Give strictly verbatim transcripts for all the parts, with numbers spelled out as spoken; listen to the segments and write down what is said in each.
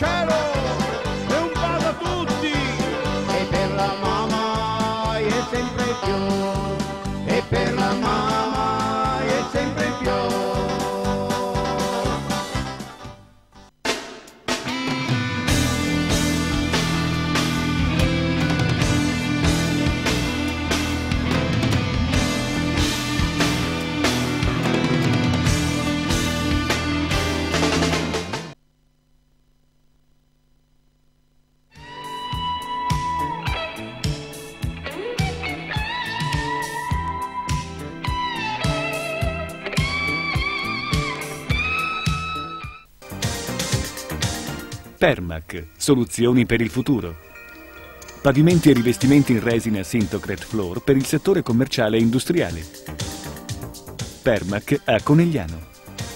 cielo e un bacio a tutti. E per la mamma è sempre più, e per la mamma è sempre più. Permac, soluzioni per il futuro. Pavimenti e rivestimenti in resina Syntocret Floor per il settore commerciale e industriale. Permac a Conegliano.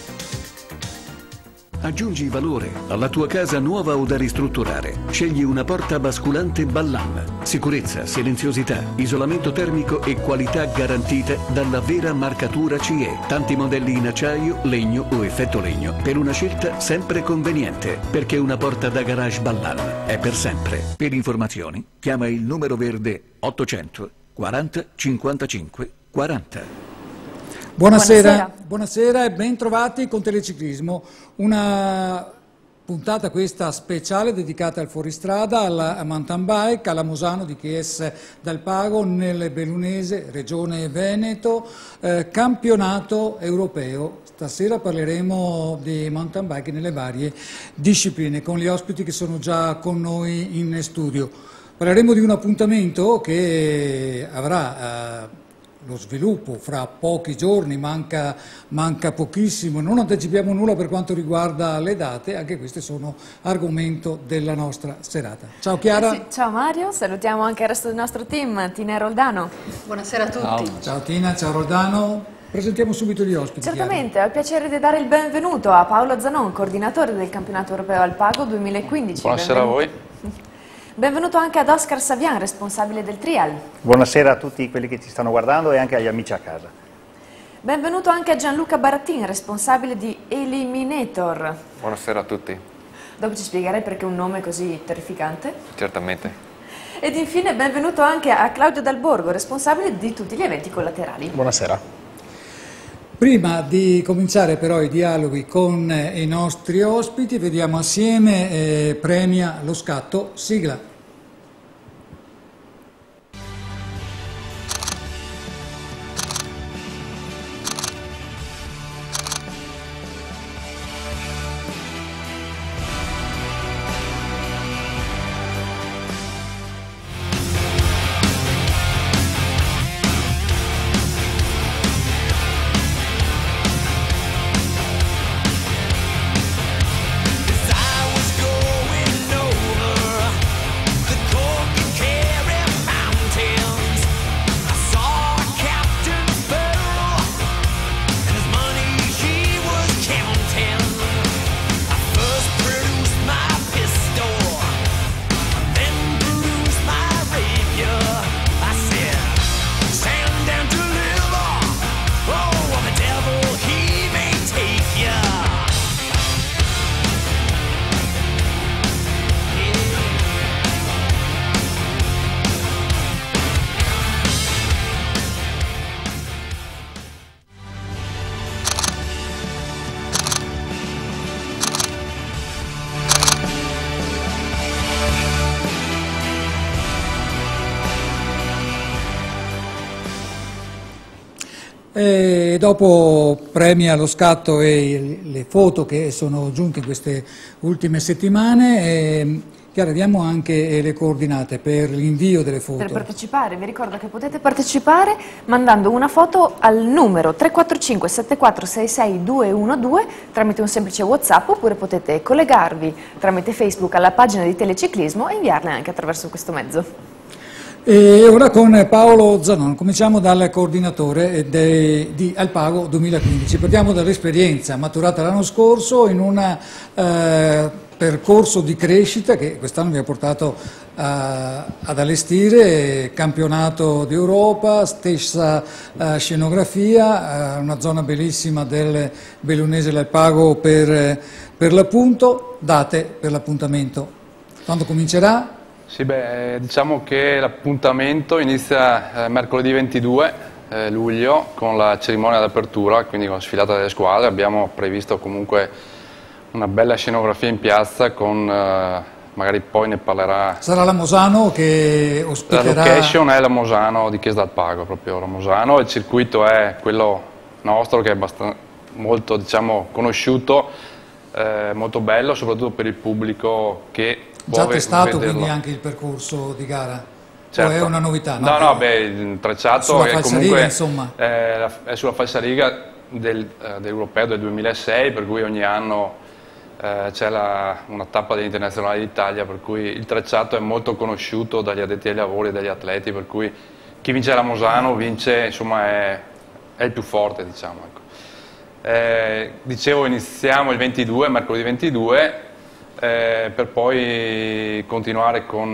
Aggiungi valore alla tua casa nuova o da ristrutturare. Scegli una porta basculante Ballan. Sicurezza, silenziosità, isolamento termico e qualità garantite dalla vera marcatura C E. Tanti modelli in acciaio, legno o effetto legno per una scelta sempre conveniente, perché una porta da garage Ballan è per sempre. Per informazioni chiama il numero verde ottocento quaranta cinquantacinque quaranta. Buonasera. Buonasera, buonasera e ben trovati con Teleciclismo, una puntata questa speciale dedicata al fuoristrada, al mountain bike, alla Mosano di Chies dal Pago, nel Bellunese, Regione Veneto, eh, campionato europeo. Stasera parleremo di mountain bike nelle varie discipline con gli ospiti che sono già con noi in studio. Parleremo di un appuntamento che avrà eh, lo sviluppo fra pochi giorni, manca, manca pochissimo, non anticipiamo nulla per quanto riguarda le date, anche queste sono argomento della nostra serata. Ciao Chiara. Eh sì, ciao Mario, salutiamo anche il resto del nostro team, Tina e Roldano. Buonasera a tutti. Ciao, ciao Tina, ciao Roldano. Presentiamo subito gli ospiti. Certamente, Chiara. ho il piacere di dare il benvenuto a Paolo Zanon, coordinatore del campionato europeo al Pago duemilaquindici. Buonasera benvenuto. a voi. Benvenuto anche ad Oscar Savian, responsabile del trial. Buonasera a tutti quelli che ci stanno guardando e anche agli amici a casa. Benvenuto anche a Gianluca Barattin, responsabile di Eliminator. Buonasera a tutti. Dopo ci spiegherai perché un nome così terrificante. Certamente. Ed infine benvenuto anche a Claudio Dal Borgo, responsabile di tutti gli eventi collaterali. Buonasera. Prima di cominciare però i dialoghi con i nostri ospiti, vediamo assieme eh, Premia lo scatto, sigla. E dopo Premia lo scatto e le foto che sono giunte in queste ultime settimane, eh, Chiara, diamo anche le coordinate per l'invio delle foto. Per partecipare, vi ricordo che potete partecipare mandando una foto al numero tre quattro cinque sette quattro sei sei due uno due tramite un semplice WhatsApp, oppure potete collegarvi tramite Facebook alla pagina di Teleciclismo e inviarle anche attraverso questo mezzo. E ora con Paolo Zanon, cominciamo dal coordinatore de, di Alpago duemilaquindici. Partiamo dall'esperienza maturata l'anno scorso in un eh, percorso di crescita che quest'anno vi ha portato eh, ad allestire campionato d'Europa, stessa eh, scenografia, eh, una zona bellissima del Bellunese l'Alpago per, Per l'appunto, date per l'appuntamento. Quando comincerà? Sì, beh, diciamo che l'appuntamento inizia eh, mercoledì ventidue eh, luglio con la cerimonia d'apertura, quindi con la sfilata delle squadre. Abbiamo previsto comunque una bella scenografia in piazza con, eh, magari poi ne parlerà... Sarà la Mosano che ospiterà... La location è la Mosano di Chiesa del Pago, proprio la Mosano. Il circuito è quello nostro che è abbastanza, molto, diciamo, conosciuto, eh, molto bello, soprattutto per il pubblico che Già può testato vederlo. quindi anche il percorso di gara? Certo. O è una novità? No, no, no beh, il tracciato sulla è falsariga, comunque insomma. È, è sulla falsariga del, eh, dell'Europeo del duemilasei, per cui ogni anno eh, c'è una tappa degli internazionali d'Italia, per cui il tracciato è molto conosciuto dagli addetti ai lavori e dagli atleti, per cui chi vince la Mosano vince, insomma, è, è il più forte, diciamo. Ecco. Eh, dicevo, iniziamo il ventidue, mercoledì ventidue, Eh, per poi continuare con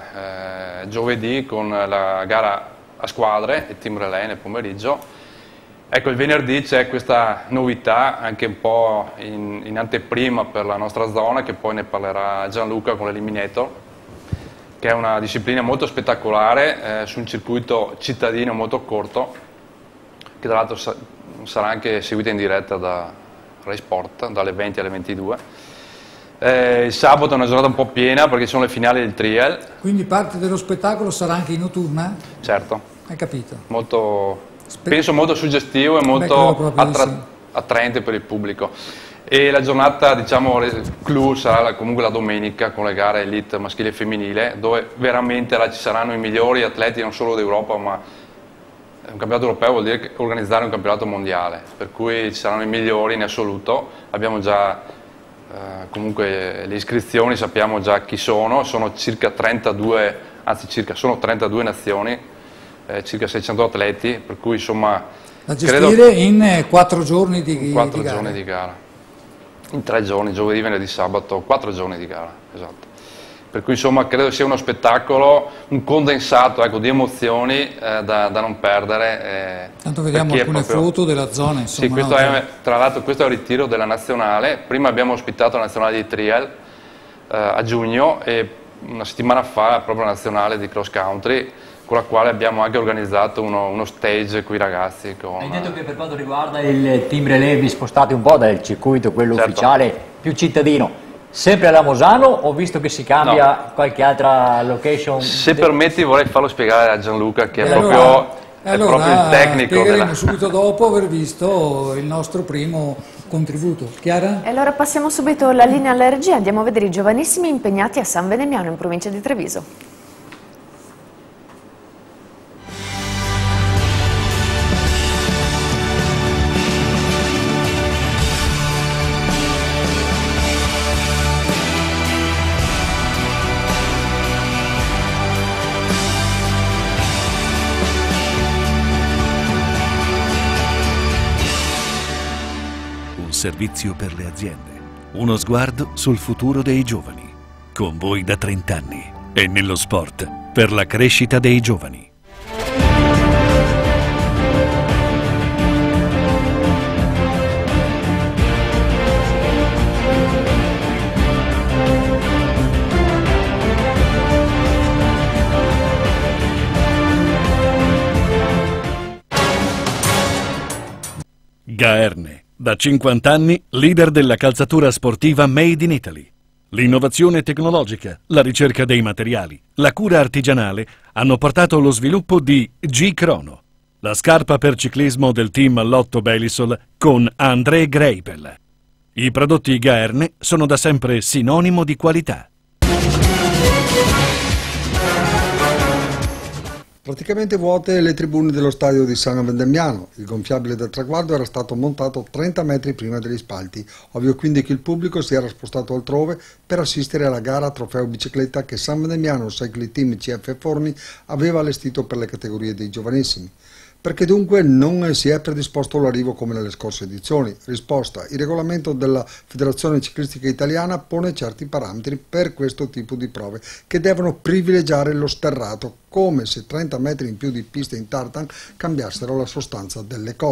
eh, giovedì con la gara a squadre, il team relay nel pomeriggio. Ecco, il venerdì c'è questa novità anche un po' in, in anteprima per la nostra zona, che poi ne parlerà Gianluca con l'Eliminator, che è una disciplina molto spettacolare eh, su un circuito cittadino molto corto, che tra l'altro sa sarà anche seguita in diretta da Rai Sport dalle venti alle ventidue. Eh, il sabato è una giornata un po' piena perché ci sono le finali del trial. Quindi parte dello spettacolo sarà anche in notturna? Certo. Hai capito? Molto, Spe penso molto suggestivo e molto attra sì. attraente per il pubblico. E la giornata, diciamo, clou sarà comunque la domenica con le gare elite maschile e femminile, dove veramente là ci saranno i migliori atleti non solo d'Europa, ma un campionato europeo vuol dire organizzare un campionato mondiale, per cui ci saranno i migliori in assoluto. Abbiamo già Uh, comunque le iscrizioni, sappiamo già chi sono, sono circa trentadue, anzi circa, sono trentadue nazioni, eh, circa seicento atleti, per cui insomma... Da gestire credo, in quattro giorni di, in quattro di gara. giorni di gara, in tre giorni, giovedì, venerdì, sabato, quattro giorni di gara, esatto. Per cui insomma credo sia uno spettacolo, un condensato, ecco, di emozioni eh, da, da non perdere. Eh, Tanto vediamo alcune proprio... foto della zona, insomma. Sì, questo no, è, tra l'altro questo è il ritiro della nazionale. Prima abbiamo ospitato la nazionale di trial eh, a giugno e una settimana fa proprio la nazionale di cross country, con la quale abbiamo anche organizzato uno, uno stage con i ragazzi. Con... Hai detto che per quanto riguarda il team relay vi spostate un po' dal circuito, quello certo. ufficiale, più cittadino. Sempre alla Mosano o visto che si cambia no. qualche altra location? Se permetti vorrei farlo spiegare a Gianluca, che è, allora, proprio, è allora, proprio il tecnico. Spiegheremo della... subito dopo aver visto il nostro primo contributo. Chiara? E allora passiamo subito la linea alla regia, andiamo a vedere i giovanissimi impegnati a San Venemiano in provincia di Treviso. Servizio per le aziende, uno sguardo sul futuro dei giovani, con voi da trenta anni e nello sport per la crescita dei giovani. Gaerne, da cinquanta anni leader della calzatura sportiva Made in Italy. L'innovazione tecnologica, la ricerca dei materiali, la cura artigianale hanno portato allo sviluppo di G-Chrono, la scarpa per ciclismo del team Lotto Belisol con André Greipel. I prodotti Gaerne sono da sempre sinonimo di qualità. Praticamente vuote le tribune dello stadio di San Vendemiano. Il gonfiabile del traguardo era stato montato trenta metri prima degli spalti. Ovvio quindi che il pubblico si era spostato altrove per assistere alla gara trofeo bicicletta che San Vendemiano Cycling Team C F Forni aveva allestito per le categorie dei giovanissimi. Perché dunque non si è predisposto l'arrivo come nelle scorse edizioni? Risposta: il regolamento della Federazione Ciclistica Italiana pone certi parametri per questo tipo di prove che devono privilegiare lo sterrato, come se trenta metri in più di pista in tartan cambiassero la sostanza delle cose.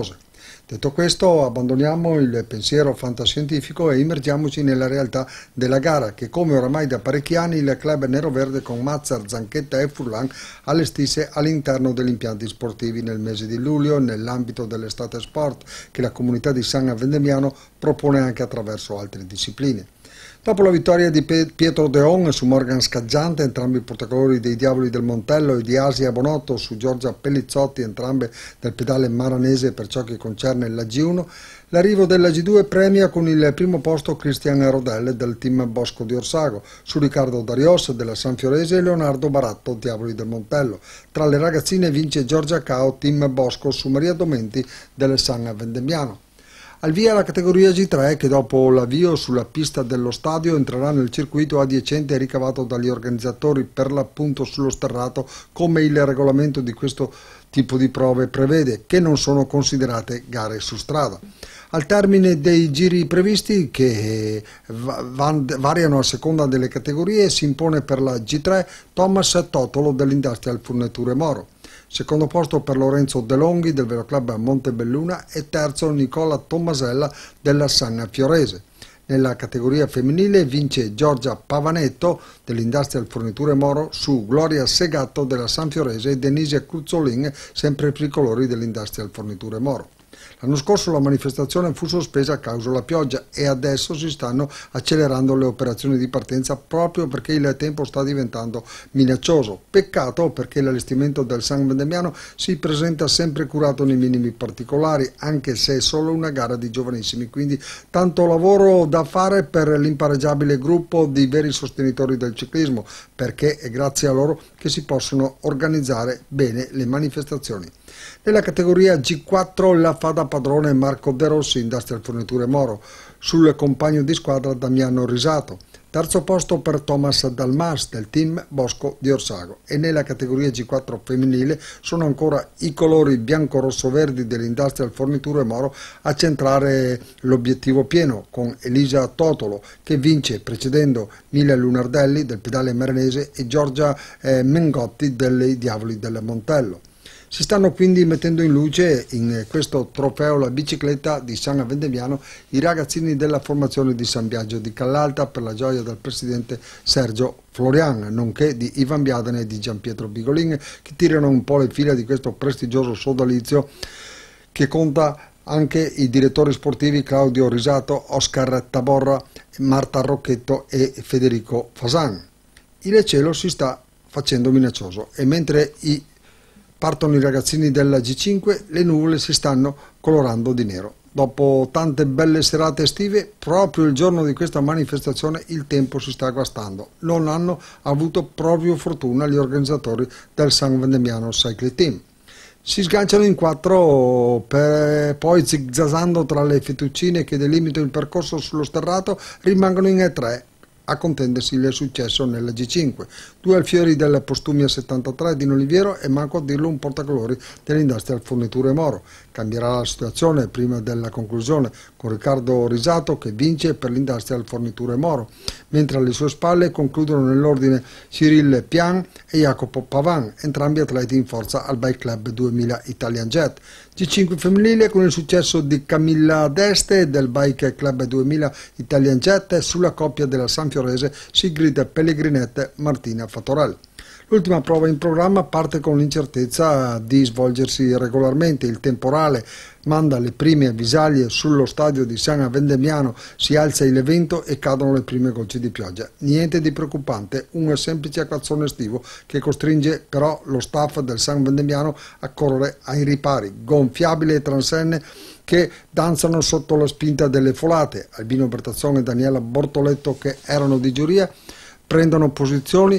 Detto questo, abbandoniamo il pensiero fantascientifico e immergiamoci nella realtà della gara che, come oramai da parecchi anni, il club nero-verde con Mazzar, Zanchetta e Furlan allestisse all'interno degli impianti sportivi nel mese di luglio nell'ambito dell'estate sport che la comunità di San Vendemiano propone anche attraverso altre discipline. Dopo la vittoria di Pietro Deon su Morgan Scaggiante, entrambi i portacolori dei Diavoli del Montello, e di Asia Bonotto su Giorgia Pellizzotti, entrambe del pedale maranese per ciò che concerne la G uno, l'arrivo della G due premia con il primo posto Cristian Rodelle del team Bosco di Orsago, su Riccardo Darios della Sanfiorese e Leonardo Baratto, Diavoli del Montello. Tra le ragazzine vince Giorgia Cao, team Bosco, su Maria Domenti del San Vendemiano. Al via la categoria G tre che dopo l'avvio sulla pista dello stadio entrerà nel circuito adiacente ricavato dagli organizzatori per l'appunto sullo sterrato, come il regolamento di questo tipo di prove prevede, che non sono considerate gare su strada. Al termine dei giri previsti, che variano a seconda delle categorie, si impone per la G tre Thomas Totolo dell'Industrial Forniture Moro. Secondo posto per Lorenzo De Longhi del Veloclub Montebelluna e terzo Nicola Tommasella della San Fiorese. Nella categoria femminile vince Giorgia Pavanetto dell'Industrial Forniture Moro su Gloria Segatto della San Fiorese e Denise Cuzzolin, sempre per i colori dell'Industrial Forniture Moro. L'anno scorso la manifestazione fu sospesa a causa della pioggia e adesso si stanno accelerando le operazioni di partenza proprio perché il tempo sta diventando minaccioso. Peccato perché l'allestimento del San Vendemiano si presenta sempre curato nei minimi particolari, anche se è solo una gara di giovanissimi, quindi tanto lavoro da fare per l'impareggiabile gruppo di veri sostenitori del ciclismo, perché è grazie a loro che si possono organizzare bene le manifestazioni. Nella categoria G quattro la fa da padrone Marco De Rossi, Industrial Forniture Moro, sul compagno di squadra Damiano Risato. Terzo posto per Thomas Dalmas del team Bosco di Orsago, e nella categoria G quattro femminile sono ancora i colori bianco-rosso-verdi dell'Industrial Forniture Moro a centrare l'obiettivo pieno, con Elisa Totolo che vince precedendo Mila Lunardelli del pedale maranese e Giorgia eh, Mengotti dei Diavoli del Montello. Si stanno quindi mettendo in luce in questo trofeo la bicicletta di San Vendemiano i ragazzini della formazione di San Biagio di Callalta, per la gioia del presidente Sergio Florian, nonché di Ivan Biadene e di Gianpietro Bigolin, che tirano un po' le fila di questo prestigioso sodalizio che conta anche i direttori sportivi Claudio Risato, Oscar Taborra, Marta Rocchetto e Federico Fasan. Il cielo si sta facendo minaccioso e mentre i partono i ragazzini della G cinque, le nuvole si stanno colorando di nero. Dopo tante belle serate estive, proprio il giorno di questa manifestazione il tempo si sta guastando. Non hanno avuto proprio fortuna gli organizzatori del San Vendemiano Cycle Team. Si sganciano in quattro, per, poi zigzazzando tra le fettuccine che delimitano il percorso sullo sterrato, rimangono in tre a contendersi il successo nella G cinque. Due alfieri del Postumia settantatré di Noliviero e, manco a dirlo, un portacolori dell'Industrial Forniture Moro. Cambierà la situazione prima della conclusione con Riccardo Risato che vince per l'Industrial Forniture Moro, mentre alle sue spalle concludono nell'ordine Cyril Pian e Jacopo Pavan, entrambi atleti in forza al Bike Club duemila Italian Jet. G cinque femminile con il successo di Camilla Deste del Bike Club duemila Italian Jet sulla coppia della Sanfiorese Sigrid Pellegrinette Martina Fattorel. L'ultima prova in programma parte con l'incertezza di svolgersi regolarmente. Il temporale manda le prime avvisaglie sullo stadio di San Vendemiano, si alza l'evento e cadono le prime gocce di pioggia. Niente di preoccupante, un semplice acquazzone estivo che costringe però lo staff del San Vendemiano a correre ai ripari. Gonfiabile e transenne che danzano sotto la spinta delle folate. Albino Bertazzone e Daniela Bortoletto, che erano di giuria, prendono posizioni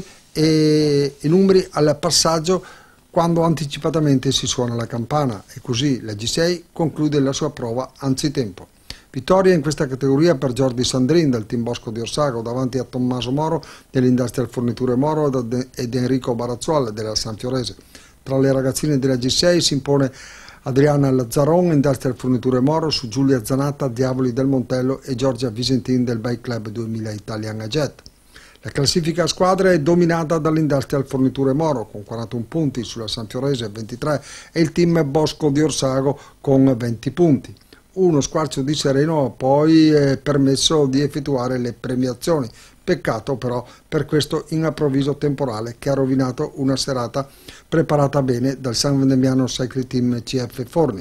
e i numeri al passaggio quando anticipatamente si suona la campana, e così la G sei conclude la sua prova anzitempo. Vittoria in questa categoria per Jordi Sandrin del team Bosco di Orsago davanti a Tommaso Moro dell'Industrial Forniture Moro ed Enrico Barazzual della Sanfiorese. Tra le ragazzine della G sei si impone Adriana Lazzaron, Industrial Forniture Moro, su Giulia Zanatta, Diavoli del Montello e Giorgia Visentin del Bike Club duemila Italian Jet. La classifica a squadre è dominata dall'Industrial Forniture Moro con quarantuno punti, sulla Sanfiorese ventitré e il team Bosco di Orsago con venti punti. Uno squarcio di sereno ha poi eh, permesso di effettuare le premiazioni. Peccato però per questo inapprovviso temporale che ha rovinato una serata preparata bene dal San Vendemiano Cycling Team C F Forni.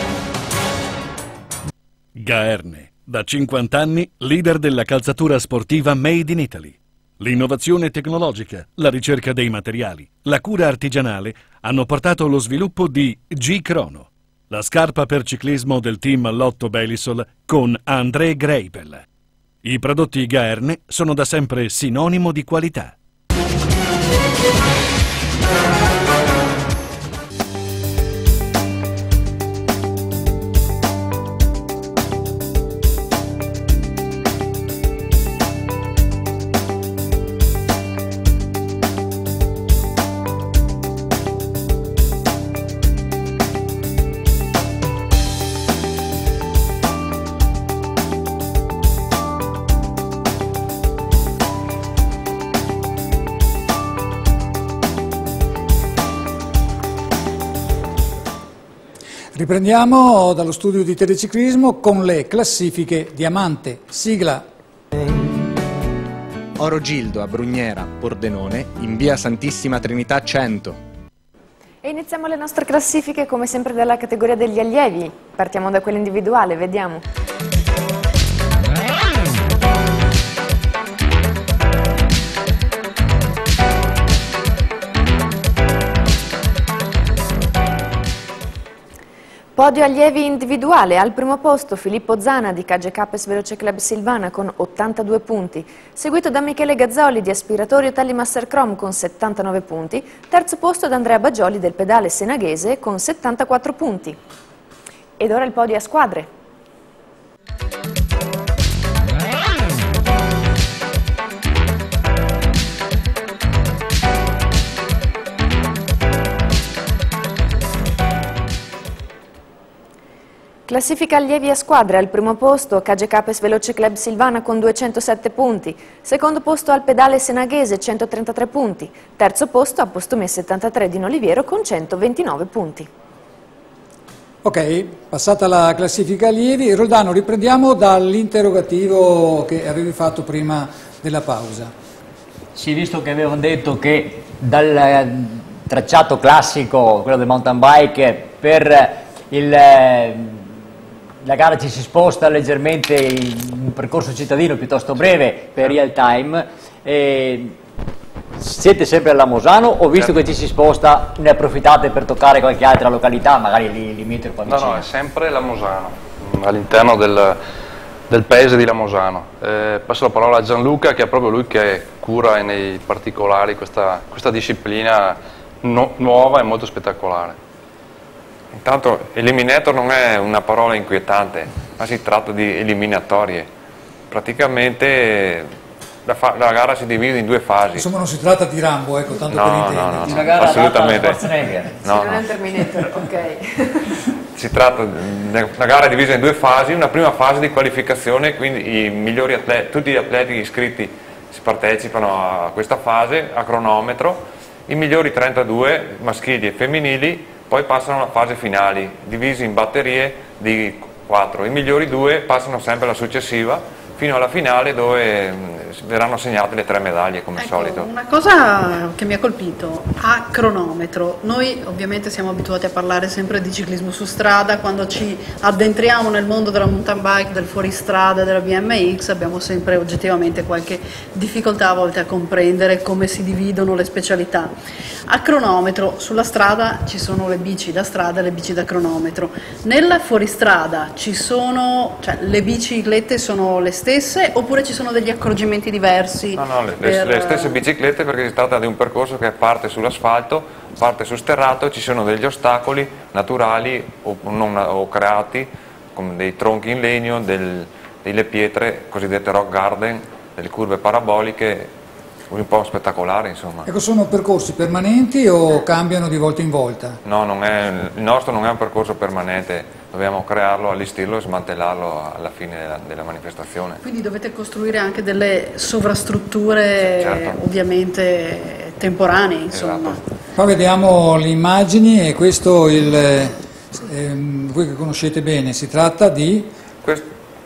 Gaerne, da cinquanta anni leader della calzatura sportiva Made in Italy. L'innovazione tecnologica, la ricerca dei materiali, la cura artigianale hanno portato allo sviluppo di G-Chrono, la scarpa per ciclismo del team Lotto Belisol con André Greipel. I prodotti Gaerne sono da sempre sinonimo di qualità. Riprendiamo dallo studio di Teleciclismo con le classifiche Diamante. Sigla. Orogildo a Brugnera, Pordenone, in via Santissima Trinità cento. E iniziamo le nostre classifiche come sempre dalla categoria degli allievi. Partiamo da quella individuale, vediamo. Podio allievi individuale, al primo posto Filippo Zana di K G K Veloce Club Silvana con ottantadue punti, seguito da Michele Gazzoli di Aspiratorio Tally Master Chrome con settantanove punti, terzo posto da Andrea Baggioli del Pedale Senaghese con settantaquattro punti. Ed ora il podio a squadre. Classifica allievi a squadre, al primo posto K G K Veloce Club Silvana con duecentosette punti, secondo posto al Pedale Senaghese centotrentatré punti, terzo posto a Postumi settantatré di Noliviero con centoventinove punti. Ok, passata la classifica allievi, Roldano, riprendiamo dall'interrogativo che avevi fatto prima della pausa. Sì, visto che avevano detto che dal tracciato classico, quello del mountain bike, per il... la gara ci si sposta leggermente in un percorso cittadino piuttosto breve per real time. E siete sempre alla Mosano o visto che ci si sposta ne approfittate per toccare qualche altra località, magari lì limitrofa qua vicino? No, no, è sempre la Mosano, all'interno del, del paese di Lamosano. Eh, passo la parola a Gianluca, che è proprio lui che cura nei particolari questa, questa disciplina no, nuova e molto spettacolare. Intanto eliminator non è una parola inquietante, ma si tratta di eliminatorie. Praticamente la, la gara si divide in due fasi. Insomma non si tratta di Rambo, ecco, tanto no, per no, intendere. no, no, una gara assolutamente. adatta a Schwarzenegger. No, no. non è un Terminator, ok. Si tratta di una gara divisa in due fasi, una prima fase di qualificazione, quindi i migliori atleti, tutti gli atleti iscritti si partecipano a questa fase a cronometro, i migliori trentadue maschili e femminili poi passano alla fase finali, divisi in batterie di quattro. I migliori due passano sempre alla successiva, fino alla finale dove verranno assegnate le tre medaglie come ecco, solito. Una cosa che mi ha colpito, a cronometro, noi ovviamente siamo abituati a parlare sempre di ciclismo su strada, quando ci addentriamo nel mondo della mountain bike, del fuoristrada, della B M X, abbiamo sempre oggettivamente qualche difficoltà a volte a comprendere come si dividono le specialità. A cronometro, sulla strada ci sono le bici da strada e le bici da cronometro, nella fuoristrada ci sono, cioè le biciclette sono le stesse oppure ci sono degli accorgimenti diversi? No, no, le, per... le stesse biciclette, perché si tratta di un percorso che parte sull'asfalto, parte su sterrato, ci sono degli ostacoli naturali o, non, o creati come dei tronchi in legno, del, delle pietre cosiddette rock garden, delle curve paraboliche, un po' spettacolari insomma. Ecco, sono percorsi permanenti o cambiano di volta in volta? No, non è, il nostro non è un percorso permanente, dobbiamo crearlo, allestirlo e smantellarlo alla fine della, della manifestazione. Quindi dovete costruire anche delle sovrastrutture, certo, ovviamente temporanee, insomma. Esatto. Qua vediamo le immagini e questo il, ehm, voi che conoscete bene, si tratta di... Questo,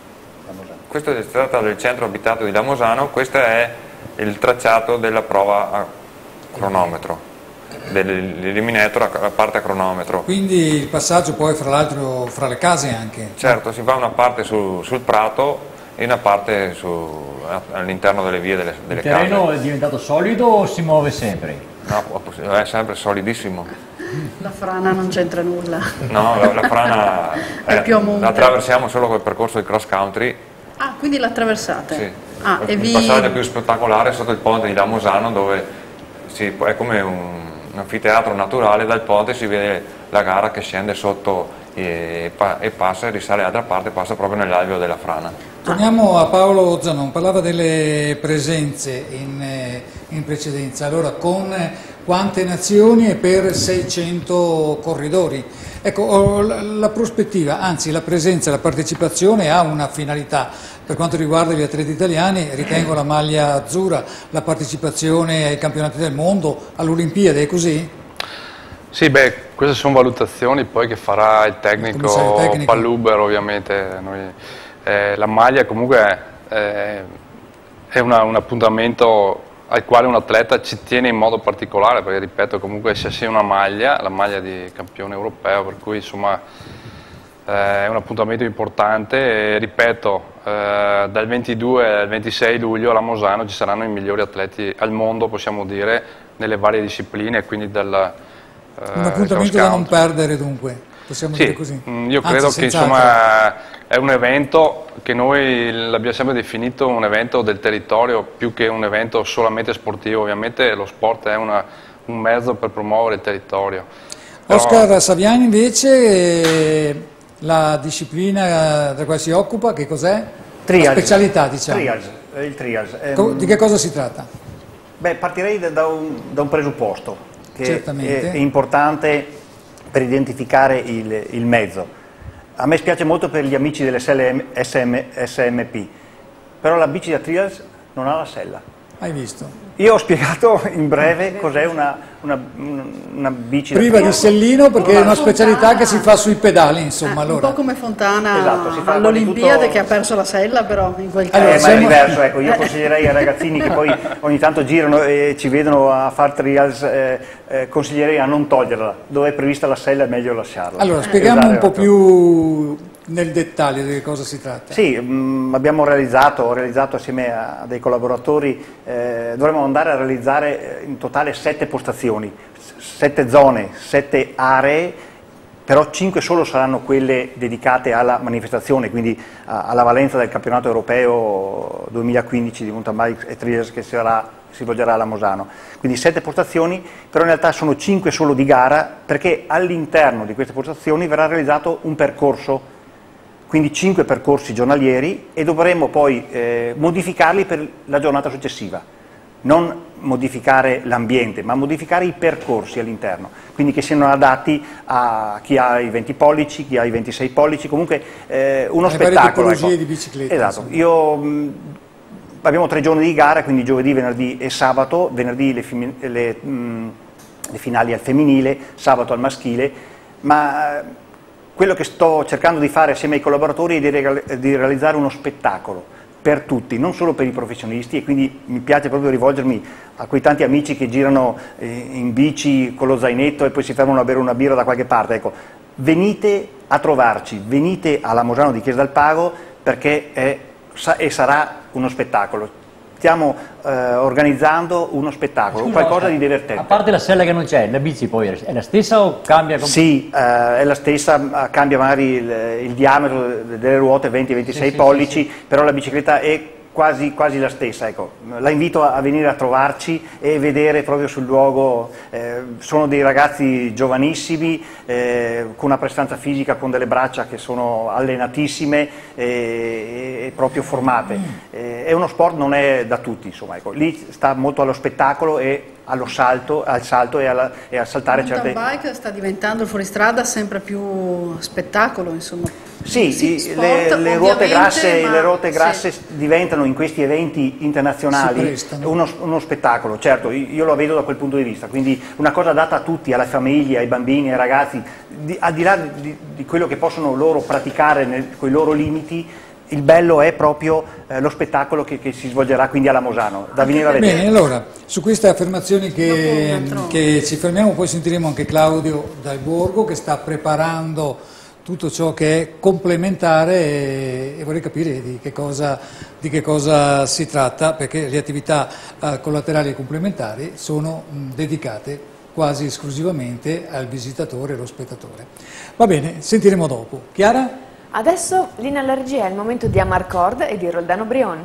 questo si tratta del centro abitato di Lamosano, questo è il tracciato della prova a cronometro, dell'eliminator a parte a cronometro. Quindi il passaggio poi fra l'altro fra le case anche? Certo, si fa una parte su, sul prato e una parte all'interno delle vie delle, delle case. Il terreno è diventato solido o si muove sempre? No, è sempre solidissimo. La frana non c'entra nulla. No, la, la frana è è, più a monte. La attraversiamo solo col percorso di cross country. Ah, quindi la attraversate? Sì. Ah, il e vi... passaggio più spettacolare è sotto il ponte di Lamosano, dove si, è come un, un anfiteatro naturale. Dal ponte si vede la gara che scende sotto e, e passa e risale all'altra parte, passa proprio nell'alveo della frana. Torniamo a Paolo Zanon, parlava delle presenze in, in precedenza, allora con quante nazioni e per seicento corridori. Ecco, la prospettiva, anzi la presenza, la partecipazione ha una finalità. Per quanto riguarda gli atleti italiani, ritengo la maglia azzurra, la partecipazione ai campionati del mondo, all'Olimpiade, è così? Sì, beh, queste sono valutazioni poi che farà il tecnico, il Palluber ovviamente. Noi, eh, la maglia comunque eh, è una, un appuntamento al quale un atleta ci tiene in modo particolare, perché ripeto, comunque se sia una maglia, la maglia di campione europeo, per cui insomma eh, è un appuntamento importante e ripeto, eh, dal ventidue al ventisei luglio a Lamosano ci saranno i migliori atleti al mondo, possiamo dire, nelle varie discipline, quindi dal un appuntamento da non perdere dunque, possiamo sì, dire così. Io credo Anzi, che insomma è un evento che noi l'abbiamo sempre definito un evento del territorio più che un evento solamente sportivo. Ovviamente lo sport è una, un mezzo per promuovere il territorio. Però... Oscar Saviani invece, la disciplina della quale si occupa, che cos'è? La specialità, diciamo. Triage, il triage. Di che cosa si tratta? Beh, partirei da un, da un presupposto che è, è importante per identificare il, il mezzo. A me spiace molto per gli amici dell'S M P, però la bici da triage non ha la sella. Hai visto? Io ho spiegato in breve cos'è una, una, una bici da priva di sellino, perché è una specialità che si fa sui pedali, insomma. Eh, allora. Un po' come Fontana esatto, all'Olimpiade tutto... che ha perso la sella, però in quel caso... Allora, eh, ma è diverso, ecco, io consiglierei ai ragazzini che poi ogni tanto girano e ci vedono a far trials, eh, eh, consiglierei a non toglierla, dove è prevista la sella è meglio lasciarla. Allora, spieghiamo un po' più nel dettaglio di che cosa si tratta. Sì, mh, abbiamo realizzato, ho realizzato assieme a, a dei collaboratori, eh, dovremmo andare a realizzare in totale sette postazioni, sette zone, sette aree, però cinque solo saranno quelle dedicate alla manifestazione, quindi a, alla valenza del campionato europeo duemilaquindici di mountain bike e trials che sarà, si svolgerà a Lamosano. Quindi sette postazioni, però in realtà sono cinque solo di gara, perché all'interno di queste postazioni verrà realizzato un percorso, quindi cinque percorsi giornalieri, e dovremo poi eh, modificarli per la giornata successiva. Non modificare l'ambiente, ma modificare i percorsi all'interno, quindi che siano adatti a chi ha i venti pollici, chi ha i ventisei pollici, comunque eh, uno le spettacolo. Varie tipologie ecco. di biciclette. Esatto. Io, mh, abbiamo tre giorni di gara, quindi giovedì, venerdì e sabato, venerdì le, le, mh, le finali al femminile, sabato al maschile, ma quello che sto cercando di fare assieme ai collaboratori è di, regal- di realizzare uno spettacolo per tutti, non solo per i professionisti, e quindi mi piace proprio rivolgermi a quei tanti amici che girano eh, in bici con lo zainetto e poi si fermano a bere una birra da qualche parte. Ecco, venite a trovarci, venite a Lamosano di Chiesa del Pago, perché è sa- e sarà uno spettacolo. Stiamo eh, organizzando uno spettacolo, Scusa, qualcosa di divertente. A parte la sella che non c'è, la bici poi è la stessa o cambia? Sì, eh, è la stessa, cambia magari il, il diametro delle ruote, venti ventisei sì, pollici, sì, sì, sì. Però la bicicletta è quasi, quasi la stessa. Ecco. La invito a venire a trovarci e vedere proprio sul luogo, eh, sono dei ragazzi giovanissimi, eh, con una prestanza fisica, con delle braccia che sono allenatissime e, e proprio formate. Eh, è uno sport, non è da tutti, insomma, ecco. Lì sta molto allo spettacolo e allo salto, al salto e, alla, e a saltare il certe... Il mountain bike sta diventando il fuoristrada sempre più spettacolo, insomma. Sì, sì i, sport, le, le ruote grasse, ma... le ruote grasse sì. diventano in questi eventi internazionali uno, uno spettacolo, certo, io lo vedo da quel punto di vista, quindi una cosa data a tutti, alle famiglie, ai bambini, ai ragazzi, di, al di là di, di quello che possono loro praticare con i loro limiti. Il bello è proprio eh, lo spettacolo che, che si svolgerà quindi alla Mosano, da venire a vedere. Bene, allora, su queste affermazioni che, che ci fermiamo, poi sentiremo anche Claudio Dal Borgo che sta preparando tutto ciò che è complementare e, e vorrei capire di che, cosa, di che cosa si tratta, perché le attività eh, collaterali e complementari sono mh, dedicate quasi esclusivamente al visitatore e allo spettatore. Va bene, sentiremo dopo. Chiara? Adesso linea alla regia, è il momento di Amarcord e di Roldano Brion.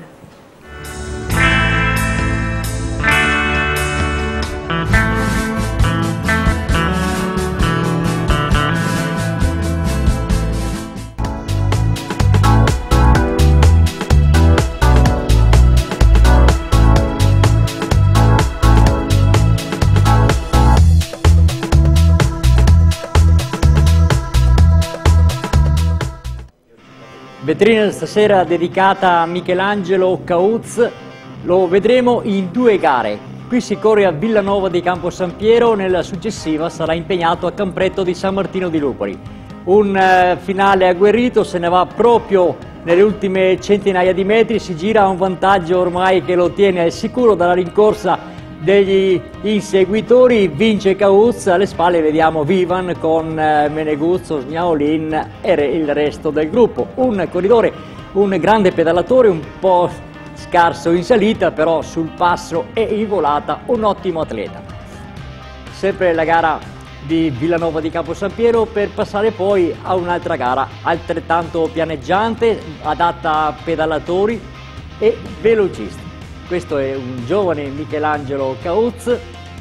Vetrina stasera dedicata a Michelangelo Cauz, lo vedremo in due gare. Qui si corre a Villanova di Campo San Piero, nella successiva sarà impegnato a Campretto di San Martino di Lupari. Un eh, finale agguerrito, se ne va proprio nelle ultime centinaia di metri, si gira a un vantaggio ormai che lo tiene al sicuro dalla rincorsa degli inseguitori. Vince Cauz, alle spalle vediamo Vivan con Meneguzzo, Smiaolin e il resto del gruppo. Un corridore, un grande pedalatore, un po' scarso in salita, però sul passo e in volata un ottimo atleta. Sempre la gara di Villanova di Campo San Piero per passare poi a un'altra gara altrettanto pianeggiante, adatta a pedalatori e velocisti. Questo è un giovane Michelangelo Cauz,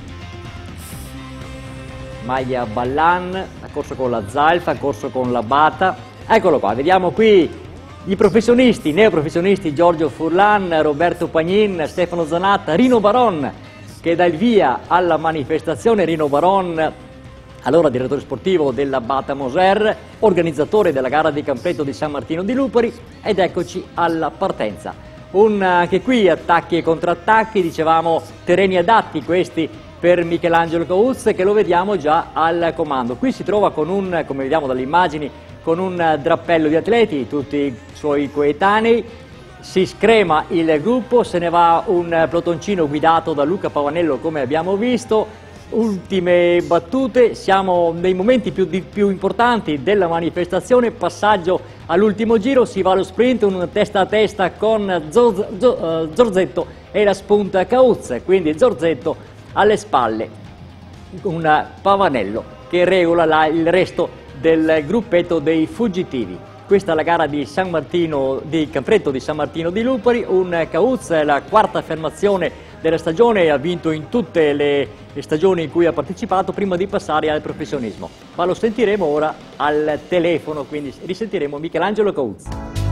maglia Ballan, ha corso con la Zalfa, ha corso con la Bata. Eccolo qua, vediamo qui i professionisti, neoprofessionisti Giorgio Furlan, Roberto Pagnin, Stefano Zanatta, Rino Baron che dà il via alla manifestazione. Rino Baron, allora direttore sportivo della Bata Moser, organizzatore della gara di Campretto di San Martino di Lupari, ed eccoci alla partenza. Un, anche qui attacchi e contrattacchi, dicevamo terreni adatti questi per Michelangelo Cauz, che lo vediamo già al comando. Qui si trova con un, come vediamo dalle immagini, con un drappello di atleti, tutti i suoi coetanei, si screma il gruppo, se ne va un pelotoncino guidato da Luca Pavanello come abbiamo visto. Ultime battute, siamo nei momenti più, di, più importanti della manifestazione, passaggio all'ultimo giro, si va allo sprint, un testa a testa con Zorz, Zorz, Zorzetto e la spunta Cauz, quindi Zorzetto alle spalle, un Pavanello che regola la, il resto del gruppetto dei fuggitivi. Questa è la gara di San Martino, di Campretto di San Martino di Lupari, un Cauz, la quarta affermazione della stagione, ha vinto in tutte le stagioni in cui ha partecipato prima di passare al professionismo. Ma lo sentiremo ora al telefono, quindi risentiremo Michelangelo Cauz.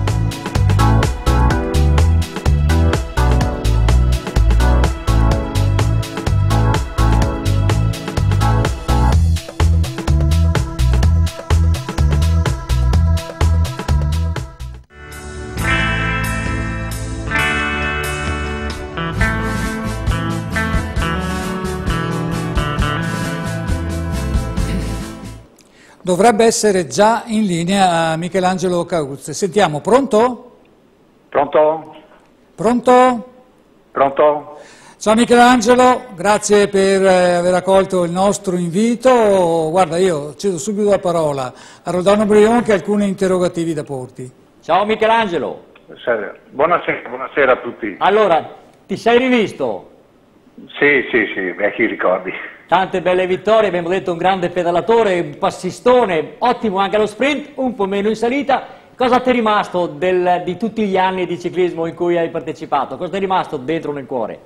Dovrebbe essere già in linea Michelangelo Cauz. Sentiamo, pronto? Pronto? Pronto? Pronto? Ciao Michelangelo, grazie per aver accolto il nostro invito. Guarda, io cedo subito la parola a Roldano Brion che ha alcuni interrogativi da porti. Ciao Michelangelo. Buonasera, buonasera a tutti. Allora, ti sei rivisto? Sì, sì, sì, vecchi ricordi. Tante belle vittorie, abbiamo detto un grande pedalatore, un passistone, ottimo anche allo sprint, un po' meno in salita. Cosa ti è rimasto del, di tutti gli anni di ciclismo in cui hai partecipato? Cosa ti è rimasto dentro nel cuore?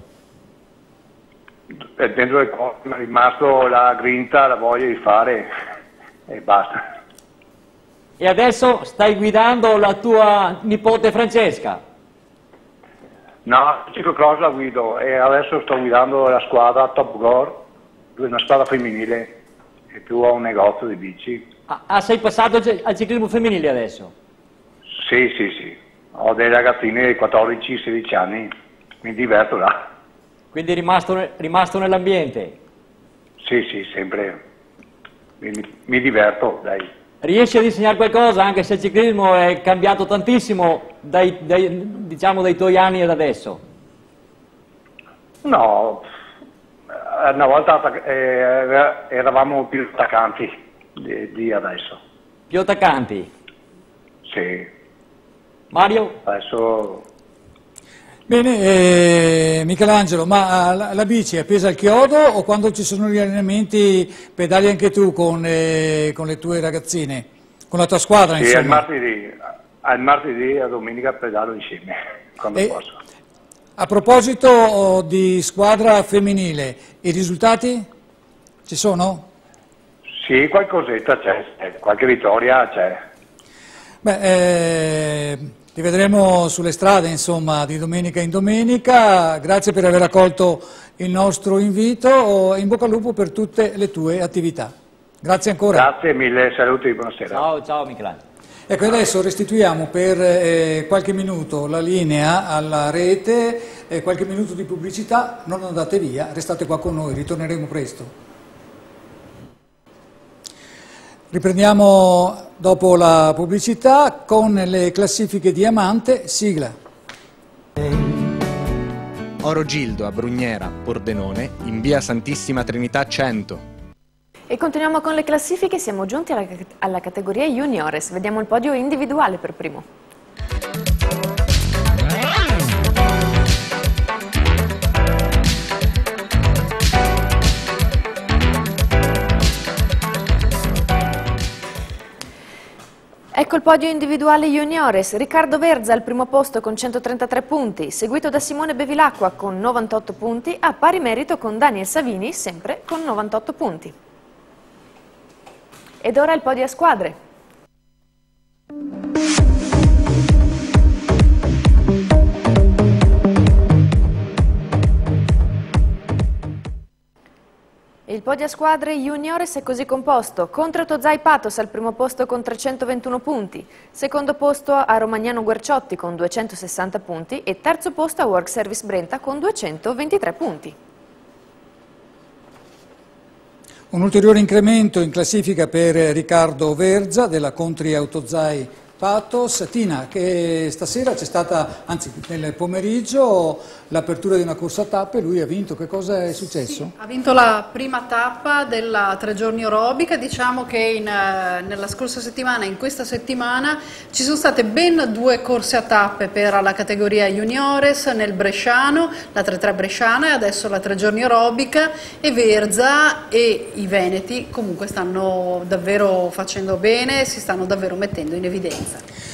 Dentro nel cuore mi è rimasto la grinta, la voglia di fare e basta. E adesso stai guidando la tua nipote Francesca? No, il ciclocross la guido e adesso sto guidando la squadra Top Gore, una squadra femminile e più ho un negozio di bici. Ah, ah, sei passato al ciclismo femminile adesso? Sì, sì, sì. Ho dei ragazzini di quattordici sedici anni, mi diverto là. Quindi è rimasto, rimasto nell'ambiente? Sì, sì, sempre. Mi, mi diverto, dai. Riesci ad insegnare qualcosa, anche se il ciclismo è cambiato tantissimo dai, dai, diciamo, dai tuoi anni ad adesso? No, una volta eh, eravamo più attaccanti di, di adesso. Più attaccanti? Sì. Mario? Adesso... Bene, eh, Michelangelo, ma la, la bici è appesa al chiodo o quando ci sono gli allenamenti pedali anche tu con, eh, con le tue ragazzine, con la tua squadra? Sì, insomma? al martedì, al martedì e a domenica pedalo insieme, quando e, posso. A proposito di squadra femminile, i risultati ci sono? Sì, qualcosetta c'è, qualche vittoria c'è. Beh, eh, ti vedremo sulle strade, insomma, di domenica in domenica. Grazie per aver accolto il nostro invito e in bocca al lupo per tutte le tue attività. Grazie ancora. Grazie mille, saluti, buonasera. Ciao, ciao Michelangelo. Ecco, adesso restituiamo per eh, qualche minuto la linea alla rete, eh, qualche minuto di pubblicità, non andate via, restate qua con noi, ritorneremo presto. Riprendiamo dopo la pubblicità con le classifiche Diamante, sigla. Orogildo a Brugnera, Pordenone, in via Santissima Trinità cento. E continuiamo con le classifiche, siamo giunti alla, alla categoria Juniores, vediamo il podio individuale per primo. Ecco il podio individuale Juniores, Riccardo Verza al primo posto con centotrentatré punti, seguito da Simone Bevilacqua con novantotto punti, a pari merito con Daniel Savini, sempre con novantotto punti. Ed ora il podio a squadre. Il podio a squadre Juniores è così composto: Contra Tozai Patos al primo posto con trecentoventuno punti, secondo posto a Romagnano Guerciotti con duecentosessanta punti e terzo posto a Work Service Brenta con duecentoventitré punti. Un ulteriore incremento in classifica per Riccardo Verza della Contri Autozai Patos. Tina, che stasera c'è stata, anzi nel pomeriggio, l'apertura di una corsa a tappe, lui ha vinto. Che cosa è successo? Sì, ha vinto la prima tappa della tre giorni orobica. Diciamo che in, nella scorsa settimana e in questa settimana ci sono state ben due corse a tappe per la categoria Juniores nel Bresciano, la tre tre Bresciana e adesso la tre giorni orobica, e Verza e i veneti comunque stanno davvero facendo bene, si stanno davvero mettendo in evidenza.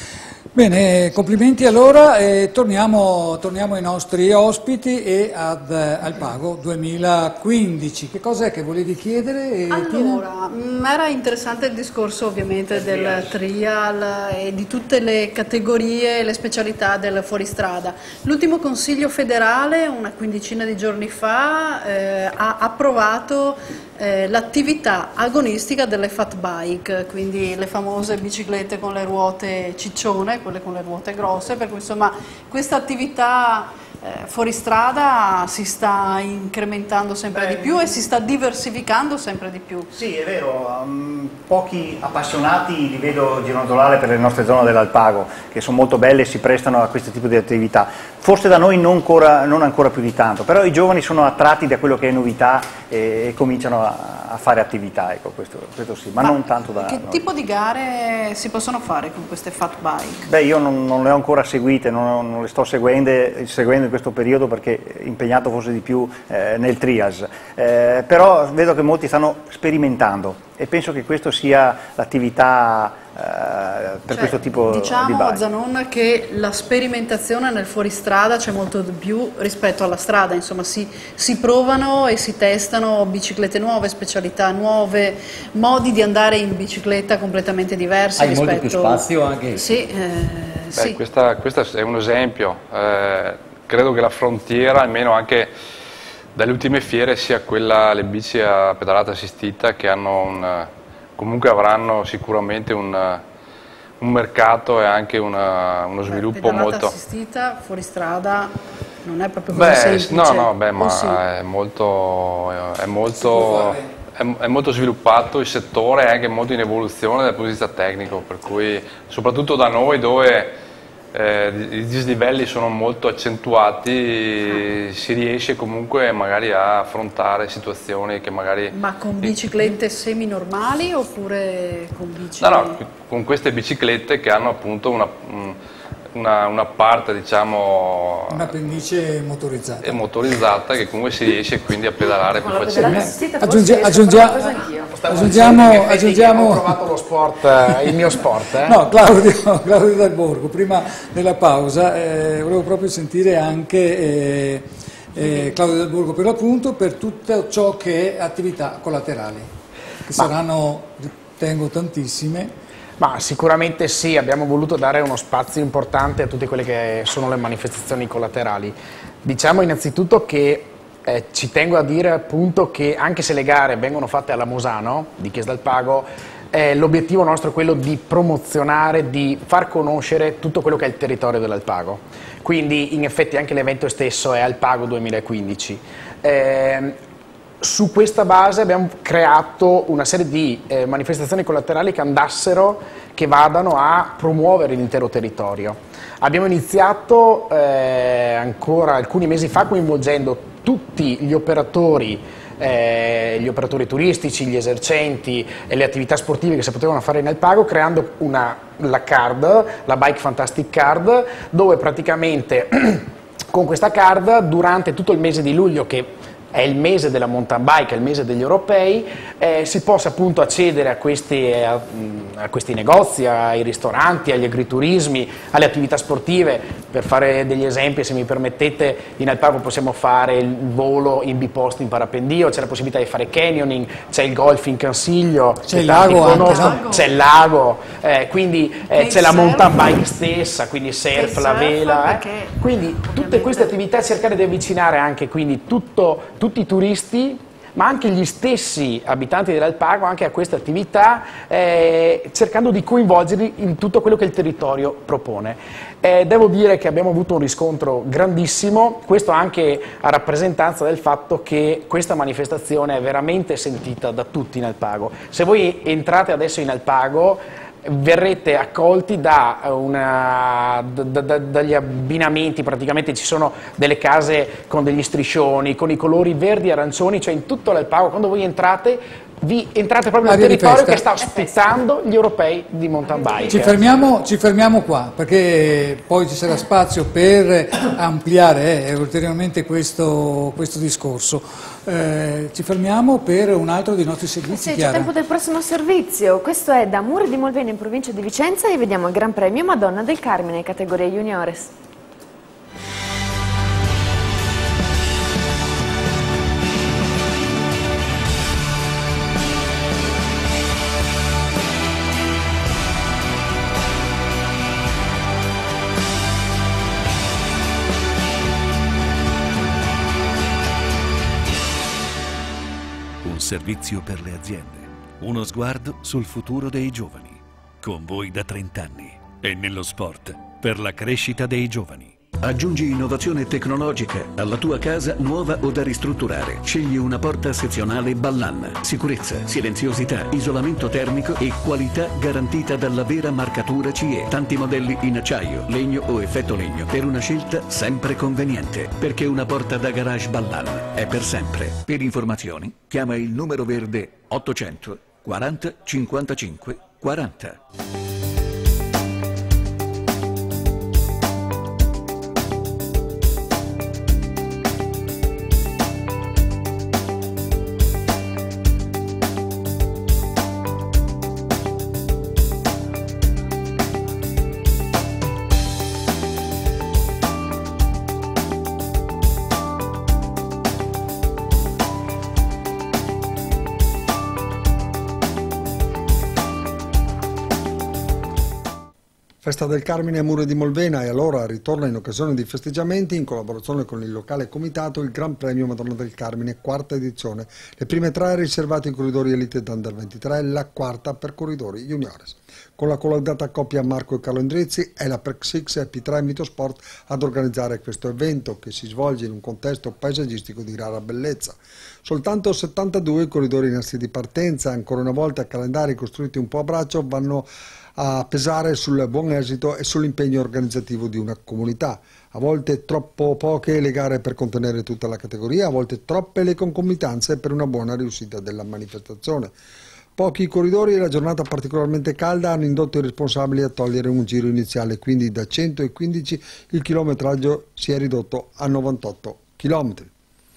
Bene, complimenti allora e torniamo, torniamo ai nostri ospiti e ad, al Pago duemilaquindici. Che cos'è che volevi chiedere? Allora, mh, era interessante il discorso ovviamente del trial e di tutte le categorie e le specialità del fuoristrada. L'ultimo Consiglio federale, una quindicina di giorni fa, eh, ha approvato eh, l'attività agonistica delle fat bike, quindi le famose biciclette con le ruote ciccione, quelle con le ruote grosse, per cui insomma questa attività eh, fuoristrada si sta incrementando sempre Beh, di più e si sta diversificando sempre di più. Sì, è vero, um, pochi appassionati li vedo gironzolare per le nostre zone dell'Alpago, che sono molto belle e si prestano a questo tipo di attività. Forse da noi non ancora, non ancora più di tanto, però i giovani sono attratti da quello che è novità e, e cominciano a, a fare attività, ecco, questo, questo sì, ma, ma non tanto da Che noi. tipo di gare si possono fare con queste fat bike? Beh, io non, non le ho ancora seguite, non, non le sto seguendo, seguendo in questo periodo perché impegnato forse di più eh, nel trias, eh, però vedo che molti stanno sperimentando e penso che questo sia l'attività eh, per cioè, questo tipo diciamo, di bike. Diciamo, Zanon, che la sperimentazione nel fuoristrada c'è molto di più rispetto alla strada, insomma si, si provano e si testano biciclette nuove, specialità nuove, modi di andare in bicicletta completamente diversi. Hai rispetto... molto più spazio anche? Sì, eh, Beh, sì. Questa, questo è un esempio. Eh, credo che la frontiera, almeno anche dalle ultime fiere, sia quella le bici a pedalata assistita, che hanno un, comunque avranno sicuramente un, un mercato e anche una, uno sviluppo pedalata molto... assistita, fuori strada, non è proprio Beh, così semplice. no, no, beh, ma sì? è molto, è molto, è, è molto sviluppato il settore, è anche molto in evoluzione dal punto di vista tecnico, per cui soprattutto da noi, dove eh, i dislivelli sono molto accentuati, si riesce comunque magari a affrontare situazioni che magari... Ma con biciclette semi-normali oppure con bici? No, no, con queste biciclette che hanno appunto una... Una, una parte, diciamo, una pendice motorizzata. È motorizzata, che comunque si riesce quindi a pedalare più facilmente. Aggiunge, aggiungia, aggiungiamo, aggiungiamo... Ho trovato lo sport, il mio sport. Eh? No, Claudio, Claudio Dal Borgo, prima della pausa eh, volevo proprio sentire anche eh, eh, Claudio Dal Borgo per l'appunto per tutto ciò che è attività collaterali, che Ma... saranno, ritengo, tantissime. Ma sicuramente sì, abbiamo voluto dare uno spazio importante a tutte quelle che sono le manifestazioni collaterali. Diciamo innanzitutto che eh, ci tengo a dire appunto che anche se le gare vengono fatte alla Mosano di Chiesa del Pago, eh, l'obiettivo nostro è quello di promozionare, di far conoscere tutto quello che è il territorio dell'Alpago. Quindi in effetti anche l'evento stesso è Alpago duemilaquindici. Eh, Su questa base abbiamo creato una serie di eh, manifestazioni collaterali che andassero, che vadano a promuovere l'intero territorio. Abbiamo iniziato eh, ancora alcuni mesi fa coinvolgendo tutti gli operatori, eh, gli operatori turistici, gli esercenti e le attività sportive che si potevano fare in Alpago, creando una, la card, la Bike Fantastic Card, dove praticamente con questa card durante tutto il mese di luglio, che è il mese della mountain bike, è il mese degli europei, eh, si possa appunto accedere a questi, a, a questi negozi, ai ristoranti, agli agriturismi, alle attività sportive. Per fare degli esempi, se mi permettete, in Alpago possiamo fare il volo in biposto in parapendio, c'è la possibilità di fare canyoning, c'è il golf in Consiglio, c'è il lago, anche, no? C'è il lago, eh, quindi eh, c'è la mountain bike stessa, quindi surf, la vela, eh. Quindi tutte queste attività, cercare di avvicinare anche quindi tutto, tutti i turisti, ma anche gli stessi abitanti dell'Alpago anche a queste attività, eh, cercando di coinvolgerli in tutto quello che il territorio propone. Eh, devo dire che abbiamo avuto un riscontro grandissimo, questo anche a rappresentanza del fatto che questa manifestazione è veramente sentita da tutti in Alpago. Se voi entrate adesso in Alpago, verrete accolti da una, da, da, dagli abbinamenti, praticamente ci sono delle case con degli striscioni, con i colori verdi e arancioni, cioè in tutto l'Alpago, quando voi entrate, vi entrate proprio nel territorio che sta ospitando gli europei di mountain bike. Ci fermiamo, ci fermiamo qua, perché poi ci sarà spazio per ampliare eh, ulteriormente questo, questo discorso. Eh, ci fermiamo per un altro dei nostri servizi. Sì, c'è tempo del prossimo servizio. Questo è da Muri di Molveno in provincia di Vicenza e vediamo il Gran Premio Madonna del Carmine, categoria juniores. Servizio per le aziende, uno sguardo sul futuro dei giovani, con voi da trent'anni e nello sport per la crescita dei giovani. Aggiungi innovazione tecnologica alla tua casa nuova o da ristrutturare. Scegli una porta sezionale Ballan. Sicurezza, silenziosità, isolamento termico e qualità garantita dalla vera marcatura C E. Tanti modelli in acciaio, legno o effetto legno per una scelta sempre conveniente. Perché una porta da garage Ballan è per sempre. Per informazioni chiama il numero verde ottocento quaranta cinquantacinque quaranta. Festa del Carmine a Muro di Molvena e allora ritorna in occasione di festeggiamenti in collaborazione con il locale comitato il Gran Premio Madonna del Carmine, quarta edizione. Le prime tre riservate ai corridori Elite d'Under ventitré, la quarta per corridori juniores. Con la collaudata coppia Marco e Carlo Endrizzi è la Prexix P tre Mitosport ad organizzare questo evento che si svolge in un contesto paesaggistico di rara bellezza. Soltanto settantadue corridori in assi di partenza, ancora una volta calendari costruiti un po' a braccio, vanno a pesare sul buon esito e sull'impegno organizzativo di una comunità. A volte troppo poche le gare per contenere tutta la categoria, a volte troppe le concomitanze per una buona riuscita della manifestazione. Pochi corridori e la giornata particolarmente calda hanno indotto i responsabili a togliere un giro iniziale, quindi da centoquindici il chilometraggio si è ridotto a novantotto chilometri.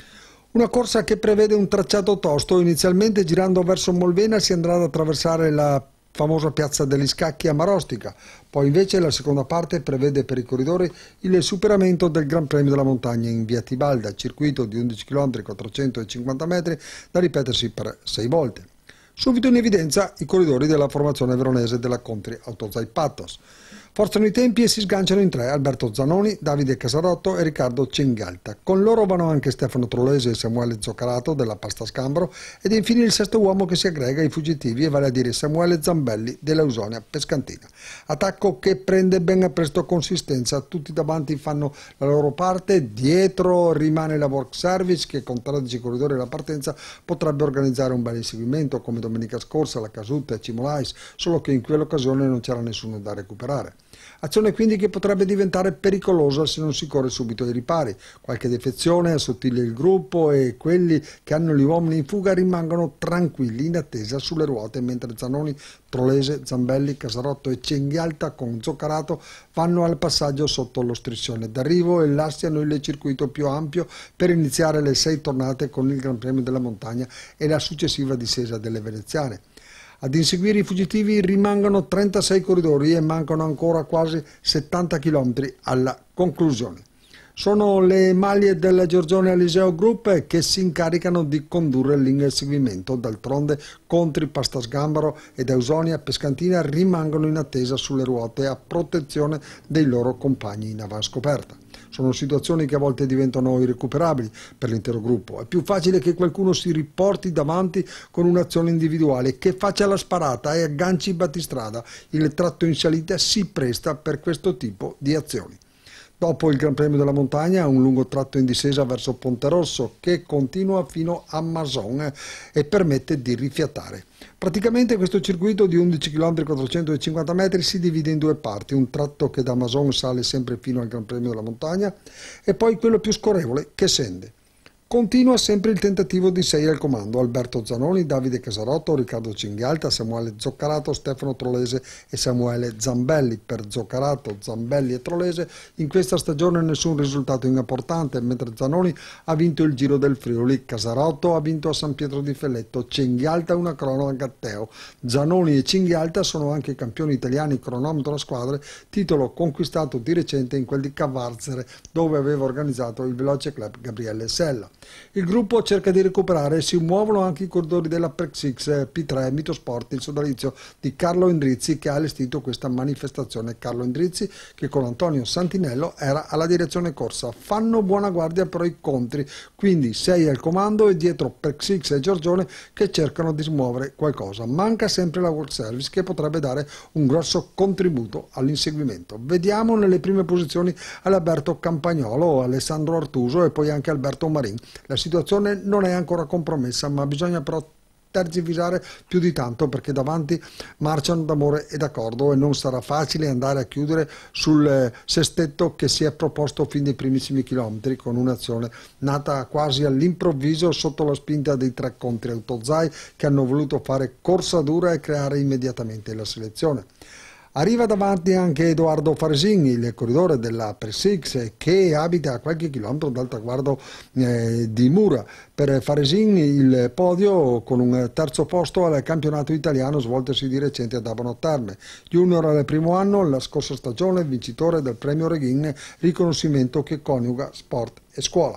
Una corsa che prevede un tracciato tosto, inizialmente girando verso Molvena si andrà ad attraversare la famosa piazza degli Scacchi a Marostica, poi invece la seconda parte prevede per i corridori il superamento del Gran Premio della Montagna in via Tibalda, circuito di undici chilometri quattrocentocinquanta metri da ripetersi per sei volte. Subito in evidenza i corridori della formazione veronese della Country Autozai Pathos. Forzano i tempi e si sganciano in tre Alberto Zanoni, Davide Casarotto e Riccardo Cengalta. Con loro vanno anche Stefano Trolese e Samuele Zoccarato della Pasta Scambro ed infine il sesto uomo che si aggrega ai fuggitivi, e vale a dire Samuele Zambelli dell'Ausonia Pescantina. Attacco che prende ben presto consistenza, tutti davanti fanno la loro parte, dietro rimane la Work Service che con tredici corridori alla partenza potrebbe organizzare un bel inseguimento come domenica scorsa la Casuta e Cimolais, solo che in quell'occasione non c'era nessuno da recuperare. Azione quindi che potrebbe diventare pericolosa se non si corre subito ai ripari. Qualche defezione assottiglia il gruppo e quelli che hanno gli uomini in fuga rimangono tranquilli in attesa sulle ruote, mentre Zanoni, Trolese, Zambelli, Casarotto e Cenghialta con Zoccarato vanno al passaggio sotto lo striscione d'arrivo e lasciano il circuito più ampio per iniziare le sei tornate con il Gran Premio della Montagna e la successiva discesa delle veneziane. Ad inseguire i fuggitivi rimangono trentasei corridori e mancano ancora quasi settanta chilometri alla conclusione. Sono le maglie del Giorgione Eliseo Group che si incaricano di condurre l'inseguimento, d'altronde Country Pasta Sgambaro ed Ausonia Pescantina rimangono in attesa sulle ruote a protezione dei loro compagni in avanscoperta. Sono situazioni che a volte diventano irrecuperabili per l'intero gruppo. È più facile che qualcuno si riporti davanti con un'azione individuale, che faccia la sparata e agganci i battistrada. Il tratto in salita si presta per questo tipo di azioni. Dopo il Gran Premio della Montagna, un lungo tratto in discesa verso Ponte Rosso che continua fino a Mason e permette di rifiatare. Praticamente questo circuito di undici chilometri quattrocentocinquanta metri si divide in due parti, un tratto che da Mason sale sempre fino al Gran Premio della Montagna e poi quello più scorrevole che scende. Continua sempre il tentativo di sei al comando, Alberto Zanoni, Davide Casarotto, Riccardo Cinghialta, Samuele Zoccarato, Stefano Trolese e Samuele Zambelli. Per Zoccarato, Zambelli e Trolese in questa stagione nessun risultato importante, mentre Zanoni ha vinto il Giro del Friuli, Casarotto ha vinto a San Pietro di Felletto, Cinghialta una crono a Gatteo. Zanoni e Cinghialta sono anche campioni italiani cronometro a squadre, titolo conquistato di recente in quel di Cavarzere, dove aveva organizzato il Veloce Club Gabriele Sella. Il gruppo cerca di recuperare e si muovono anche i corridori della Prexix P tre Mitosport, il sodalizio di Carlo Endrizzi che ha allestito questa manifestazione. Carlo Endrizzi che con Antonio Santinello era alla direzione corsa. Fanno buona guardia però i contri, quindi sei al comando e dietro Prexix e Giorgione che cercano di smuovere qualcosa. Manca sempre la World Service che potrebbe dare un grosso contributo all'inseguimento. Vediamo nelle prime posizioni Alberto Campagnolo, Alessandro Artuso e poi anche Alberto Marin. La situazione non è ancora compromessa, ma bisogna però tergiversare più di tanto perché davanti marciano d'amore e d'accordo e non sarà facile andare a chiudere sul sestetto che si è proposto fin dai primissimi chilometri con un'azione nata quasi all'improvviso sotto la spinta dei tre Country Autozai che hanno voluto fare corsa dura e creare immediatamente la selezione. Arriva davanti anche Edoardo Faresin, il corridore della Prexix, che abita a qualche chilometro dal traguardo eh, di Mura. Per Faresin il podio con un terzo posto al campionato italiano svoltosi di recente ad Abano Terme. Junior al primo anno, la scorsa stagione vincitore del premio Reghin, riconoscimento che coniuga sport e scuola.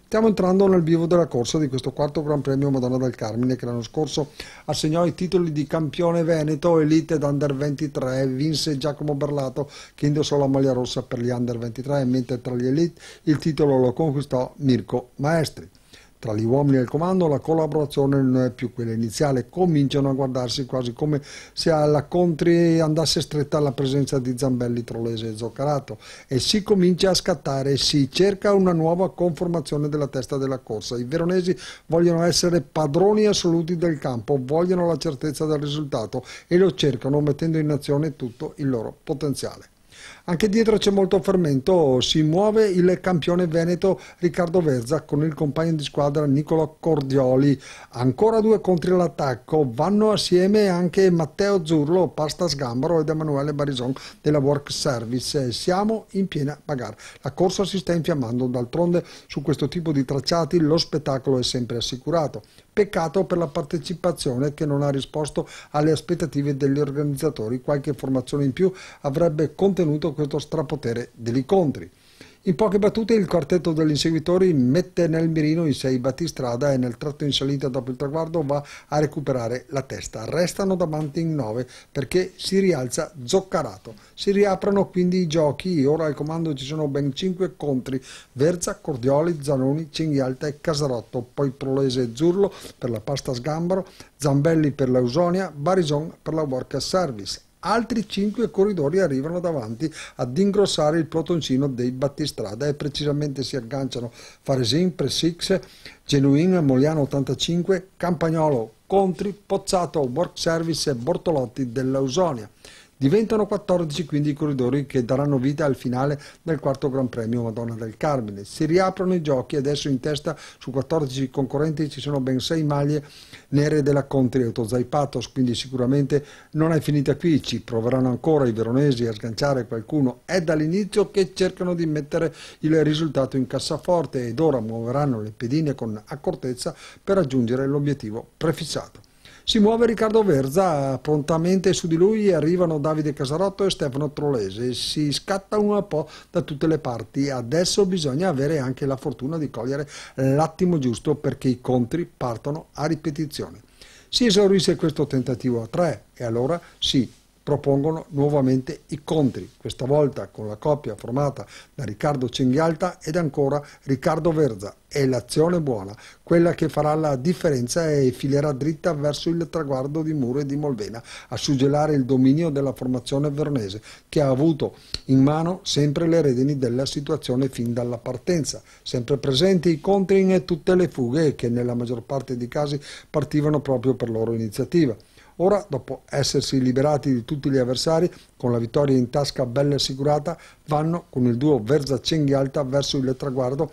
Stiamo entrando nel vivo della corsa di questo quarto Gran Premio Madonna del Carmine, che l'anno scorso assegnò i titoli di campione veneto, elite ed under ventitré, vinse Giacomo Berlato che indossò la maglia rossa per gli under ventitré, mentre tra gli elite il titolo lo conquistò Mirko Maestri. Tra gli uomini al comando la collaborazione non è più quella iniziale, cominciano a guardarsi quasi come se alla Contri andasse stretta la presenza di Zambelli, Trolese e Zoccarato, e si comincia a scattare, si cerca una nuova conformazione della testa della corsa. I veronesi vogliono essere padroni assoluti del campo, vogliono la certezza del risultato e lo cercano mettendo in azione tutto il loro potenziale. Anche dietro c'è molto fermento, si muove il campione veneto Riccardo Verza con il compagno di squadra Niccolò Cordioli, ancora due contri all'attacco, vanno assieme anche Matteo Zurlo, Pasta Sgambaro ed Emanuele Barison della Work Service. Siamo in piena bagarre, la corsa si sta infiammando, d'altronde su questo tipo di tracciati lo spettacolo è sempre assicurato. Peccato per la partecipazione che non ha risposto alle aspettative degli organizzatori, qualche formazione in più avrebbe contenuto questo strapotere degli incontri. In poche battute il quartetto degli inseguitori mette nel mirino i sei battistrada e nel tratto in salita dopo il traguardo va a recuperare la testa. Restano davanti in nove perché si rialza Zoccarato. Si riaprono quindi i giochi, ora al comando ci sono ben cinque contri: Verza, Cordioli, Zanoni, Cinghialta e Casarotto, poi Trolese e Zurlo per la Pasta Sgambaro, Zambelli per l'Ausonia, Barison per la Work Service. Altri cinque corridori arrivano davanti ad ingrossare il pelotoncino dei battistrada e precisamente si agganciano Faresin, Presix, Genuin, Moliano ottantacinque, Campagnolo, Contri, Pozzato, Work Service e Bortolotti dell'Ausonia. Diventano quattordici quindi i corridori che daranno vita al finale del quarto Gran Premio Madonna del Carmine. Si riaprono i giochi, adesso in testa su quattordici concorrenti ci sono ben sei maglie nere della Contri Autozaipatos, quindi sicuramente non è finita qui, ci proveranno ancora i veronesi a sganciare qualcuno. È dall'inizio che cercano di mettere il risultato in cassaforte ed ora muoveranno le pedine con accortezza per raggiungere l'obiettivo prefissato. Si muove Riccardo Verza, prontamente su di lui arrivano Davide Casarotto e Stefano Trolese, si scatta un po' da tutte le parti, adesso bisogna avere anche la fortuna di cogliere l'attimo giusto perché i contri partono a ripetizione. Si esaurisce questo tentativo a tre e allora si propongono nuovamente i contri, questa volta con la coppia formata da Riccardo Cinghialta ed ancora Riccardo Verza. È l'azione buona, quella che farà la differenza e filerà dritta verso il traguardo di Muro e di Molvena a suggellare il dominio della formazione veronese che ha avuto in mano sempre le redini della situazione fin dalla partenza, sempre presenti i contri in tutte le fughe che nella maggior parte dei casi partivano proprio per loro iniziativa. Ora, dopo essersi liberati di tutti gli avversari, con la vittoria in tasca bella assicurata, vanno con il duo Verza-Cinghialta verso il traguardo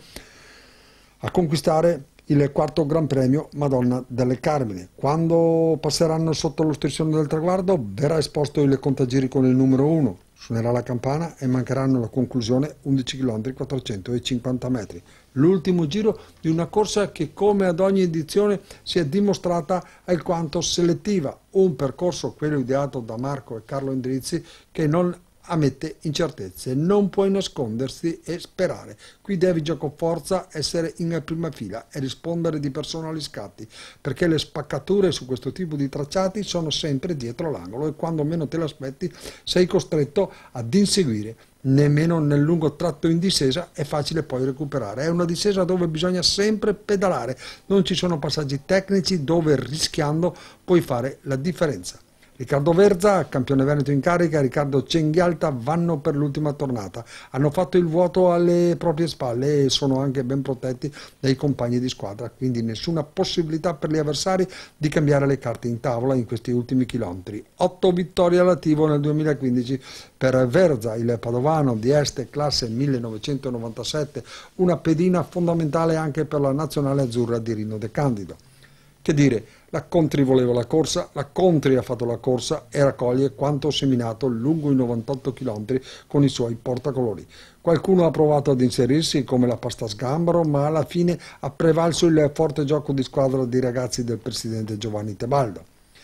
a conquistare il quarto Gran Premio Madonna delle Carmine. Quando passeranno sotto lo striscione del traguardo, verrà esposto il contagiri con il numero uno. Suonerà la campana e mancheranno alla conclusione undici chilometri quattrocentocinquanta metri. L'ultimo giro di una corsa che, come ad ogni edizione, si è dimostrata alquanto selettiva. Un percorso, quello ideato da Marco e Carlo Endrizzi, che non ammette incertezze, non puoi nascondersi e sperare. Qui devi giocoforza essere in prima fila e rispondere di persona agli scatti, perché le spaccature su questo tipo di tracciati sono sempre dietro l'angolo e quando meno te l'aspetti sei costretto ad inseguire. Nemmeno nel lungo tratto in discesa è facile poi recuperare, è una discesa dove bisogna sempre pedalare, non ci sono passaggi tecnici dove rischiando puoi fare la differenza. Riccardo Verza, campione veneto in carica, Riccardo Cinghialta vanno per l'ultima tornata. Hanno fatto il vuoto alle proprie spalle e sono anche ben protetti dai compagni di squadra, quindi nessuna possibilità per gli avversari di cambiare le carte in tavola in questi ultimi chilometri. Otto vittorie all'attivo nel duemilaquindici per Verza, il padovano di Este, classe millenovecentonovantasette, una pedina fondamentale anche per la nazionale azzurra di Rino De Candido. Che dire, la Contri voleva la corsa, la Contri ha fatto la corsa e raccoglie quanto seminato lungo i novantotto chilometri con i suoi portacolori. Qualcuno ha provato ad inserirsi come la Pasta Sgambaro, ma alla fine ha prevalso il forte gioco di squadra dei ragazzi del presidente Giovanni Tebaldo.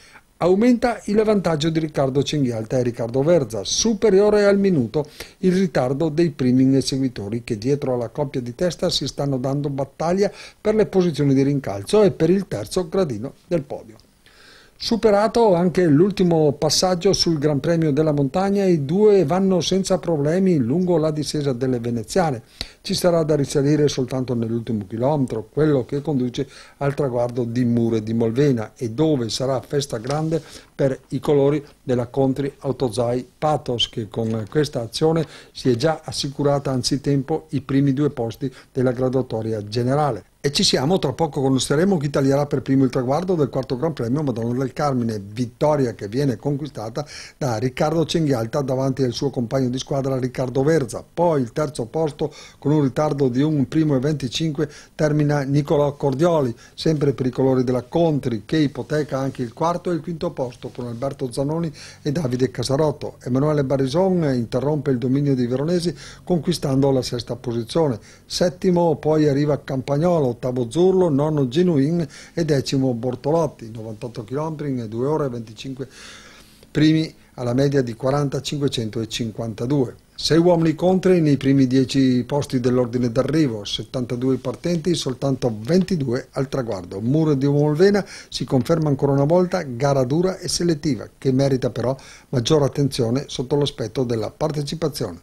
Aumenta il vantaggio di Riccardo Cinghialta e Riccardo Verza, superiore al minuto il ritardo dei primi inseguitori che dietro alla coppia di testa si stanno dando battaglia per le posizioni di rincalzo e per il terzo gradino del podio. Superato anche l'ultimo passaggio sul Gran Premio della Montagna, i due vanno senza problemi lungo la discesa delle veneziane. Ci sarà da risalire soltanto nell'ultimo chilometro, quello che conduce al traguardo di Mure di Molvena e dove sarà festa grande per i colori della Country Autozai Pathos, che con questa azione si è già assicurata anzitempo i primi due posti della graduatoria generale. E ci siamo, tra poco conosceremo chi taglierà per primo il traguardo del quarto Gran Premio Madonna del Carmine, vittoria che viene conquistata da Riccardo Cinghialta davanti al suo compagno di squadra Riccardo Verza. Poi il terzo posto con un ritardo di un primo e venticinque termina Nicolò Cordioli, sempre per i colori della Country, che ipoteca anche il quarto e il quinto posto con Alberto Zanoni e Davide Casarotto. Emanuele Barison interrompe il dominio dei veronesi conquistando la sesta posizione. Settimo poi arriva Campagnolo, ottavo Zurlo, nono Genuin e decimo Bortolotti, novantotto chilometri in due ore e venticinque primi alla media di quaranta cinquecentocinquantadue. Sei uomini contro nei primi dieci posti dell'ordine d'arrivo, settantadue partenti, soltanto ventidue al traguardo. Muro di Molvena si conferma ancora una volta gara dura e selettiva, che merita però maggiore attenzione sotto l'aspetto della partecipazione.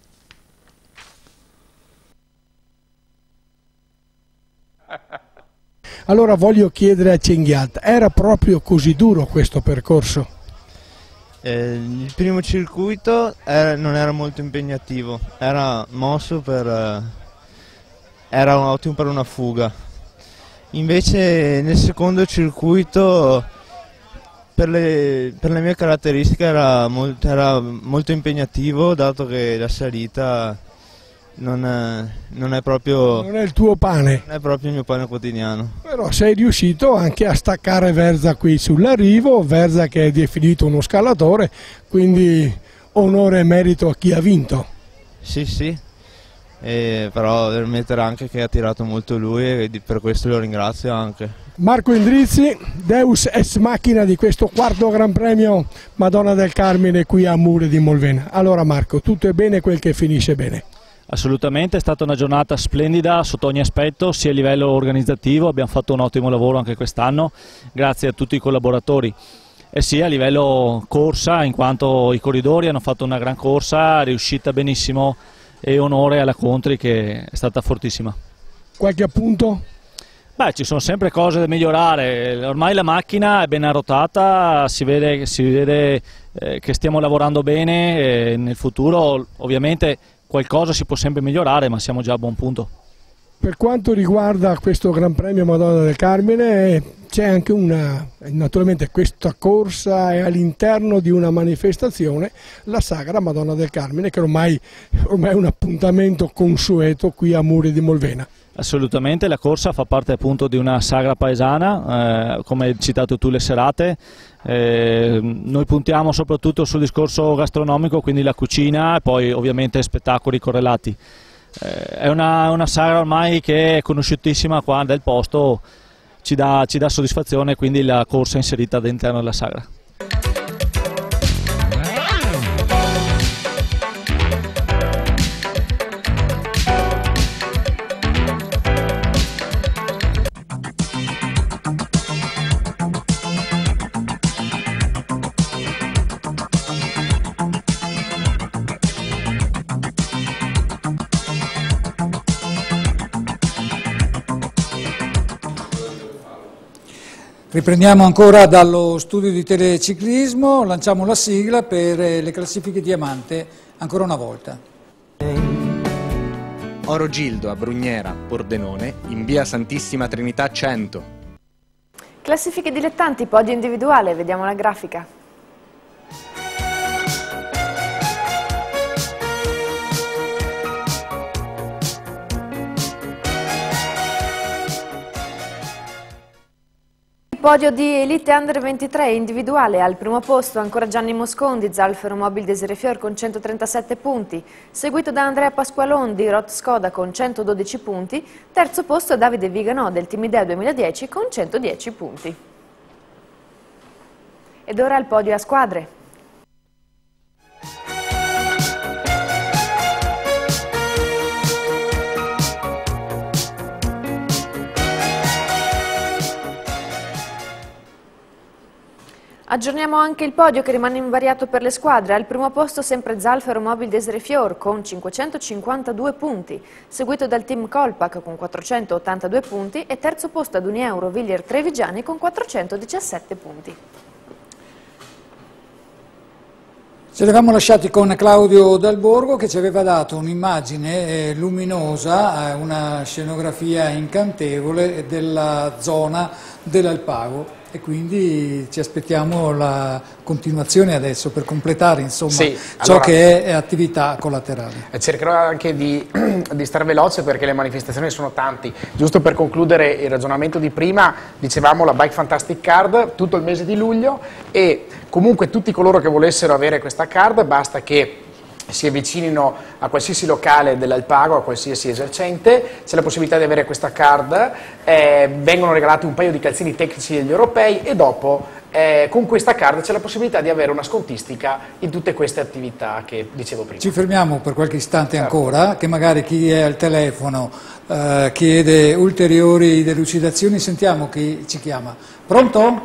Allora voglio chiedere a Cinghialta, era proprio così duro questo percorso? Eh, il primo circuito era, non era molto impegnativo, era mosso per, eh, era ottimo per una fuga. Invece nel secondo circuito per le, per le mie caratteristiche era molto, era molto impegnativo, dato che la salita non è, non è proprio... Non è il tuo pane? Non è proprio il mio pane quotidiano. Però sei riuscito anche a staccare Verza qui sull'arrivo, Verza che è definito uno scalatore, quindi onore e merito a chi ha vinto. Sì, sì, e però devo ammettere anche che ha tirato molto lui e per questo lo ringrazio anche. Marco Indrizzi, Deus ex machina di questo quarto Gran Premio Madonna del Carmine qui a Mure di Molvena. Allora Marco, tutto è bene quel che finisce bene? Assolutamente, è stata una giornata splendida sotto ogni aspetto, sia a livello organizzativo, abbiamo fatto un ottimo lavoro anche quest'anno, grazie a tutti i collaboratori, e sia a livello corsa, in quanto i corridori hanno fatto una gran corsa, riuscita benissimo, e onore alla Country che è stata fortissima. Qualche appunto? Beh, ci sono sempre cose da migliorare, ormai la macchina è ben arrotata, si vede, si vede eh, che stiamo lavorando bene, e nel futuro ovviamente qualcosa si può sempre migliorare, ma siamo già a buon punto. Per quanto riguarda questo Gran Premio Madonna del Carmine, c'è anche una, naturalmente questa corsa è all'interno di una manifestazione, la Sagra Madonna del Carmine, che ormai, ormai è un appuntamento consueto qui a Mure di Molvena. Assolutamente, la corsa fa parte appunto di una sagra paesana, eh, come hai citato tu le serate, eh, noi puntiamo soprattutto sul discorso gastronomico, quindi la cucina e poi ovviamente spettacoli correlati. Eh, è una, una sagra ormai che è conosciutissima qua del posto, ci dà, ci dà soddisfazione, quindi la corsa è inserita all'interno della sagra. Riprendiamo ancora dallo studio di teleciclismo, lanciamo la sigla per le classifiche diamante ancora una volta. Oro Gildo a Brugnera, Pordenone, in via Santissima Trinità cento. Classifiche dilettanti, podio individuale, vediamo la grafica. Podio di Elite Under ventitré individuale, al primo posto ancora Gianni Moscondi, Zalfero Mobil Desiré Fior con centotrentasette punti, seguito da Andrea Pasqualon di Rot Skoda con centododici punti, terzo posto Davide Viganò del Team Idea duemiladieci con centodieci punti. Ed ora il podio a squadre. Aggiorniamo anche il podio che rimane invariato per le squadre. Al primo posto sempre Zalf Aeromobil Desirée Fior con cinquecentocinquantadue punti, seguito dal team Colpac con quattrocentottantadue punti e terzo posto ad Unieuro Villiers Trevigiani con quattrocentodiciassette punti. Ci eravamo lasciati con Claudio Dal Borgo che ci aveva dato un'immagine luminosa, una scenografia incantevole della zona dell'Alpago. E quindi ci aspettiamo la continuazione adesso per completare insomma, sì, ciò allora, che è attività collaterale. Cercherò anche di, di stare veloce perché le manifestazioni sono tanti. Giusto per concludere il ragionamento di prima, dicevamo la Bike Fantastic Card tutto il mese di luglio e comunque tutti coloro che volessero avere questa card basta che si avvicinino a qualsiasi locale dell'Alpago, a qualsiasi esercente, c'è la possibilità di avere questa card, eh, vengono regalati un paio di calzini tecnici degli europei e dopo eh, con questa card c'è la possibilità di avere una scontistica in tutte queste attività che dicevo prima. Ci fermiamo per qualche istante certo. ancora, che magari chi è al telefono eh, chiede ulteriori delucidazioni, sentiamo chi ci chiama. Pronto?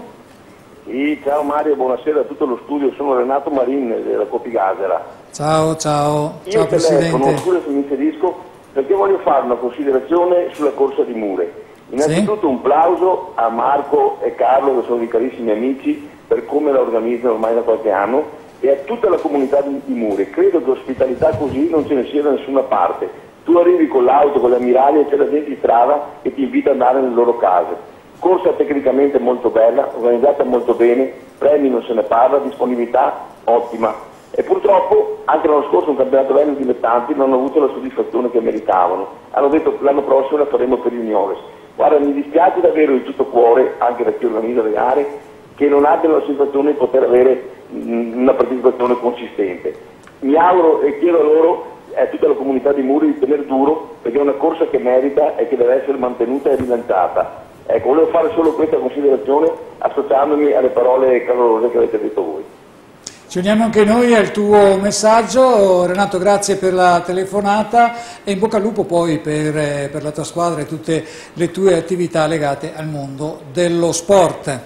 Sì, ciao Mario, buonasera a tutto lo studio, sono Renato Marin della Copigasera. Ciao, ciao, Io ciao Presidente. Presidente. Scusa se mi inserisco perché voglio fare una considerazione sulla corsa di Mure. Innanzitutto sì? Un plauso a Marco e Carlo che sono dei carissimi amici per come la organizzano ormai da qualche anno e a tutta la comunità di, di Mure. Credo che ospitalità così non ce ne sia da nessuna parte. Tu arrivi con l'auto, con le ammiraglie e c'è la gente di strada che ti invita ad andare nelle loro case. Corsa tecnicamente molto bella, organizzata molto bene, premi non se ne parla, disponibilità ottima. E purtroppo anche l'anno scorso un campionato bello dilettanti non hanno avuto la soddisfazione che meritavano. Hanno detto che l'anno prossimo la faremo per il Juniores. Guarda, mi dispiace davvero di tutto cuore, anche da chi organizza le gare, che non abbiano la sensazione di poter avere mh, una partecipazione consistente. Mi auguro e chiedo a loro e a tutta la comunità di Muri di tenere duro perché è una corsa che merita e che deve essere mantenuta e rilanciata. Ecco, volevo fare solo questa considerazione associandomi alle parole calorose che avete detto voi. Ci uniamo anche noi al tuo messaggio, Renato, grazie per la telefonata e in bocca al lupo poi per, per la tua squadra e tutte le tue attività legate al mondo dello sport.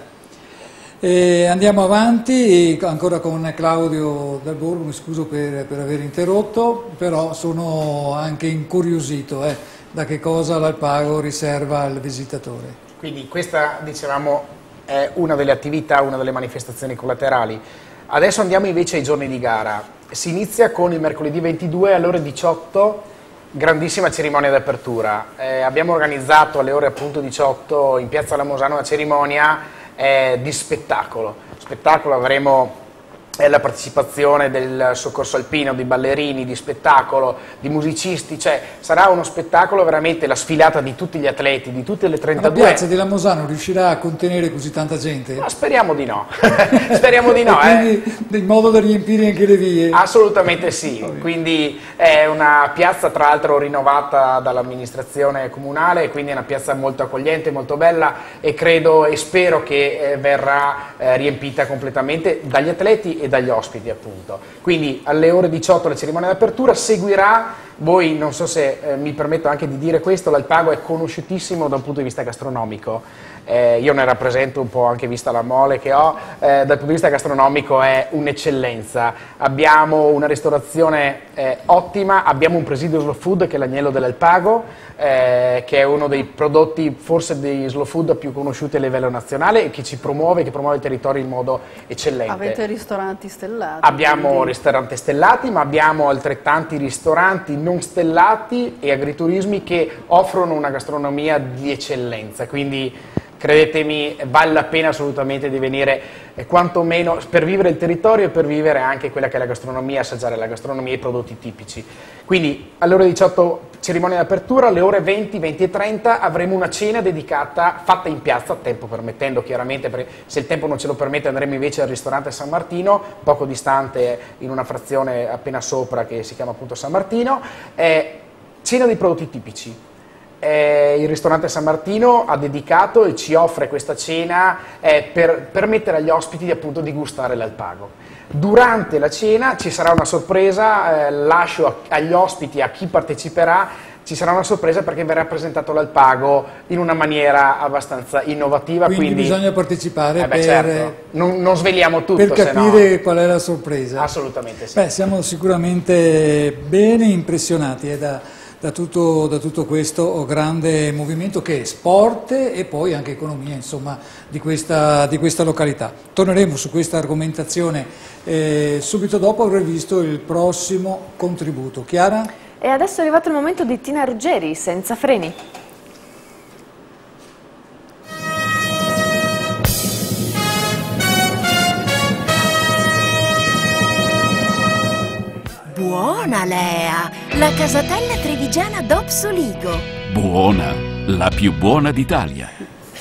E andiamo avanti ancora con Claudio Dal Borgo, mi scuso per, per aver interrotto, però sono anche incuriosito eh, da che cosa l'Alpago riserva al visitatore. Quindi questa, dicevamo, è una delle attività, una delle manifestazioni collaterali. Adesso andiamo invece ai giorni di gara. Si inizia con il mercoledì ventidue alle ore diciotto, grandissima cerimonia d'apertura. Eh, abbiamo organizzato alle ore appunto diciotto in Piazza Lamosano una cerimonia eh, di spettacolo. Spettacolo avremo eh, la partecipazione del soccorso alpino, di ballerini, di spettacolo, di musicisti, cioè sarà uno spettacolo veramente la sfilata di tutti gli atleti, di tutte le trentadue. La piazza di Lamosano riuscirà a contenere così tanta gente? Ma speriamo di no, speriamo di no. Quindi eh. in modo da riempire anche le vie? Assolutamente sì, quindi è una piazza tra l'altro rinnovata dall'amministrazione comunale, quindi è una piazza molto accogliente, molto bella e credo e spero che eh, verrà eh, riempita completamente dagli atleti e dagli ospiti appunto. Quindi alle ore diciotto la cerimonia d'apertura, seguirà, voi non so se eh, mi permetto anche di dire questo, l'Alpago è conosciutissimo dal punto di vista gastronomico. Eh, io ne rappresento un po' anche vista la mole che ho, eh, dal punto di vista gastronomico è un'eccellenza, abbiamo una ristorazione eh, ottima, abbiamo un presidio slow food che è l'Agnello dell'Alpago, eh, che è uno dei prodotti forse dei slow food più conosciuti a livello nazionale e che ci promuove, che promuove il territorio in modo eccellente. Avete ristoranti stellati? Abbiamo quindi... ristoranti stellati, ma abbiamo altrettanti ristoranti non stellati e agriturismi che offrono una gastronomia di eccellenza, quindi credetemi vale la pena assolutamente di venire eh, quantomeno per vivere il territorio e per vivere anche quella che è la gastronomia, assaggiare la gastronomia e i prodotti tipici. Quindi alle ore diciotto cerimonia d'apertura, alle ore venti, venti e trenta avremo una cena dedicata, fatta in piazza, tempo permettendo chiaramente, perché se il tempo non ce lo permette andremo invece al ristorante San Martino, poco distante in una frazione appena sopra che si chiama appunto San Martino, eh, cena di prodotti tipici. eh, il ristorante San Martino ha dedicato e ci offre questa cena eh, per permettere agli ospiti appunto di gustare l'Alpago. Durante la cena ci sarà una sorpresa, eh, lascio a, agli ospiti, a chi parteciperà, ci sarà una sorpresa perché verrà presentato l'Alpago in una maniera abbastanza innovativa. Quindi, quindi bisogna partecipare eh beh, per, certo. non, non sveliamo tutto. per capire no... qual è la sorpresa. Assolutamente sì. Beh, siamo sicuramente bene impressionati eh, da, da, tutto, da tutto questo grande movimento che è sport e poi anche economia, insomma, di questa, di questa località. Torneremo su questa argomentazione eh, subito dopo aver visto il prossimo contributo. Chiara? E adesso è arrivato il momento di Tina Ruggeri, Senza freni. Buona Lea, la casatella trevigiana D O P Soligo. Buona, la più buona d'Italia.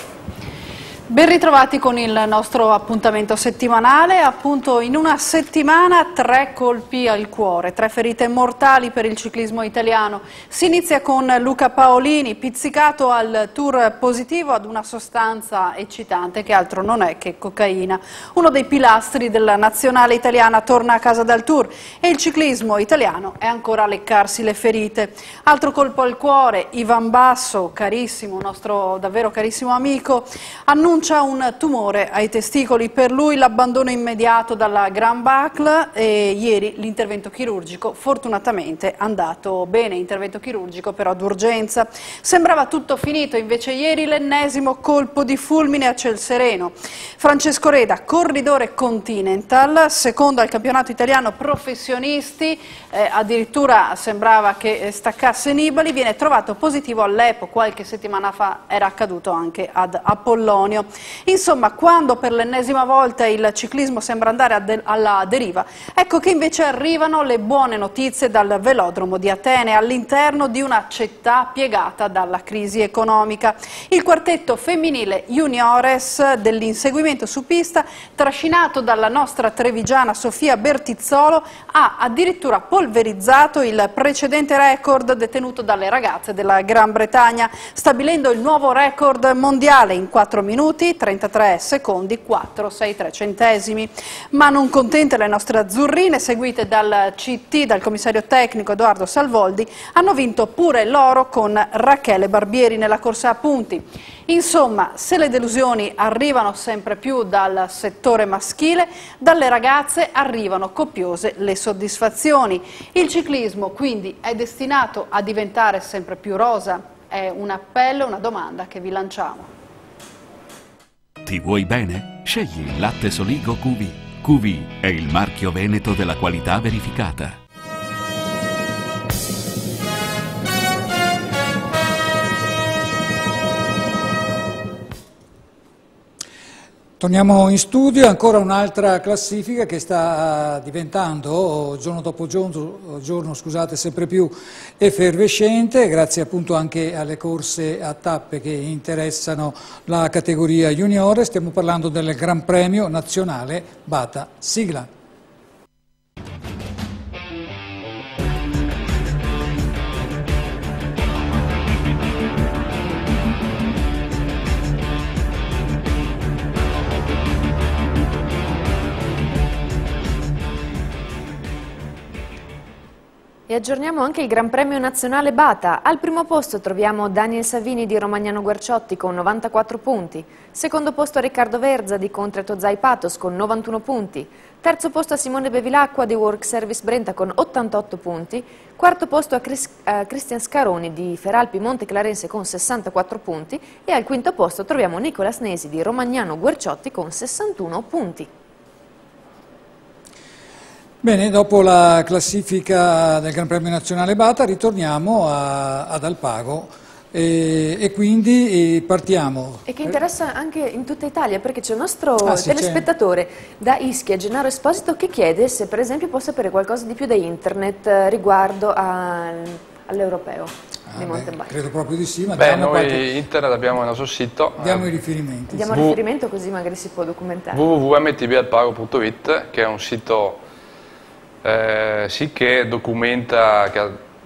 Ben ritrovati con il nostro appuntamento settimanale. Appunto in una settimana tre colpi al cuore, tre ferite mortali per il ciclismo italiano. Si inizia con Luca Paolini, pizzicato al tour positivo ad una sostanza eccitante che altro non è che cocaina. Uno dei pilastri della nazionale italiana torna a casa dal tour e il ciclismo italiano è ancora a leccarsi le ferite. Altro colpo al cuore, Ivan Basso, carissimo, nostro davvero carissimo amico, annuncia un tumore ai testicoli, per lui l'abbandono immediato dalla Grand Bucle e ieri l'intervento chirurgico fortunatamente è andato bene, intervento chirurgico però d'urgenza. Sembrava tutto finito, invece ieri l'ennesimo colpo di fulmine a ciel sereno. Francesco Reda, corridore Continental, secondo al campionato italiano professionisti, eh, addirittura sembrava che staccasse Nibali, viene trovato positivo all'E P O, qualche settimana fa era accaduto anche ad Apollonio. Insomma, quando per l'ennesima volta il ciclismo sembra andare de alla deriva, ecco che invece arrivano le buone notizie dal velodromo di Atene, all'interno di una città piegata dalla crisi economica. Il quartetto femminile juniores dell'inseguimento su pista, trascinato dalla nostra trevigiana Sofia Bertizzolo, ha addirittura polverizzato il precedente record detenuto dalle ragazze della Gran Bretagna, stabilendo il nuovo record mondiale in quattro minuti, trentatré secondi, quattro sei tre centesimi. Ma non contente le nostre azzurrine, seguite dal C T, dal commissario tecnico Edoardo Salvoldi, hanno vinto pure l'oro con Rachele Barbieri nella corsa a punti. Insomma, se le delusioni arrivano sempre più dal settore maschile, dalle ragazze arrivano copiose le soddisfazioni. Il ciclismo quindi è destinato a diventare sempre più rosa? È un appello, una domanda che vi lanciamo. Ti vuoi bene? Scegli il latte Soligo Q V. Q V è il marchio veneto della qualità verificata. Torniamo in studio, ancora un'altra classifica che sta diventando giorno dopo giorno, giorno scusate, sempre più effervescente, grazie appunto anche alle corse a tappe che interessano la categoria juniore. Stiamo parlando del Gran Premio Nazionale Bata. Sigla. E aggiorniamo anche il Gran Premio Nazionale Bata. Al primo posto troviamo Daniel Savini di Romagnano Guerciotti con novantaquattro punti. Secondo posto Riccardo Verza di Concreto Zai Patos con novantuno punti. Terzo posto a Simone Bevilacqua di Work Service Brenta con ottantotto punti. Quarto posto a, Chris, a Cristian Scaroni di Feralpi Monte Clarense con sessantaquattro punti. E al quinto posto troviamo Nicolas Nesi di Romagnano Guerciotti con sessantuno punti. Bene, dopo la classifica del Gran Premio Nazionale Bata ritorniamo a, ad Alpago e, e quindi e partiamo. E che interessa anche in tutta Italia, perché c'è un nostro ah, sì, telespettatore da Ischia, Gennaro Esposito, che chiede se per esempio può sapere qualcosa di più da internet eh, riguardo all'europeo ah, di mountain bike. Credo proprio di sì, ma Beh, diamo noi qualche... internet abbiamo il nostro sito. Diamo eh, i riferimenti. Diamo sì. il riferimento così magari si può documentare. w w w punto m t b alpago punto i t, che è un sito Eh, sì che documenta, che ha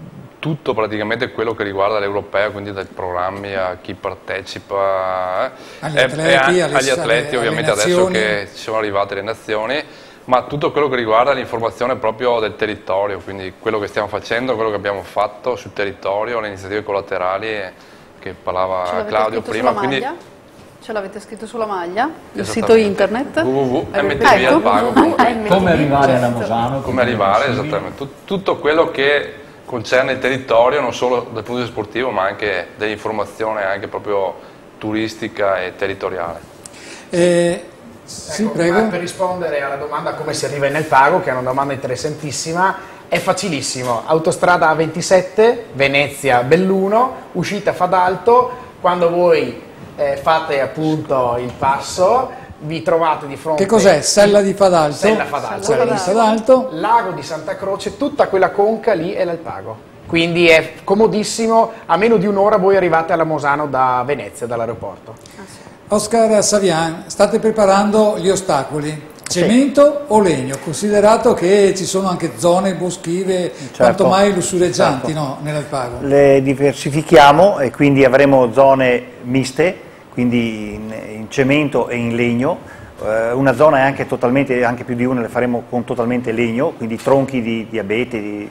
tutto praticamente quello che riguarda l'europeo, quindi dai programmi a chi partecipa, eh, agli e, atleti, e a, alle, agli atleti alle, ovviamente alle adesso che ci sono arrivate le nazioni, ma tutto quello che riguarda l'informazione proprio del territorio, quindi quello che stiamo facendo, quello che abbiamo fatto sul territorio, le iniziative collaterali che parlava Claudio prima. Quindi, ce l'avete scritto sulla maglia, il sito internet w w w punto m t v ecco. al pago. Come arrivare alla Mosano? Come arrivare, esattamente. Tut, tutto quello che concerne il territorio, non solo dal punto di vista sportivo, ma anche dell'informazione anche proprio turistica e territoriale. Eh, sì, ecco, prego. Per rispondere alla domanda come si arriva in El Pago, che è una domanda interessantissima, è facilissimo. Autostrada A ventisette, Venezia, Belluno, uscita Fadalto, quando voi Eh, fate appunto il passo, vi trovate di fronte... Che cos'è? Sella di Fadalto? Sella Fadalto. Sella di Fadalto. Lago di Santa Croce, tutta quella conca lì è l'El Pago. Quindi è comodissimo, a meno di un'ora voi arrivate alla Mosano da Venezia, dall'aeroporto. Oscar Savian, state preparando gli ostacoli? Cemento o legno? Considerato che ci sono anche zone boschive certo, quanto mai lussureggianti, certo. no, nell'El Pago. Le diversifichiamo e quindi avremo zone miste, quindi in, in cemento e in legno. Eh, una zona è anche totalmente, anche più di una le faremo con totalmente legno, quindi tronchi di, di abete, di,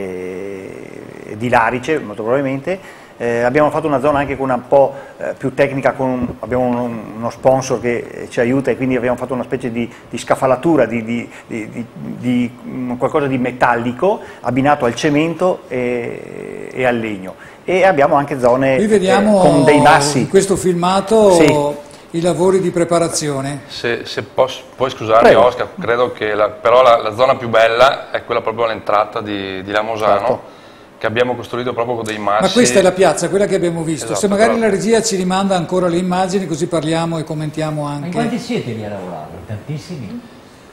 eh, di larice molto probabilmente. Eh, abbiamo fatto una zona anche con una un po' eh, più tecnica, con, abbiamo un, uno sponsor che ci aiuta e quindi abbiamo fatto una specie di, di scafalatura, di, di, di, di, di um, qualcosa di metallico abbinato al cemento e, e al legno. E abbiamo anche zone Qui vediamo eh, con dei massi. In questo filmato sì. i lavori di preparazione. Se, se posso, puoi scusarmi Prego. Oscar, credo che la, però la, la zona più bella è quella proprio all'entrata di, di La Mosano. Certo. Che abbiamo costruito proprio con dei massi. Ma questa è la piazza, quella che abbiamo visto. Esatto, Se magari però... la regia ci rimanda ancora le immagini, così parliamo e commentiamo anche. Ma quanti siete lì a lavorare? Tantissimi?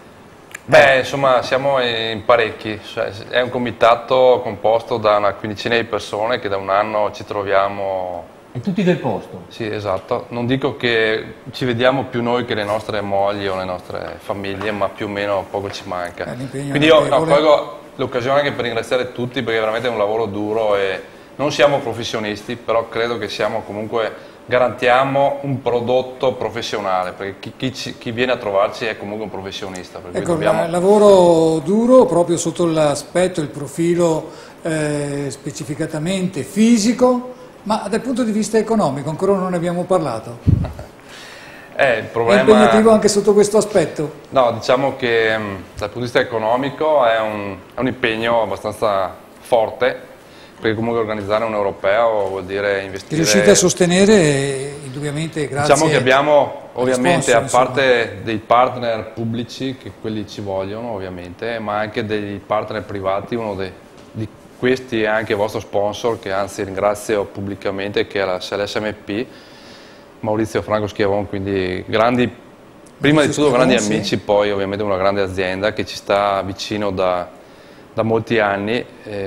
Beh, insomma, siamo in parecchi. È un comitato composto da una quindicina di persone che da un anno ci troviamo. E tutti del posto? Sì, esatto. Non dico che ci vediamo più noi che le nostre mogli o le nostre famiglie, ma più o meno poco ci manca. Quindi io no, colgo l'occasione anche per ringraziare tutti, perché veramente è un lavoro duro e non siamo professionisti, però credo che siamo comunque, garantiamo un prodotto professionale, perché chi, chi, ci, chi viene a trovarci è comunque un professionista. Per cui Ecco, dobbiamo... il lavoro duro proprio sotto l'aspetto, il profilo eh, specificatamente fisico, ma dal punto di vista economico ancora non ne abbiamo parlato. Eh, il problema... È impegnativo anche sotto questo aspetto? No, diciamo che mh, dal punto di vista economico è un, è un impegno abbastanza forte, perché comunque organizzare un europeo vuol dire investire... Che riuscite a sostenere eh, indubbiamente grazie... Diciamo che abbiamo ovviamente, sponsor, a parte insomma. dei partner pubblici, che quelli ci vogliono ovviamente, ma anche dei partner privati, uno dei, di questi è anche il vostro sponsor, che anzi ringrazio pubblicamente, che è la S M P, Maurizio Franco Schiavon, quindi grandi, prima di tutto grandi amici, poi ovviamente una grande azienda che ci sta vicino da, da molti anni,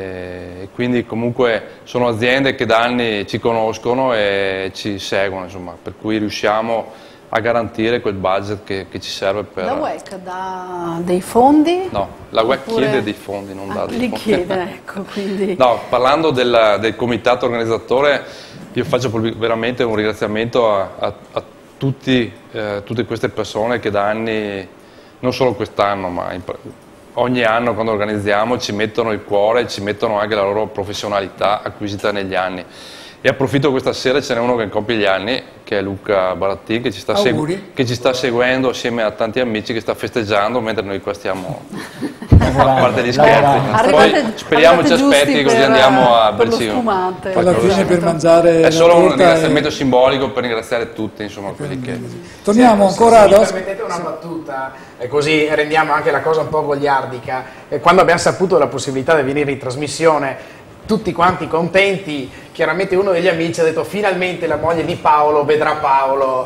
e quindi comunque sono aziende che da anni ci conoscono e ci seguono, insomma, per cui riusciamo a garantire quel budget che, che ci serve per... La U E C dà dei fondi? No, la U E C Oppure... chiede dei fondi, non ah, dà dei li fondi. chiede, ecco, quindi... No, parlando del, del comitato organizzatore, io faccio veramente un ringraziamento a, a, a tutti, eh, tutte queste persone che da anni, non solo quest'anno, ma in, ogni anno quando organizziamo ci mettono il cuore, ci mettono anche la loro professionalità acquisita negli anni. E approfitto questa sera, ce n'è uno che compie gli anni, che è Luca Barattin, che ci, sta che ci sta seguendo assieme a tanti amici, che sta festeggiando mentre noi qua stiamo a parte gli scherzi. Poi speriamo ci aspetti, così andiamo a berci alla fine per mangiare. È solo un ringraziamento e... simbolico per ringraziare tutti, insomma, quelli che... Torniamo se, ancora se ad... Mi permettete una battuta, e così rendiamo anche la cosa un po' goliardica. E quando abbiamo saputo la possibilità di venire in trasmissione, tutti quanti contenti, chiaramente uno degli amici ha detto finalmente la moglie di Paolo vedrà Paolo,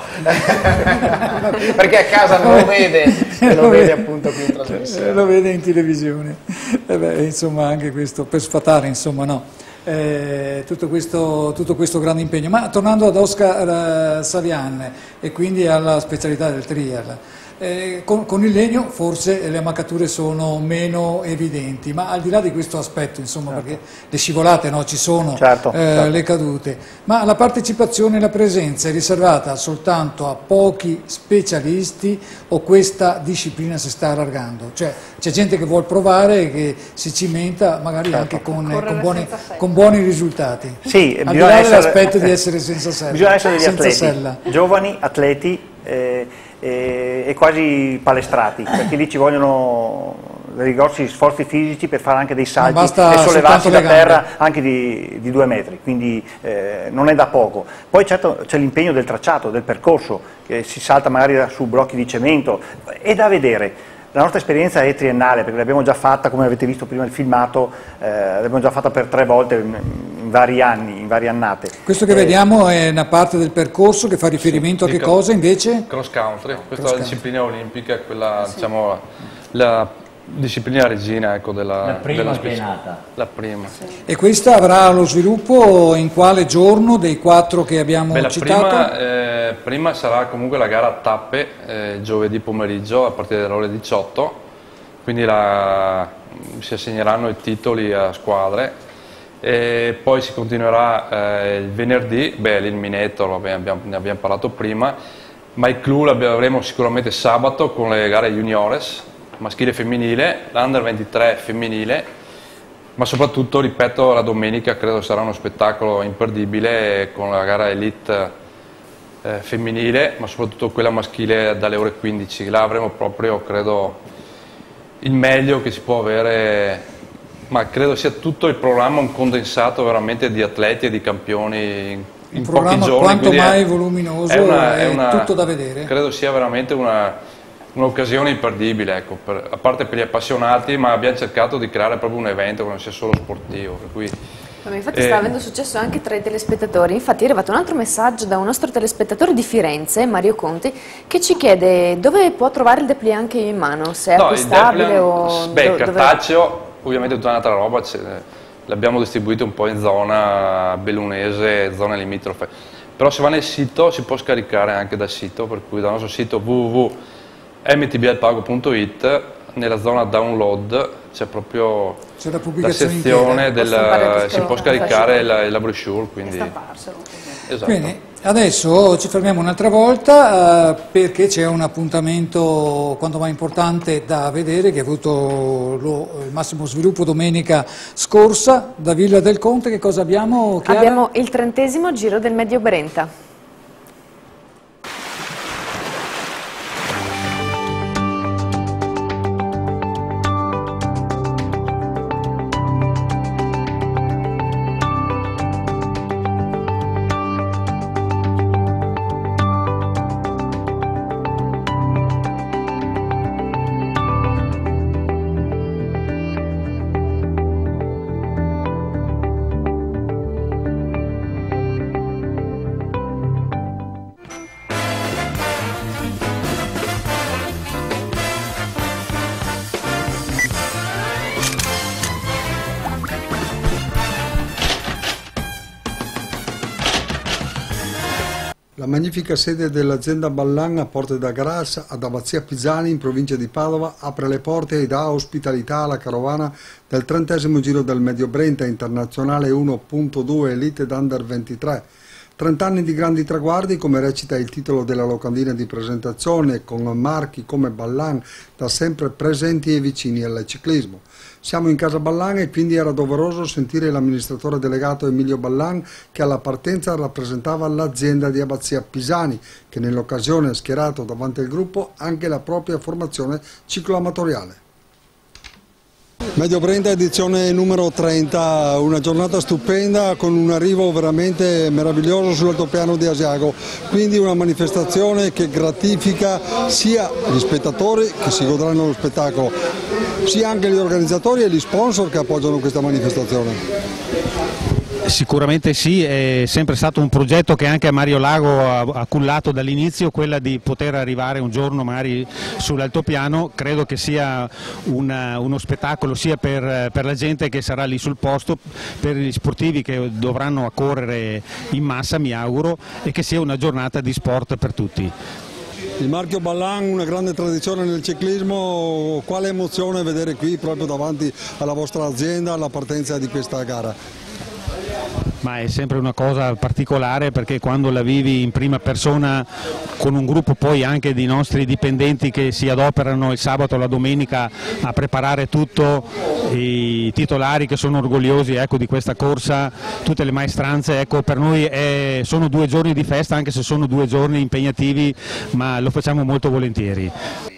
perché a casa non lo vede, e lo vede appunto qui in trasmissione. Lo vede in televisione, e beh, insomma anche questo per sfatare, insomma no, eh, tutto, questo, tutto questo grande impegno. Ma tornando ad Oscar uh, Savian e quindi alla specialità del trial, Eh, con, con il legno forse le ammaccature sono meno evidenti, ma al di là di questo aspetto, insomma, certo. perché le scivolate no, ci sono, certo, eh, certo. le cadute, ma la partecipazione e la presenza è riservata soltanto a pochi specialisti o questa disciplina si sta allargando? Cioè c'è gente che vuol provare e che si cimenta magari certo. anche con, con, buoni, con buoni risultati, sì, al di là dell'aspetto di essere senza sella. Bisogna essere degli senza atleti, sella. giovani atleti eh, e, e quasi palestrati, perché lì ci vogliono dei grossi sforzi fisici per fare anche dei salti e sollevarsi da terra anche di, di due metri, quindi eh, non è da poco. Poi certo c'è l'impegno del tracciato, del percorso, che si salta magari su blocchi di cemento, è da vedere. La nostra esperienza è triennale, perché l'abbiamo già fatta, come avete visto prima il filmato, eh, l'abbiamo già fatta per tre volte in, in vari anni, in varie annate. Questo che eh, vediamo è una parte del percorso che fa riferimento sì, a che cosa invece? Cross country, questa cross è la disciplina olimpica, quella, sì. diciamo, la disciplina regina, ecco, della, la prima della che è nata. La prima. Sì. E questa avrà lo sviluppo in quale giorno dei quattro che abbiamo Beh, la citato? Prima, eh, prima sarà comunque la gara a tappe, eh, giovedì pomeriggio a partire dalle ore diciotto, quindi la, si assegneranno i titoli a squadre, e poi si continuerà eh, il venerdì, beh, il Mineto, abbiamo, ne abbiamo parlato prima, ma il clou l'avremo sicuramente sabato con le gare juniores, maschile e femminile, l'Under ventitré femminile, ma soprattutto, ripeto, la domenica credo sarà uno spettacolo imperdibile con la gara Elite eh, femminile, ma soprattutto quella maschile dalle ore quindici. Là avremo proprio, credo, il meglio che si può avere, ma credo sia tutto il programma un condensato veramente di atleti e di campioni in, in pochi giorni. Quanto mai è, voluminoso, è, una, è una, tutto da vedere. Credo sia veramente una... un'occasione imperdibile, ecco, per, a parte per gli appassionati, ma abbiamo cercato di creare proprio un evento che non sia solo sportivo. Per cui, ma infatti eh, sta avendo successo anche tra i telespettatori. Infatti è arrivato un altro messaggio da un nostro telespettatore di Firenze, Mario Conti, che ci chiede dove può trovare il dépliant anche in mano, se è no, acquistabile o... Beh, do, cartaceo, dove... ovviamente tutta un'altra roba, l'abbiamo distribuito un po' in zona bellunese, zone limitrofe, però se va nel sito si può scaricare anche dal sito, per cui dal nostro sito w w w punto m t b l pago punto it, nella zona download c'è proprio la, la sezione del, si può scaricare la, la brochure, quindi esatto. Bene, adesso ci fermiamo un'altra volta eh, perché c'è un appuntamento quanto mai importante da vedere che ha avuto lo, il massimo sviluppo domenica scorsa da Villa del Conte. Che cosa abbiamo, Chiara? Abbiamo il trentesimo Giro del Medio Brenta. La magnifica sede dell'azienda Ballan a Porte da Gras ad Abbazia Pisani in provincia di Padova apre le porte e dà ospitalità alla carovana del trentesimo Giro del Medio Brenta internazionale uno punto due Elite d'Under ventitré. trent'anni di grandi traguardi, come recita il titolo della locandina di presentazione, con marchi come Ballan da sempre presenti e vicini al ciclismo. Siamo in casa Ballan e quindi era doveroso sentire l'amministratore delegato Emilio Ballan, che alla partenza rappresentava l'azienda di Abbazia Pisani, che nell'occasione ha schierato davanti al gruppo anche la propria formazione cicloamatoriale. Medio Brenta edizione numero trenta, una giornata stupenda con un arrivo veramente meraviglioso sull'altopiano di Asiago, quindi una manifestazione che gratifica sia gli spettatori che si godranno lo spettacolo, sia anche gli organizzatori e gli sponsor che appoggiano questa manifestazione. Sicuramente sì, è sempre stato un progetto che anche Mario Lago ha cullato dall'inizio, quella di poter arrivare un giorno magari sull'altopiano. Credo che sia una, uno spettacolo sia per, per la gente che sarà lì sul posto, per gli sportivi che dovranno accorrere in massa, mi auguro, e che sia una giornata di sport per tutti. Il marchio Ballan, una grande tradizione nel ciclismo, quale emozione vedere qui proprio davanti alla vostra azienda la partenza di questa gara? Ma è sempre una cosa particolare perché quando la vivi in prima persona con un gruppo poi anche di nostri dipendenti che si adoperano il sabato e la domenica a preparare tutto, i titolari che sono orgogliosi, ecco, di questa corsa, tutte le maestranze, ecco, per noi è, sono due giorni di festa anche se sono due giorni impegnativi, ma lo facciamo molto volentieri.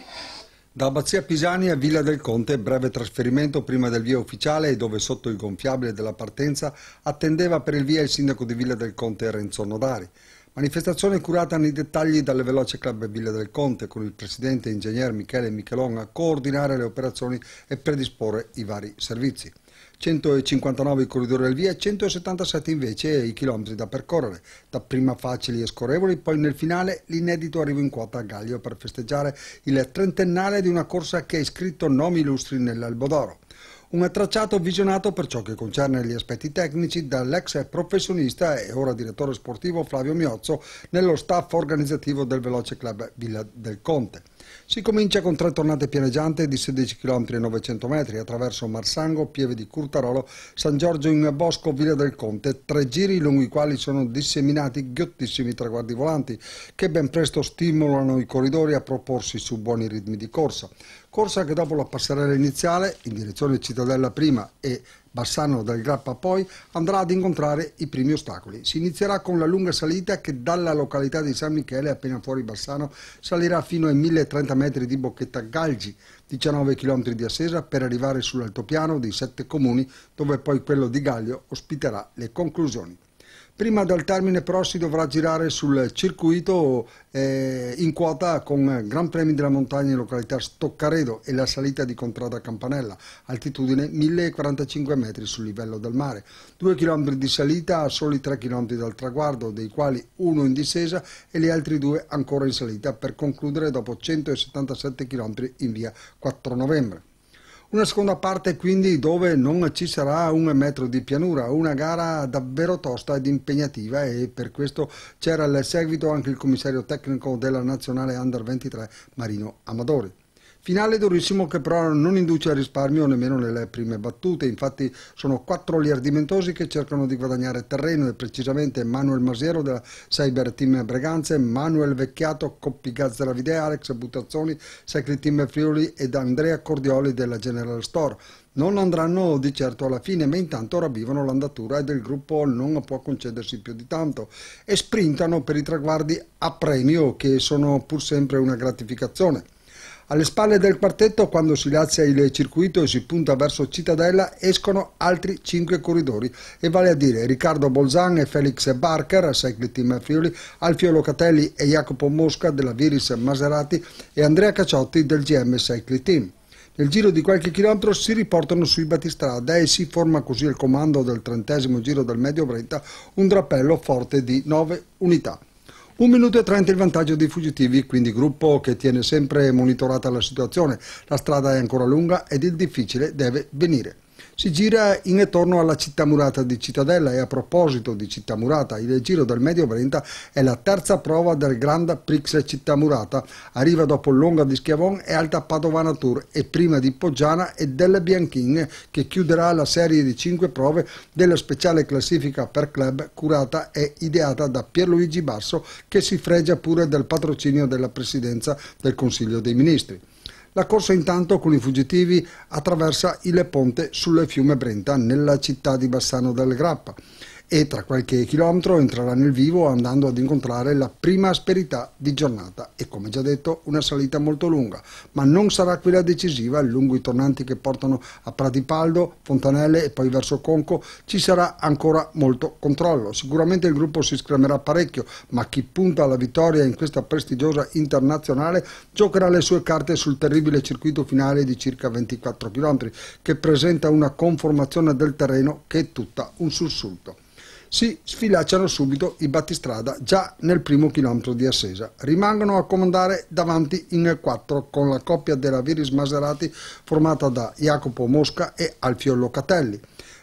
Da Abbazia Pisani a Villa del Conte, breve trasferimento prima del via ufficiale, dove sotto il gonfiabile della partenza attendeva per il via il sindaco di Villa del Conte Renzo Nodari. Manifestazione curata nei dettagli dal Veloce Club Villa del Conte, con il presidente ingegner Michele Michelon a coordinare le operazioni e predisporre i vari servizi. centocinquantanove i corridori del via, centosettantasette invece i chilometri da percorrere, dapprima facili e scorrevoli, poi nel finale l'inedito arrivo in quota a Gaglio per festeggiare il trentennale di una corsa che ha iscritto nomi illustri nell'Albo d'Oro. Un tracciato visionato per ciò che concerne gli aspetti tecnici dall'ex professionista e ora direttore sportivo Flavio Miozzo nello staff organizzativo del Veloce Club Villa del Conte. Si comincia con tre tornate pianeggianti di sedici chilometri e novecento metri attraverso Marsango, Pieve di Curtarolo, San Giorgio in Bosco, Villa del Conte, tre giri lungo i quali sono disseminati ghiottissimi traguardi volanti che ben presto stimolano i corridori a proporsi su buoni ritmi di corsa. Corsa che dopo la passerella iniziale, in direzione Cittadella prima e Bassano del Grappa poi, andrà ad incontrare i primi ostacoli. Si inizierà con la lunga salita che dalla località di San Michele, appena fuori Bassano, salirà fino ai mille trenta metri di Bocchetta Galgi, diciannove chilometri di ascesa per arrivare sull'altopiano dei sette comuni, dove poi quello di Gaglio ospiterà le conclusioni. Prima del termine però si dovrà girare sul circuito eh, in quota con Gran Premi della Montagna in località Stoccaredo e la salita di Contrada Campanella, altitudine mille quarantacinque metri sul livello del mare. Due chilometri di salita a soli tre chilometri dal traguardo, dei quali uno in discesa e gli altri due ancora in salita per concludere dopo centosettantasette chilometri in via quattro novembre. Una seconda parte quindi dove non ci sarà un metro di pianura, una gara davvero tosta ed impegnativa e per questo c'era al seguito anche il commissario tecnico della nazionale Under ventitré Marino Amadori. Finale durissimo che però non induce al risparmio nemmeno nelle prime battute, infatti sono quattro gli ardimentosi che cercano di guadagnare terreno e precisamente Manuel Masiero della Cyber Team Breganze, Manuel Vecchiato, Coppi Gazzera Video, Alex Butazzoni, Cycling Team Friuli ed Andrea Cordioli della General Store. Non andranno di certo alla fine, ma intanto ravvivano l'andatura e del gruppo non può concedersi più di tanto e sprintano per i traguardi a premio che sono pur sempre una gratificazione. Alle spalle del quartetto, quando si alza il circuito e si punta verso Cittadella, escono altri cinque corridori, e vale a dire Riccardo Bolzan e Felix Barker, Cycling Team Friuli, Alfio Locatelli e Jacopo Mosca della Viris Maserati e Andrea Cacciotti del G M Cycling Team. Nel giro di qualche chilometro si riportano sui battistrada e si forma così il comando del trentesimo giro del Medio Brenta, un drappello forte di nove unità. Un minuto e trenta il vantaggio dei fuggitivi, quindi gruppo che tiene sempre monitorata la situazione. La strada è ancora lunga ed il difficile deve venire. Si gira intorno alla città murata di Cittadella e a proposito di città murata, il Giro del Medio Brenta è la terza prova del Grand Prix Città Murata. Arriva dopo Longa di Schiavon e Alta Padovana Tour e prima di Poggiana e delle Bianchin, che chiuderà la serie di cinque prove della speciale classifica per club curata e ideata da Pierluigi Basso, che si fregia pure del patrocinio della Presidenza del Consiglio dei Ministri. La corsa intanto con i fuggitivi attraversa il ponte sul fiume Brenta nella città di Bassano del Grappa e tra qualche chilometro entrerà nel vivo andando ad incontrare la prima asperità di giornata e, come già detto, una salita molto lunga, ma non sarà quella decisiva. Lungo i tornanti che portano a Pratipaldo, Fontanelle e poi verso Conco ci sarà ancora molto controllo. Sicuramente il gruppo si scremerà parecchio, ma chi punta alla vittoria in questa prestigiosa internazionale giocherà le sue carte sul terribile circuito finale di circa ventiquattro chilometri che presenta una conformazione del terreno che è tutta un sussulto. Si sfilacciano subito i battistrada già nel primo chilometro di ascesa. Rimangono a comandare davanti in quattro con la coppia della Viris Maserati formata da Jacopo Mosca e Alfio Locatelli.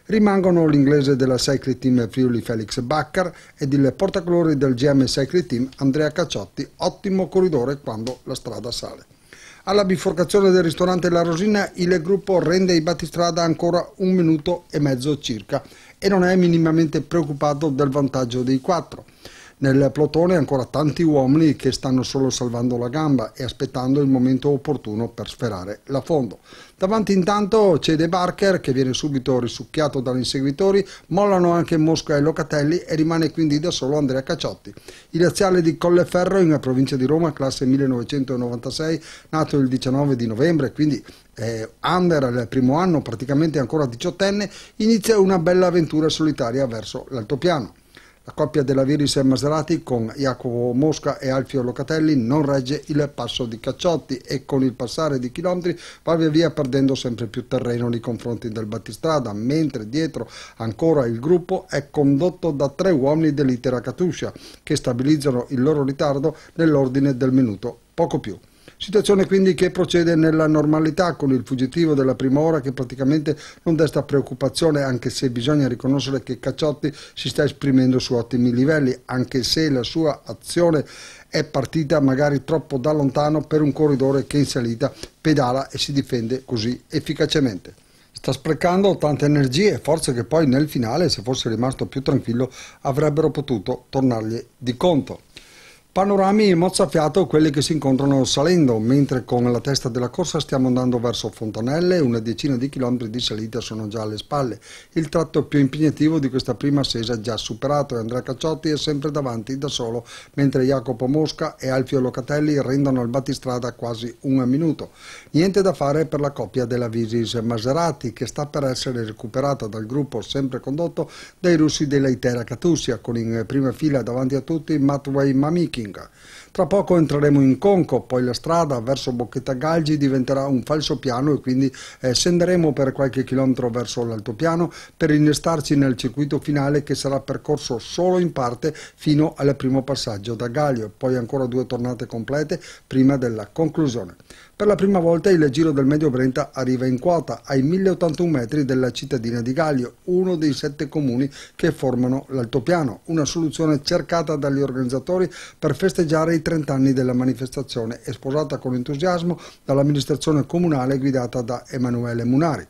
Rimangono l'inglese della Cycling Team Friuli Felix Baccar ed il portacolori del G M Cycling Team Andrea Cacciotti, ottimo corridore quando la strada sale. Alla biforcazione del ristorante La Rosina il gruppo rende ai battistrada ancora un minuto e mezzo circa e non è minimamente preoccupato del vantaggio dei quattro. Nel plotone ancora tanti uomini che stanno solo salvando la gamba e aspettando il momento opportuno per sferrare la fondo. Davanti intanto cede Barker che viene subito risucchiato dagli inseguitori, mollano anche Mosca e Locatelli e rimane quindi da solo Andrea Cacciotti. Il laziale di Colleferro in provincia di Roma, classe millenovecentonovantasei, nato il diciannove di novembre, quindi eh, under il primo anno, praticamente ancora diciottenne, inizia una bella avventura solitaria verso l'altopiano. La coppia della Viris Maserati con Jacopo Mosca e Alfio Locatelli non regge il passo di Cacciotti e con il passare di chilometri va via via perdendo sempre più terreno nei confronti del battistrada, mentre dietro ancora il gruppo è condotto da tre uomini dell'Itera Katusha che stabilizzano il loro ritardo nell'ordine del minuto, poco più. Situazione quindi che procede nella normalità con il fuggitivo della prima ora che praticamente non desta preoccupazione, anche se bisogna riconoscere che Cacciotti si sta esprimendo su ottimi livelli, anche se la sua azione è partita magari troppo da lontano per un corridore che in salita pedala e si difende così efficacemente. Sta sprecando tante energie e forze che poi nel finale, se fosse rimasto più tranquillo, avrebbero potuto tornargli di conto. Panorami mozzafiato quelli che si incontrano salendo, mentre con la testa della corsa stiamo andando verso Fontanelle, una decina di chilometri di salita sono già alle spalle. Il tratto più impegnativo di questa prima sesa è già superato e Andrea Cacciotti è sempre davanti da solo, mentre Jacopo Mosca e Alfio Locatelli rendono al battistrada quasi un minuto. Niente da fare per la coppia della Viris Maserati, che sta per essere recuperata dal gruppo sempre condotto dai russi della Itera Katusha, con in prima fila davanti a tutti Matvei Mamikin. Tra poco entreremo in Conco, poi la strada verso Bocchetta Galgi diventerà un falso piano e quindi eh, scenderemo per qualche chilometro verso l'altopiano per innestarci nel circuito finale che sarà percorso solo in parte fino al primo passaggio da Gaglio, poi ancora due tornate complete prima della conclusione. Per la prima volta il Giro del Medio Brenta arriva in quota ai mille ottantuno metri della cittadina di Gaglio, uno dei sette comuni che formano l'altopiano, una soluzione cercata dagli organizzatori per festeggiare i trenta anni della manifestazione e sposata con entusiasmo dall'amministrazione comunale guidata da Emanuele Munari.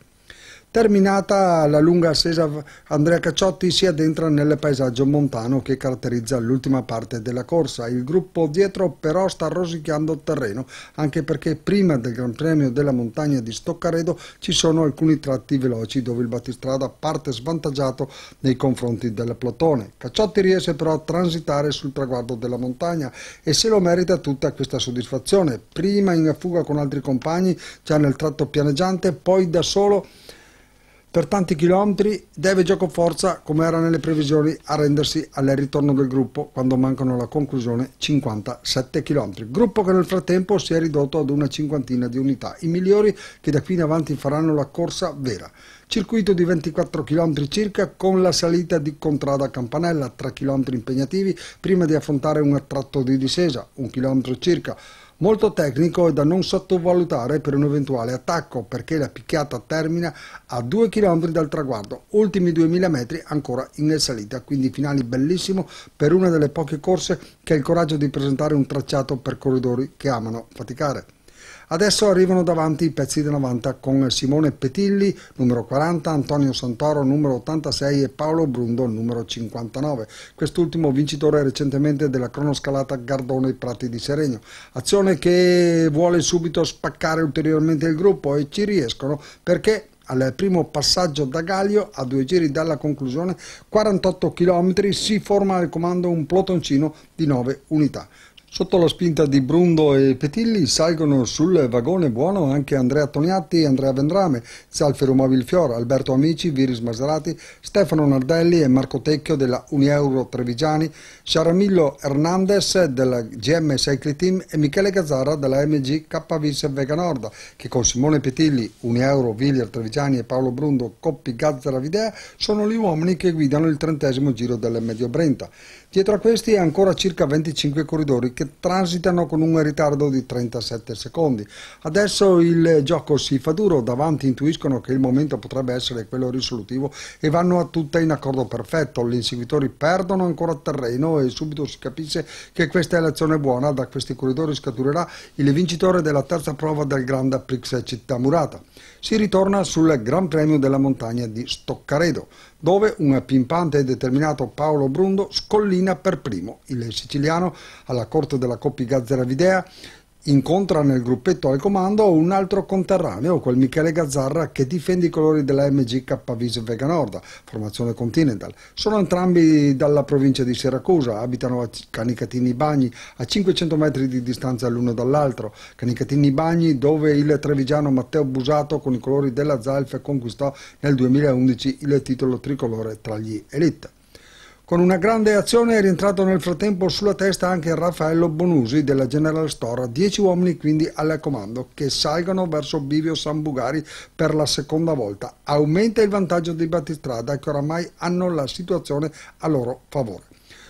Terminata la lunga ascesa, Andrea Cacciotti si addentra nel paesaggio montano che caratterizza l'ultima parte della corsa. Il gruppo dietro però sta rosicchiando terreno, anche perché prima del Gran Premio della Montagna di Stoccaredo ci sono alcuni tratti veloci dove il battistrada parte svantaggiato nei confronti del plotone. Cacciotti riesce però a transitare sul traguardo della montagna e se lo merita tutta questa soddisfazione. Prima in fuga con altri compagni, già nel tratto pianeggiante, poi da solo per tanti chilometri, deve giocoforza, come era nelle previsioni, arrendersi al ritorno del gruppo quando mancano alla conclusione cinquantasette chilometri. Gruppo che nel frattempo si è ridotto ad una cinquantina di unità, i migliori che da qui in avanti faranno la corsa vera. Circuito di ventiquattro chilometri circa con la salita di Contrada Campanella, tre chilometri impegnativi prima di affrontare un tratto di discesa, un chilometro circa. Molto tecnico e da non sottovalutare per un eventuale attacco, perché la picchiata termina a due chilometri dal traguardo, ultimi duemila metri ancora in salita, quindi finali bellissimo per una delle poche corse che ha il coraggio di presentare un tracciato per corridori che amano faticare. Adesso arrivano davanti i pezzi da novanta con Simone Petilli, numero quaranta, Antonio Santoro, numero ottantasei e Paolo Brundo, numero cinquantanove. Quest'ultimo vincitore recentemente della cronoscalata Gardone Prati di Seregno. Azione che vuole subito spaccare ulteriormente il gruppo e ci riescono perché al primo passaggio da Gaglio, a due giri dalla conclusione, quarantotto chilometri, si forma al comando un plotoncino di nove unità. Sotto la spinta di Brundo e Petilli salgono sul vagone buono anche Andrea Toniatti, Andrea Vendrame, Zalfero Mobilfior, Alberto Amici, Viris Maserati, Stefano Nardelli e Marco Tecchio della Unieuro Trevigiani, Sciaramillo Hernandez della G M Cycling Team e Michele Gazzara della M G K Vis Vega Nord, che con Simone Petilli, Unieuro, Villier Trevigiani e Paolo Brundo, Coppi Gazzara Videa, sono gli uomini che guidano il trentesimo giro del Medio Brenta. Dietro a questi ancora circa venticinque corridori che che transitano con un ritardo di trentasette secondi. Adesso il gioco si fa duro, davanti intuiscono che il momento potrebbe essere quello risolutivo e vanno a tutta in accordo perfetto. Gli inseguitori perdono ancora terreno e subito si capisce che questa è l'azione buona. Da questi corridori scaturerà il vincitore della terza prova del Grand Prix Città Murata. Si ritorna sul Gran Premio della Montagna di Stoccaredo, dove un pimpante e determinato Paolo Brundo scollina per primo. Il siciliano, alla corte della Coppi Gazzera Videa, incontra nel gruppetto al comando un altro conterraneo, quel Michele Gazzarra, che difende i colori della M G K Vis Vega Nord, formazione Continental. Sono entrambi dalla provincia di Siracusa, abitano a Canicatini Bagni, a cinquecento metri di distanza l'uno dall'altro. Canicatini Bagni, dove il trevigiano Matteo Busato con i colori della Zalf conquistò nel duemilaundici il titolo tricolore tra gli Elite. Con una grande azione è rientrato nel frattempo sulla testa anche Raffaello Bonusi della General Store, dieci uomini quindi al comando che salgono verso Bivio San Bugari per la seconda volta. Aumenta il vantaggio di battistrada che oramai hanno la situazione a loro favore.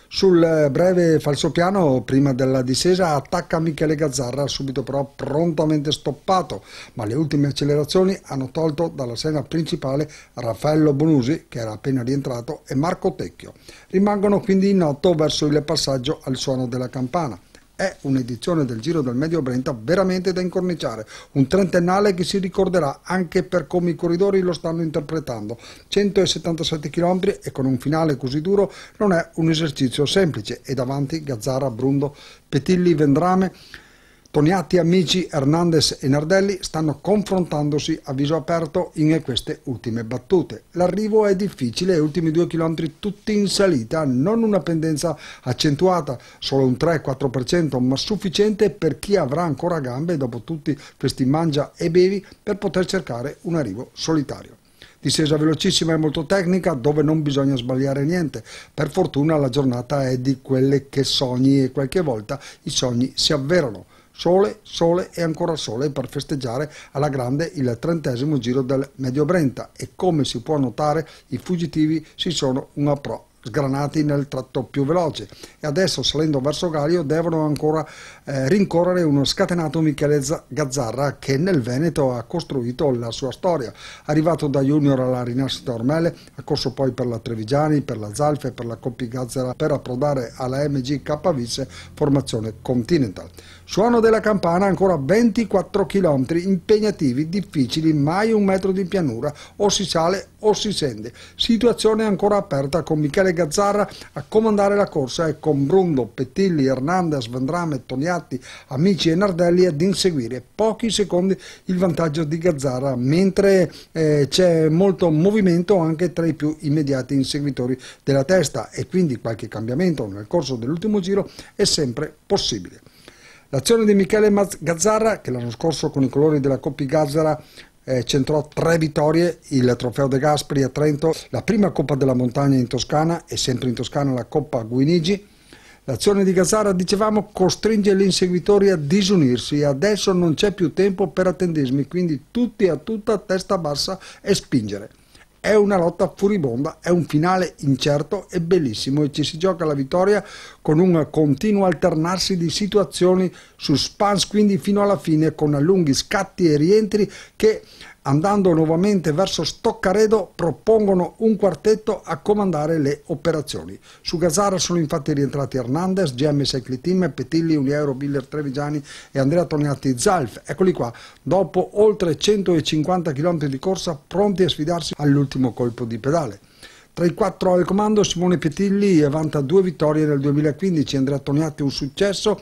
Sul breve falsopiano, prima della discesa, attacca Michele Gazzarra, subito però prontamente stoppato, ma le ultime accelerazioni hanno tolto dalla scena principale Raffaello Bonusi, che era appena rientrato, e Marco Tecchio. Rimangono quindi in otto verso il passaggio al suono della campana. È un'edizione del Giro del Medio Brenta veramente da incorniciare, un trentennale che si ricorderà anche per come i corridori lo stanno interpretando. centosettantasette chilometri e con un finale così duro non è un esercizio semplice, e davanti Gazzarra, Brundo, Petilli, Vendrame, Toniatti, Amici, Hernandez e Nardelli stanno confrontandosi a viso aperto in queste ultime battute. L'arrivo è difficile, gli ultimi due chilometri tutti in salita, non una pendenza accentuata, solo un tre quattro per cento, ma sufficiente per chi avrà ancora gambe dopo tutti questi mangia e bevi per poter cercare un arrivo solitario. Discesa velocissima e molto tecnica, dove non bisogna sbagliare niente. Per fortuna la giornata è di quelle che sogni e qualche volta i sogni si avverano. Sole, sole e ancora sole per festeggiare alla grande il trentesimo Giro del Medio Brenta, e come si può notare i fuggitivi si sono un po' sgranati nel tratto più veloce e adesso, salendo verso Galio, devono ancora eh, rincorrere uno scatenato Michele Gazzarra che nel Veneto ha costruito la sua storia. Arrivato da junior alla rinascita Ormelle, ha corso poi per la Trevigiani, per la Zalf e per la Coppi Gazzera per approdare alla M G K Vis formazione Continental. Suono della campana, ancora ventiquattro chilometri impegnativi, difficili, mai un metro di pianura, o si sale o si scende. Situazione ancora aperta con Michele Gazzarra a comandare la corsa e con Brundo, Petilli, Hernandez, Vendrame, Toniatti, Amici e Nardelli ad inseguire. Pochi secondi il vantaggio di Gazzarra, mentre eh, c'è molto movimento anche tra i più immediati inseguitori della testa, e quindi qualche cambiamento nel corso dell'ultimo giro è sempre possibile. L'azione di Michele Gazzarra, che l'anno scorso con i colori della Coppi Gazzera eh, centrò tre vittorie, il Trofeo De Gasperi a Trento, la prima Coppa della Montagna in Toscana e sempre in Toscana la Coppa Guinigi. L'azione di Gazzarra, dicevamo, costringe gli inseguitori a disunirsi. Adesso non c'è più tempo per attendismi, quindi tutti a tutta testa bassa e spingere. È una lotta furibonda, è un finale incerto e bellissimo, e ci si gioca la vittoria con un continuo alternarsi di situazioni suspense, quindi fino alla fine, con lunghi scatti e rientri che, andando nuovamente verso Stoccaredo, propongono un quartetto a comandare le operazioni. Su Gazzarra sono infatti rientrati Hernandez, G M Cycling Team, Petilli, Uniaero, Biller Trevigiani e Andrea Toniatti Zalf. Eccoli qua, dopo oltre centocinquanta chilometri di corsa, pronti a sfidarsi all'ultimo colpo di pedale. Tra i quattro al comando Simone Petilli vanta due vittorie nel duemilaquindici, Andrea Toniatti un successo,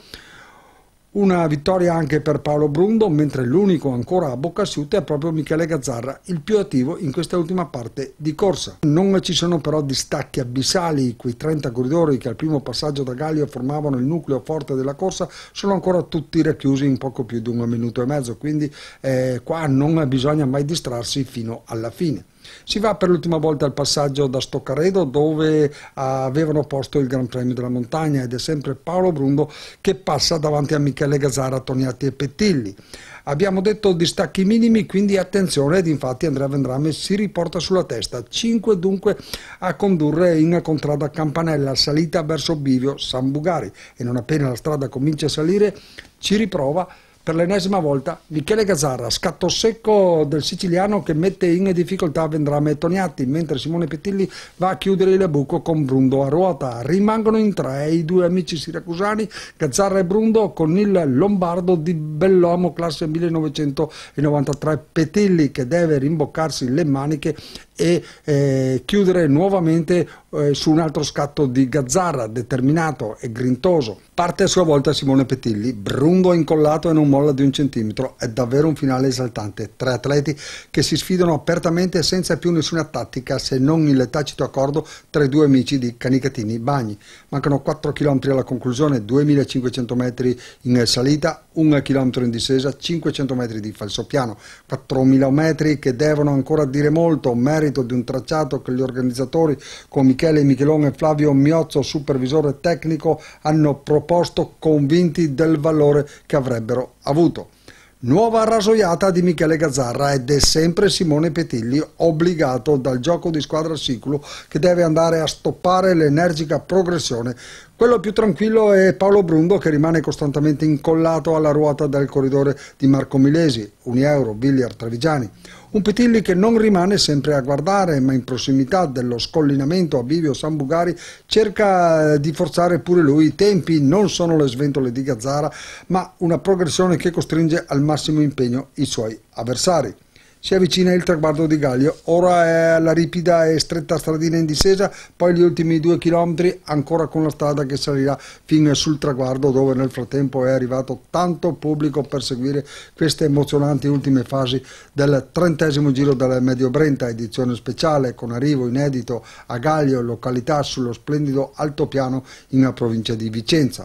una vittoria anche per Paolo Brundo, mentre l'unico ancora a bocca asciutta è proprio Michele Gazzarra, il più attivo in questa ultima parte di corsa. Non ci sono però distacchi abissali, quei trenta corridori che al primo passaggio da Galio formavano il nucleo forte della corsa sono ancora tutti racchiusi in poco più di un minuto e mezzo, quindi eh, qua non bisogna mai distrarsi fino alla fine. Si va per l'ultima volta al passaggio da Stoccaredo, dove avevano posto il Gran Premio della Montagna, ed è sempre Paolo Brundo che passa davanti a Michele Gazzara, Toniatti e Pettilli. Abbiamo detto distacchi minimi, quindi attenzione, ed infatti Andrea Vendrame si riporta sulla testa. cinque dunque a condurre in contrada Campanella, salita verso Bivio San Bugari, e non appena la strada comincia a salire ci riprova per l'ennesima volta Michele Gazzara, scatto secco del siciliano che mette in difficoltà Vendrame e Toniatti, mentre Simone Pettilli va a chiudere il buco con Brundo a ruota. Rimangono in tre i due amici siracusani, Gazzara e Brundo, con il lombardo di Bellomo classe millenovecentonovantatré Pettilli, che deve rimboccarsi le maniche e eh, chiudere nuovamente eh, su un altro scatto di Gazzara, determinato e grintoso. Parte a sua volta Simone Pettilli, Brundo incollato e non molla di un centimetro. È davvero un finale esaltante. Tre atleti che si sfidano apertamente senza più nessuna tattica, se non il tacito accordo tra i due amici di Canicatini Bagni. Mancano quattro chilometri alla conclusione, duemilacinquecento metri in salita, un chilometro in discesa, cinquecento metri di falsopiano, quattromila metri che devono ancora dire molto, merito di un tracciato che gli organizzatori, con Michele Michelone e Flavio Miozzo, supervisore tecnico, hanno proposto, convinti del valore che avrebbero avuto. Nuova rasoiata di Michele Gazzara, ed è sempre Simone Pettilli, obbligato dal gioco di squadra sicuro, che deve andare a stoppare l'energica progressione. Quello più tranquillo è Paolo Brundo, che rimane costantemente incollato alla ruota del corridore di Marco Milesi, Unieuro, Villiard, Trevigiani. Un Pettilli che non rimane sempre a guardare, ma in prossimità dello scollinamento a Bivio San Bugari cerca di forzare pure lui. I tempi non sono le sventole di Gazzara, ma una progressione che costringe al massimo impegno i suoi avversari. Si avvicina il traguardo di Gaglio, ora è alla ripida e stretta stradina in discesa, poi gli ultimi due chilometri ancora con la strada che salirà fino sul traguardo, dove nel frattempo è arrivato tanto pubblico per seguire queste emozionanti ultime fasi del trentesimo giro della Medio Brenta, edizione speciale con arrivo inedito a Gaglio, località sullo splendido altopiano in provincia di Vicenza.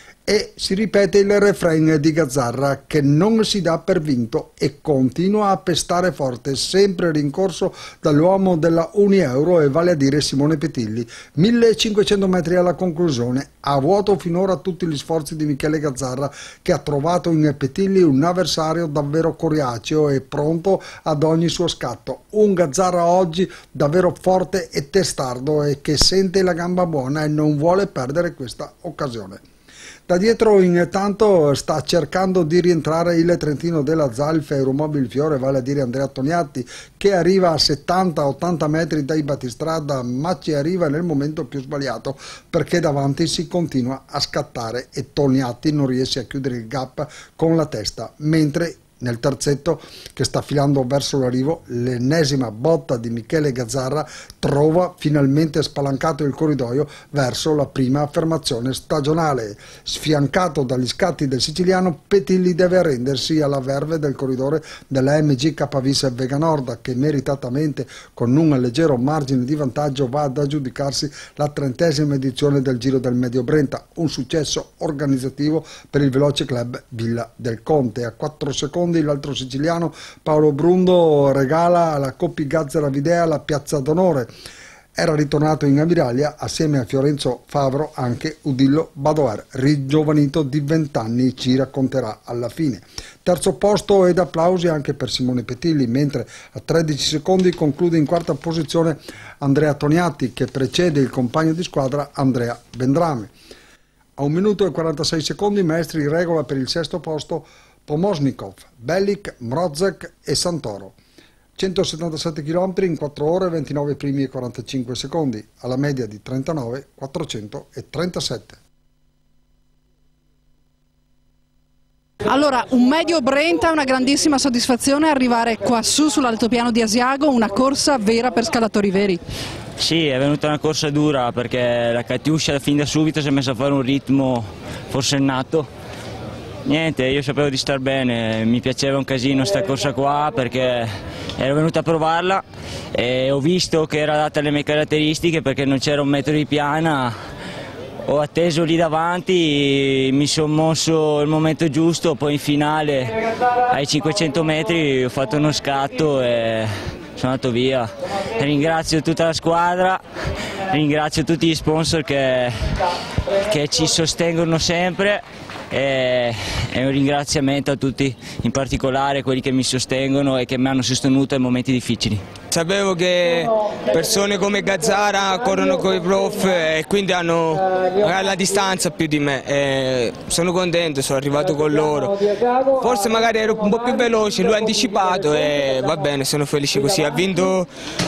E si ripete il refrain di Gazzara, che non si dà per vinto e continua a pestare forte, sempre rincorso dall'uomo della Unieuro, e vale a dire Simone Pettilli. millecinquecento metri alla conclusione, a vuoto finora tutti gli sforzi di Michele Gazzara, che ha trovato in Pettilli un avversario davvero coriaceo e pronto ad ogni suo scatto. Un Gazzara oggi davvero forte e testardo, e che sente la gamba buona e non vuole perdere questa occasione. Da dietro intanto sta cercando di rientrare il trentino della Zalfa Euromobil Fiore, vale a dire Andrea Toniatti, che arriva a settanta ottanta metri dai battistrada, ma ci arriva nel momento più sbagliato, perché davanti si continua a scattare e Toniatti non riesce a chiudere il gap con la testa, mentre nel terzetto, che sta filando verso l'arrivo, l'ennesima botta di Michele Gazzara trova finalmente spalancato il corridoio verso la prima affermazione stagionale. Sfiancato dagli scatti del siciliano, Pettilli deve arrendersi alla verve del corridore della M G K Vis Vega Nord, che meritatamente, con un leggero margine di vantaggio, va ad aggiudicarsi la trentesima edizione del Giro del Medio Brenta, un successo organizzativo per il veloce club Villa del Conte. A quattro secondi l'altro siciliano Paolo Brundo regala alla Coppi Gazzara Videa la piazza d'onore. Era ritornato in ammiraglia assieme a Fiorenzo Favro anche Udillo Badoer, rigiovanito di vent'anni, ci racconterà alla fine. Terzo posto ed applausi anche per Simone Pettilli, mentre a tredici secondi conclude in quarta posizione Andrea Toniatti, che precede il compagno di squadra Andrea Vendrame. A un minuto e quarantasei secondi maestri in regola per il sesto posto Pomosnikov, Bellic, Mrozek e Santoro. centosettantasette chilometri in quattro ore, ventinove primi e quarantacinque secondi, alla media di trentanove quattrocentotrentasette. Allora, un medio Brenta è una grandissima soddisfazione arrivare qua su sull'altopiano di Asiago, una corsa vera per scalatori veri. Sì, è venuta una corsa dura perché la Catiuscia fin da subito si è messa a fare un ritmo forsennato. Niente, io sapevo di star bene, mi piaceva un casino sta corsa qua perché ero venuto a provarla e ho visto che era adatta alle mie caratteristiche, perché non c'era un metro di piana. Ho atteso lì davanti, mi sono mosso il momento giusto, poi in finale ai cinquecento metri ho fatto uno scatto e sono andato via. Ringrazio tutta la squadra, ringrazio tutti gli sponsor che, che ci sostengono sempre e, e un ringraziamento a tutti, in particolare quelli che mi sostengono e che mi hanno sostenuto in momenti difficili. Sapevo che persone come Gazzara corrono con i prof e quindi hanno magari la distanza più di me. E sono contento, sono arrivato con loro. Forse magari ero un po' più veloce, lui ha anticipato e va bene, sono felice così. Ha vinto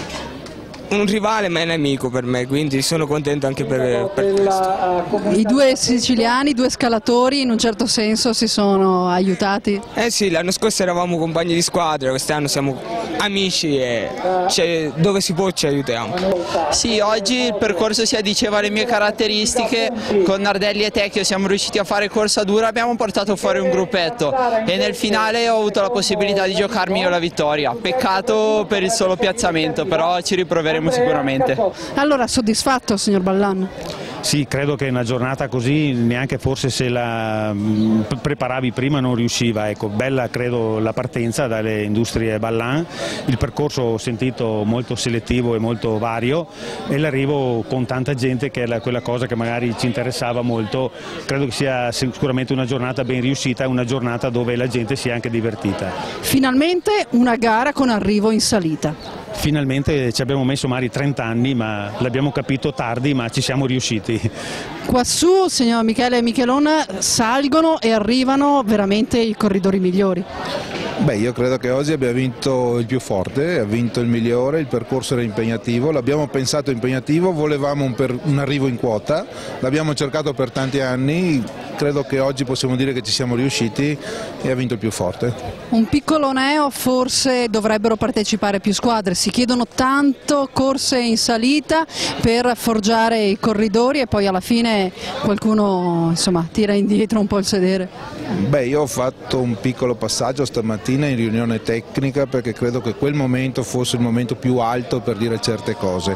un rivale ma è nemico per me, quindi sono contento anche per, per questo. I due siciliani, i due scalatori in un certo senso si sono aiutati? Eh sì, l'anno scorso eravamo compagni di squadra, quest'anno siamo amici e cioè, dove si può ci aiutiamo. Sì, oggi il percorso si addiceva alle mie caratteristiche, con Nardelli e Tecchio siamo riusciti a fare corsa dura, abbiamo portato fuori un gruppetto e nel finale ho avuto la possibilità di giocarmi io la vittoria. Peccato per il solo piazzamento, però ci riproveremo sicuramente. Allora, soddisfatto signor Ballan? Sì, credo che una giornata così neanche forse se la preparavi prima non riusciva. Ecco, bella credo la partenza dalle industrie Ballan, il percorso ho sentito molto selettivo e molto vario e l'arrivo con tanta gente che è quella cosa che magari ci interessava molto. Credo che sia sicuramente una giornata ben riuscita, una giornata dove la gente si è anche divertita. Finalmente una gara con arrivo in salita. Finalmente ci abbiamo messo magari trenta anni, ma l'abbiamo capito tardi, ma ci siamo riusciti. Quassù, signor Michele e Michelon, salgono e arrivano veramente i corridori migliori. Beh, io credo che oggi abbia vinto il più forte, ha vinto il migliore, il percorso era impegnativo, l'abbiamo pensato impegnativo, volevamo un, per, un arrivo in quota, l'abbiamo cercato per tanti anni, credo che oggi possiamo dire che ci siamo riusciti e ha vinto il più forte. Un piccolo neo, forse dovrebbero partecipare più squadre, si chiedono tanto corse in salita per forgiare i corridori e poi alla fine qualcuno insomma tira indietro un po' il sedere. Beh, io ho fatto un piccolo passaggio stamattina in riunione tecnica perché credo che quel momento fosse il momento più alto per dire certe cose.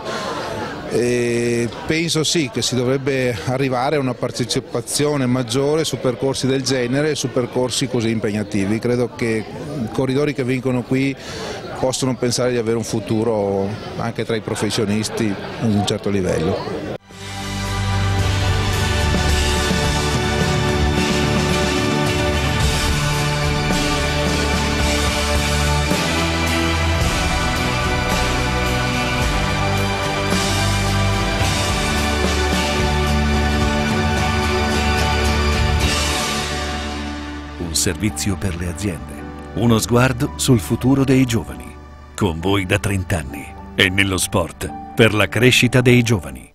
E penso sì che si dovrebbe arrivare a una partecipazione maggiore su percorsi del genere e su percorsi così impegnativi. Credo che i corridori che vincono qui possono pensare di avere un futuro anche tra i professionisti ad un certo livello. Servizio per le aziende, uno sguardo sul futuro dei giovani, con voi da trenta anni e nello sport per la crescita dei giovani.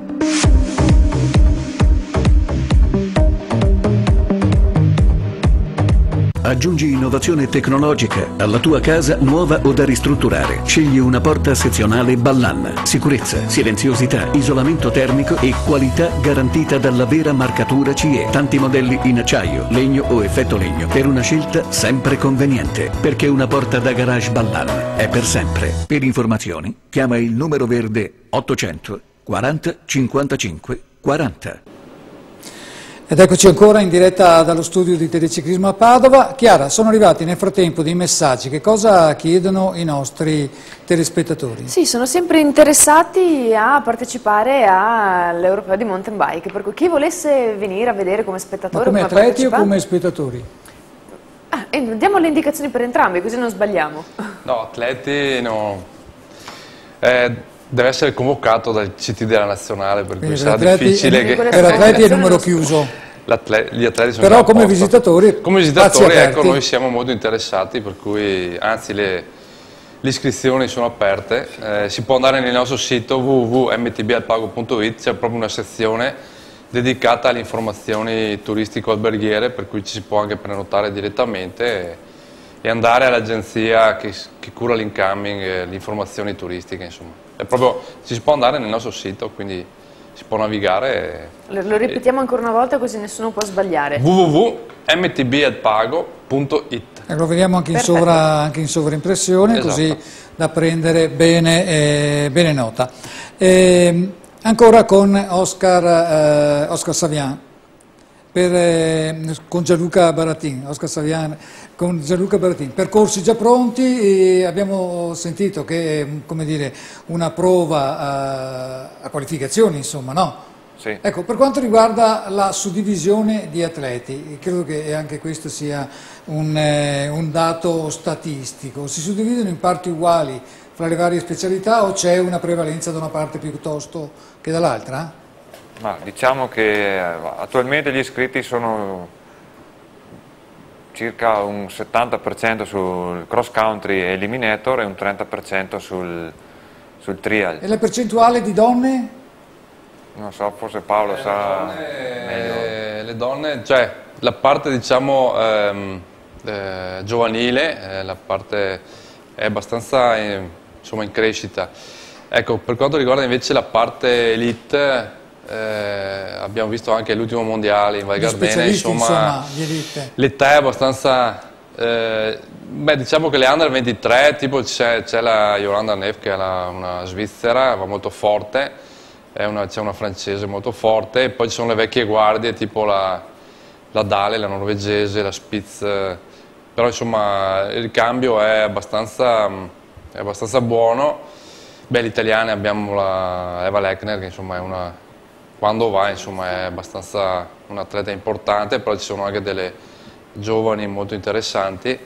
Aggiungi innovazione tecnologica alla tua casa nuova o da ristrutturare. Scegli una porta sezionale Ballan. Sicurezza, silenziosità, isolamento termico e qualità garantita dalla vera marcatura C E. Tanti modelli in acciaio, legno o effetto legno per una scelta sempre conveniente. Perché una porta da garage Ballan è per sempre. Per informazioni chiama il numero verde ottocento quaranta cinquantacinque quaranta. Ed eccoci ancora in diretta dallo studio di Teleciclismo a Padova. Chiara, sono arrivati nel frattempo dei messaggi, che cosa chiedono i nostri telespettatori? Sì, sono sempre interessati a partecipare all'Europeo di mountain bike, per cui chi volesse venire a vedere come spettatore. Ma come, come atleti o come spettatori? Ah, e diamo le indicazioni per entrambi, così non sbagliamo. No, atleti no. Eh, deve essere convocato dal C T della nazionale, per cui sarà atleti, difficile che... Per atleti è numero chiuso. Gli atleti sono Però come visitatori, come visitatori ecco, noi siamo molto interessati, per cui anzi le, le iscrizioni sono aperte, eh, si può andare nel nostro sito w w w punto m t b alpago punto it, c'è proprio una sezione dedicata alle informazioni turistico-alberghiere, per cui ci si può anche prenotare direttamente e, e andare all'agenzia che, che cura l'incoming e le informazioni turistiche, insomma. È proprio, ci si può andare nel nostro sito, quindi si può navigare. E, lo, lo ripetiamo ancora una volta così nessuno può sbagliare. w w w punto m t b alpago punto it. E lo vediamo anche in, sovra, anche in sovraimpressione, esatto, così da prendere bene, eh, bene nota. E, ancora con Oscar, eh, Oscar Savian. per, eh, con Gianluca Baratin, Oscar Saviano, con Gianluca Baratin. Percorsi già pronti, e abbiamo sentito che è, come dire, una prova a, a qualificazioni, insomma, no? Sì. Ecco, per quanto riguarda la suddivisione di atleti, credo che anche questo sia un, eh, un dato statistico. Si suddividono in parti uguali fra le varie specialità o c'è una prevalenza da una parte piuttosto che dall'altra? Ma diciamo che attualmente gli iscritti sono circa un settanta per cento sul cross country eliminator e un trenta per cento sul, sul trial. E la percentuale di donne? Non so, forse Paolo eh, sa le donne, meglio. Le donne, cioè la parte diciamo ehm, eh, giovanile, eh, la parte è abbastanza eh, insomma, in crescita. Ecco, per quanto riguarda invece la parte elite, eh, abbiamo visto anche l'ultimo mondiale in Val Gardena, insomma, insomma l'età è abbastanza, eh, beh, diciamo che le under ventitré, tipo c'è la Yolanda Neff che è la, una svizzera, va molto forte, c'è una, una francese molto forte, e poi ci sono le vecchie guardie tipo la, la Dale, la norvegese, la Spitz, però insomma il cambio è abbastanza, è abbastanza buono. Beh, le italiane abbiamo la Eva Lechner che insomma è una, quando va insomma è abbastanza un atleta importante, però ci sono anche delle giovani molto interessanti.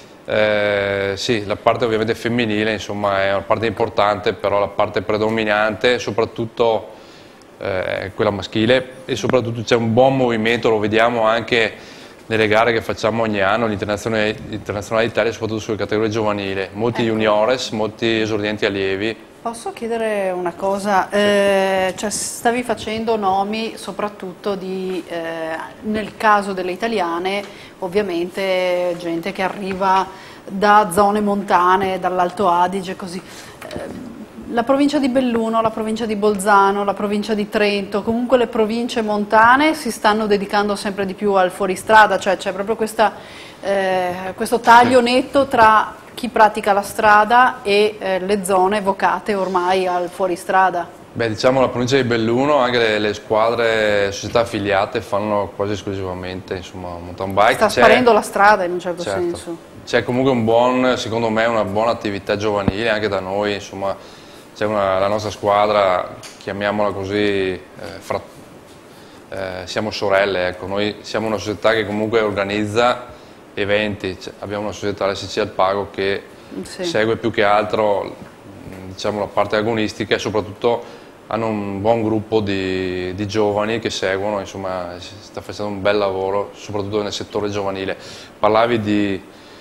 Eh, sì, la parte ovviamente femminile insomma è una parte importante, però la parte predominante soprattutto eh, è quella maschile, e soprattutto c'è un buon movimento, lo vediamo anche nelle gare che facciamo ogni anno, l'Internazionale d'Italia, soprattutto sulle categorie giovanili, molti ecco. juniores, molti esordienti allievi. Posso chiedere una cosa? Eh, cioè, stavi facendo nomi soprattutto di, eh, nel caso delle italiane, ovviamente gente che arriva da zone montane, dall'Alto Adige, così. Eh, la provincia di Belluno, la provincia di Bolzano, la provincia di Trento, comunque le province montane si stanno dedicando sempre di più al fuoristrada, cioè c'è proprio questa, eh, questo taglio netto tra chi pratica la strada e eh, le zone vocate ormai al fuoristrada. Beh, diciamo la provincia di Belluno, anche le, le squadre, società affiliate fanno quasi esclusivamente insomma, mountain bike. Sta sparendo la strada in un certo, certo. senso. C'è comunque un buon, secondo me, una buona attività giovanile anche da noi, insomma. C'è la nostra squadra, chiamiamola così, eh, fra, eh, siamo sorelle, ecco. Noi siamo una società che comunque organizza eventi, cioè, abbiamo una società, la S C Alpago, che sì. segue più che altro diciamo, la parte agonistica, e soprattutto hanno un buon gruppo di, di giovani che seguono, insomma si sta facendo un bel lavoro, soprattutto nel settore giovanile. Parlavi di...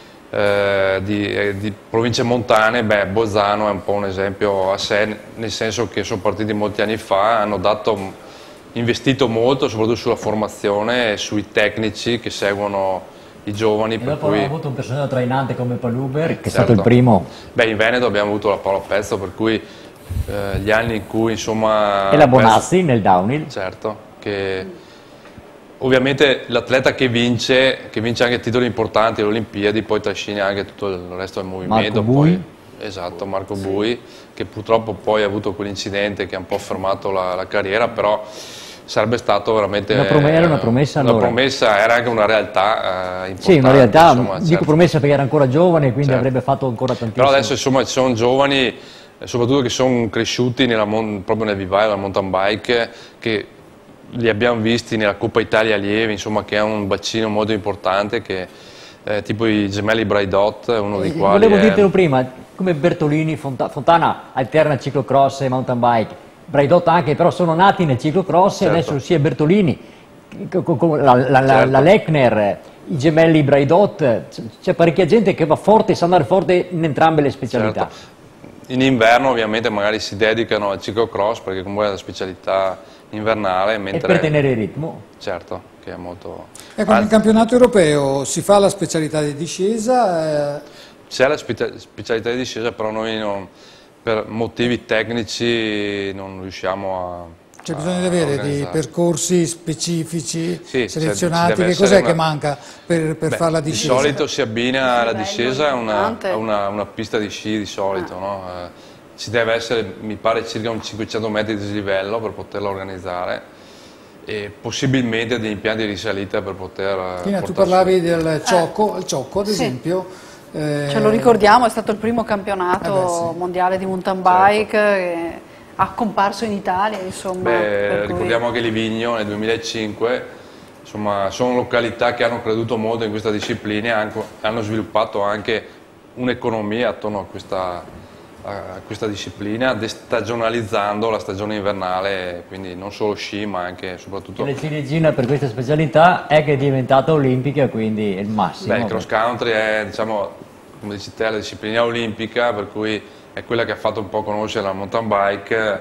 Eh, di, eh, di province montane, beh, Bolzano è un po' un esempio a sé, nel senso che sono partiti molti anni fa, hanno dato, investito molto soprattutto sulla formazione e sui tecnici che seguono i giovani. E per dopo cui... abbiamo avuto un personaggio trainante come Paluber, che è certo. stato il primo. Beh, in Veneto abbiamo avuto la Paola Pezzo, per cui eh, gli anni in cui insomma... E la Bonazzi Pezzo... nel downhill. Certo, che... Ovviamente l'atleta che vince, che vince anche titoli importanti alle Olimpiadi, poi trascina anche tutto il resto del movimento. Marco Bui. Poi, esatto, Marco sì. Bui, che purtroppo poi ha avuto quell'incidente che ha un po' fermato la, la carriera, però sarebbe stato veramente... Una prom era una promessa una allora. promessa, era anche una realtà eh, importante. Sì, una realtà, insomma, dico certo. promessa perché era ancora giovane, quindi certo. avrebbe fatto ancora tantissimo. Però adesso insomma ci sono giovani, soprattutto che sono cresciuti nella, proprio nel vivaio della mountain bike, che li abbiamo visti nella Coppa Italia Allievi, insomma, che è un bacino molto importante, che, eh, tipo i gemelli Braidot, uno dei quali Volevo è... dirtelo prima, come Bertolini, Fonta Fontana alterna ciclocross e mountain bike, Braidot anche, però sono nati nel ciclocross certo. e adesso sia Bertolini, la, la, la, certo. la Lechner, i gemelli Braidot, c'è parecchia gente che va forte, sa andare forte in entrambe le specialità. Certo. In inverno ovviamente magari si dedicano al ciclocross perché comunque è la specialità invernale. Mentre... E per tenere il ritmo? Certo, che è molto... Ecco, nel campionato europeo si fa la specialità di discesa? Eh... C'è la spe specialità di discesa, però noi non, per motivi tecnici non riusciamo a... C'è bisogno di avere dei percorsi specifici, sì, selezionati, che cos'è una... che manca per, per Beh, fare la discesa? Di solito si abbina alla discesa a una, una, una pista di sci di solito, ah. no? eh, ci deve essere, mi pare, circa un cinquecento metri di dislivello per poterla organizzare, e possibilmente degli impianti di risalita per poter... Tina, tu parlavi su. del ciocco, il ciocco ad esempio. Sì. Eh... Ce lo ricordiamo, è stato il primo campionato eh beh, sì. mondiale di mountain bike, certo. che ha comparso in Italia, insomma. Beh, ricordiamo cui... anche Livigno nel duemilacinque, insomma, sono località che hanno creduto molto in questa disciplina e hanno sviluppato anche un'economia attorno a questa... a questa disciplina, destagionalizzando la stagione invernale, quindi non solo sci ma anche soprattutto... La ciliegina per questa specialità è che è diventata olimpica, quindi è il massimo. Beh, il cross country è, diciamo, come dici te, la disciplina olimpica, per cui è quella che ha fatto un po' conoscere la mountain bike.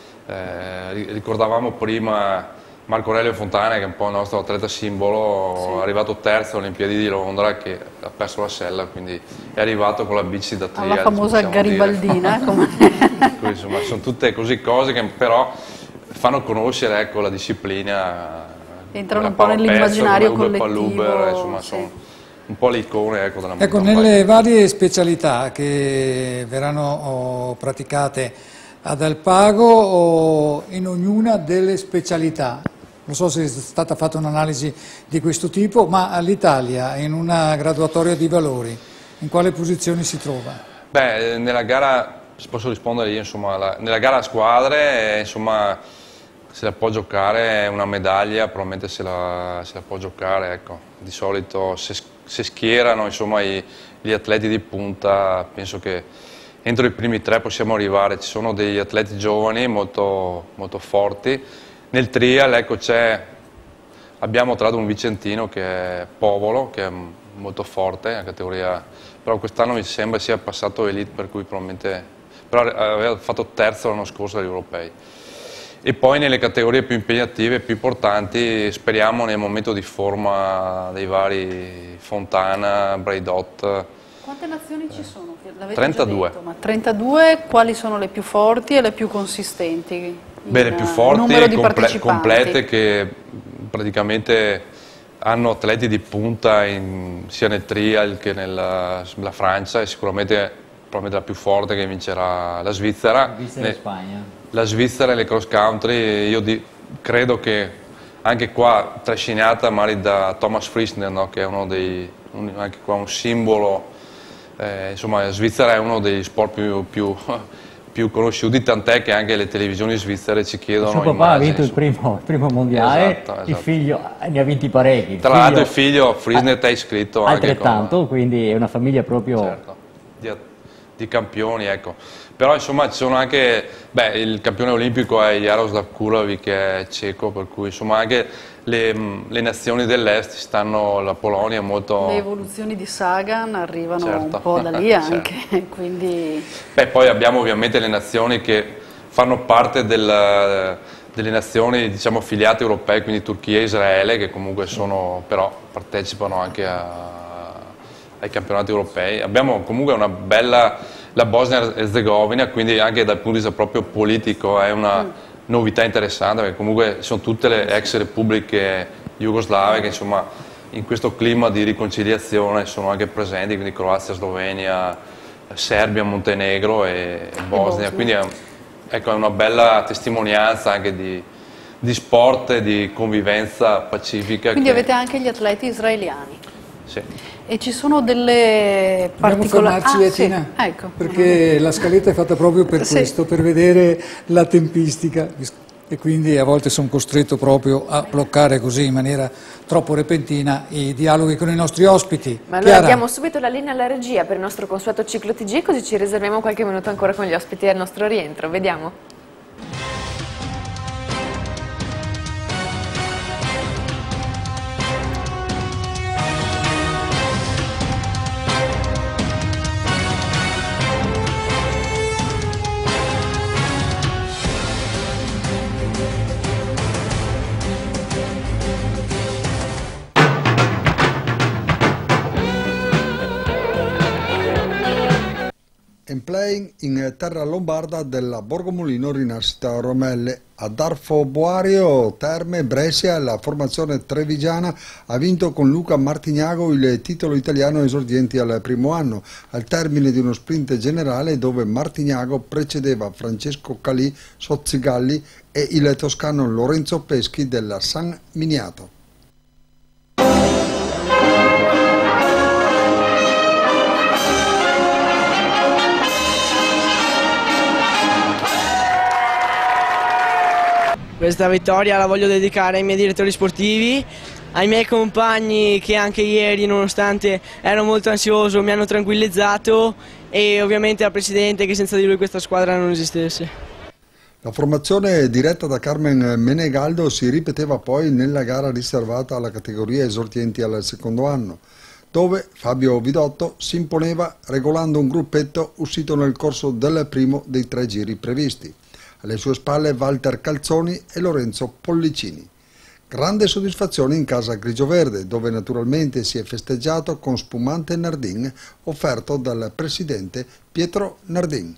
Eh, ricordavamo prima Marco Aurelio Fontana, che è un po' il nostro atleta simbolo, sì. È arrivato terzo alle Olimpiadi di Londra, che ha perso la sella, quindi è arrivato con la bici da trial. La famosa garibaldina. Come... Quindi, insomma, sono tutte così cose che però fanno conoscere, ecco, la disciplina. Entrano un po' nell'immaginario collettivo. Uber, insomma, sì. Sono un po' le icone, ecco, della Ecco, nelle varie specialità che verranno oh, praticate ad Alpago o in ognuna delle specialità, non so se è stata fatta un'analisi di questo tipo, ma l'Italia in una graduatoria di valori, in quale posizione si trova? Beh, nella gara, se posso rispondere io, insomma, la, nella gara a squadre, insomma, se la può giocare una medaglia, probabilmente se la, se la può giocare, ecco. Di solito se, se schierano, insomma, i, gli atleti di punta, penso che entro i primi tre possiamo arrivare. Ci sono degli atleti giovani molto, molto forti. Nel trial, ecco, c'è, abbiamo tra l'altro un vicentino che è Povolo, che è molto forte nella categoria, però quest'anno mi sembra sia passato elite, per cui probabilmente, però aveva fatto terzo l'anno scorso agli europei. E poi nelle categorie più impegnative, più importanti, speriamo nel momento di forma dei vari Fontana, Braidot. Quante nazioni ci sono? trentadue. Detto, ma trentadue, quali sono le più forti e le più consistenti? Beh, le più forti e comple complete, che praticamente hanno atleti di punta in, sia nel trial che nella, nella Francia, e sicuramente probabilmente la più forte che vincerà la Svizzera. Svizzera e Spagna. La Svizzera e le cross country, io di, credo che anche qua trascinata magari da Thomas Friesner, no? Che è uno dei, un, anche qua un simbolo. Eh, insomma, la Svizzera è uno degli sport più, più, più conosciuti, tant'è che anche le televisioni svizzere ci chiedono immagini. Suo papà ha vinto il primo, il primo mondiale, esatto, esatto. Il figlio ne ha vinti parecchi. Tra l'altro il figlio Friesner è iscritto altrettanto, anche con, quindi è una famiglia proprio... Certo, di, di campioni, ecco. Però insomma ci sono anche, beh, il campione olimpico è Jaroslav Kulovic, che è ceco, per cui insomma anche le, le nazioni dell'est stanno, la Polonia molto... Le evoluzioni di Sagan arrivano, certo, un po' da lì anche, certo. Quindi... Beh, poi abbiamo ovviamente le nazioni che fanno parte del, delle nazioni, diciamo, affiliate europee, quindi Turchia e Israele, che comunque sono, però partecipano anche a, ai campionati europei. Abbiamo comunque una bella... La Bosnia e Erzegovina, quindi anche dal punto di vista proprio politico è una mm. novità interessante, perché comunque sono tutte le ex repubbliche jugoslave che insomma in questo clima di riconciliazione sono anche presenti, quindi Croazia, Slovenia, Serbia, Montenegro e, e Bosnia, quindi è, ecco, è una bella testimonianza anche di, di sport e di convivenza pacifica. Quindi che... avete anche gli atleti israeliani? Sì. E ci sono delle particolari... Dobbiamo fermarci, ah, Tina, sì. Ecco. Perché la scaletta è fatta proprio per sì. questo, per vedere la tempistica, e quindi a volte sono costretto proprio a bloccare così in maniera troppo repentina i dialoghi con i nostri ospiti. Ma allora Chiara. Diamo subito la linea alla regia per il nostro consueto ciclo T G, così ci riserviamo qualche minuto ancora con gli ospiti al nostro rientro. Vediamo. and playing in terra lombarda della Borgomolino Rinascita Romelle. Ad Arfo Boario Terme Brescia la formazione trevigiana ha vinto con Luca Martignago il titolo italiano esordienti al primo anno, al termine di uno sprint generale dove Martignago precedeva Francesco Calì Sozzigalli e il toscano Lorenzo Peschi della San Miniato. Questa vittoria la voglio dedicare ai miei direttori sportivi, ai miei compagni che anche ieri, nonostante ero molto ansioso, mi hanno tranquillizzato, e ovviamente al presidente, che senza di lui questa squadra non esistesse. La formazione diretta da Carmen Menegaldo si ripeteva poi nella gara riservata alla categoria esordienti al secondo anno, dove Fabio Vidotto si imponeva regolando un gruppetto uscito nel corso del primo dei tre giri previsti. Alle sue spalle Walter Calzoni e Lorenzo Pollicini. Grande soddisfazione in casa grigio-verde, dove naturalmente si è festeggiato con spumante Nardin offerto dal presidente Pietro Nardin.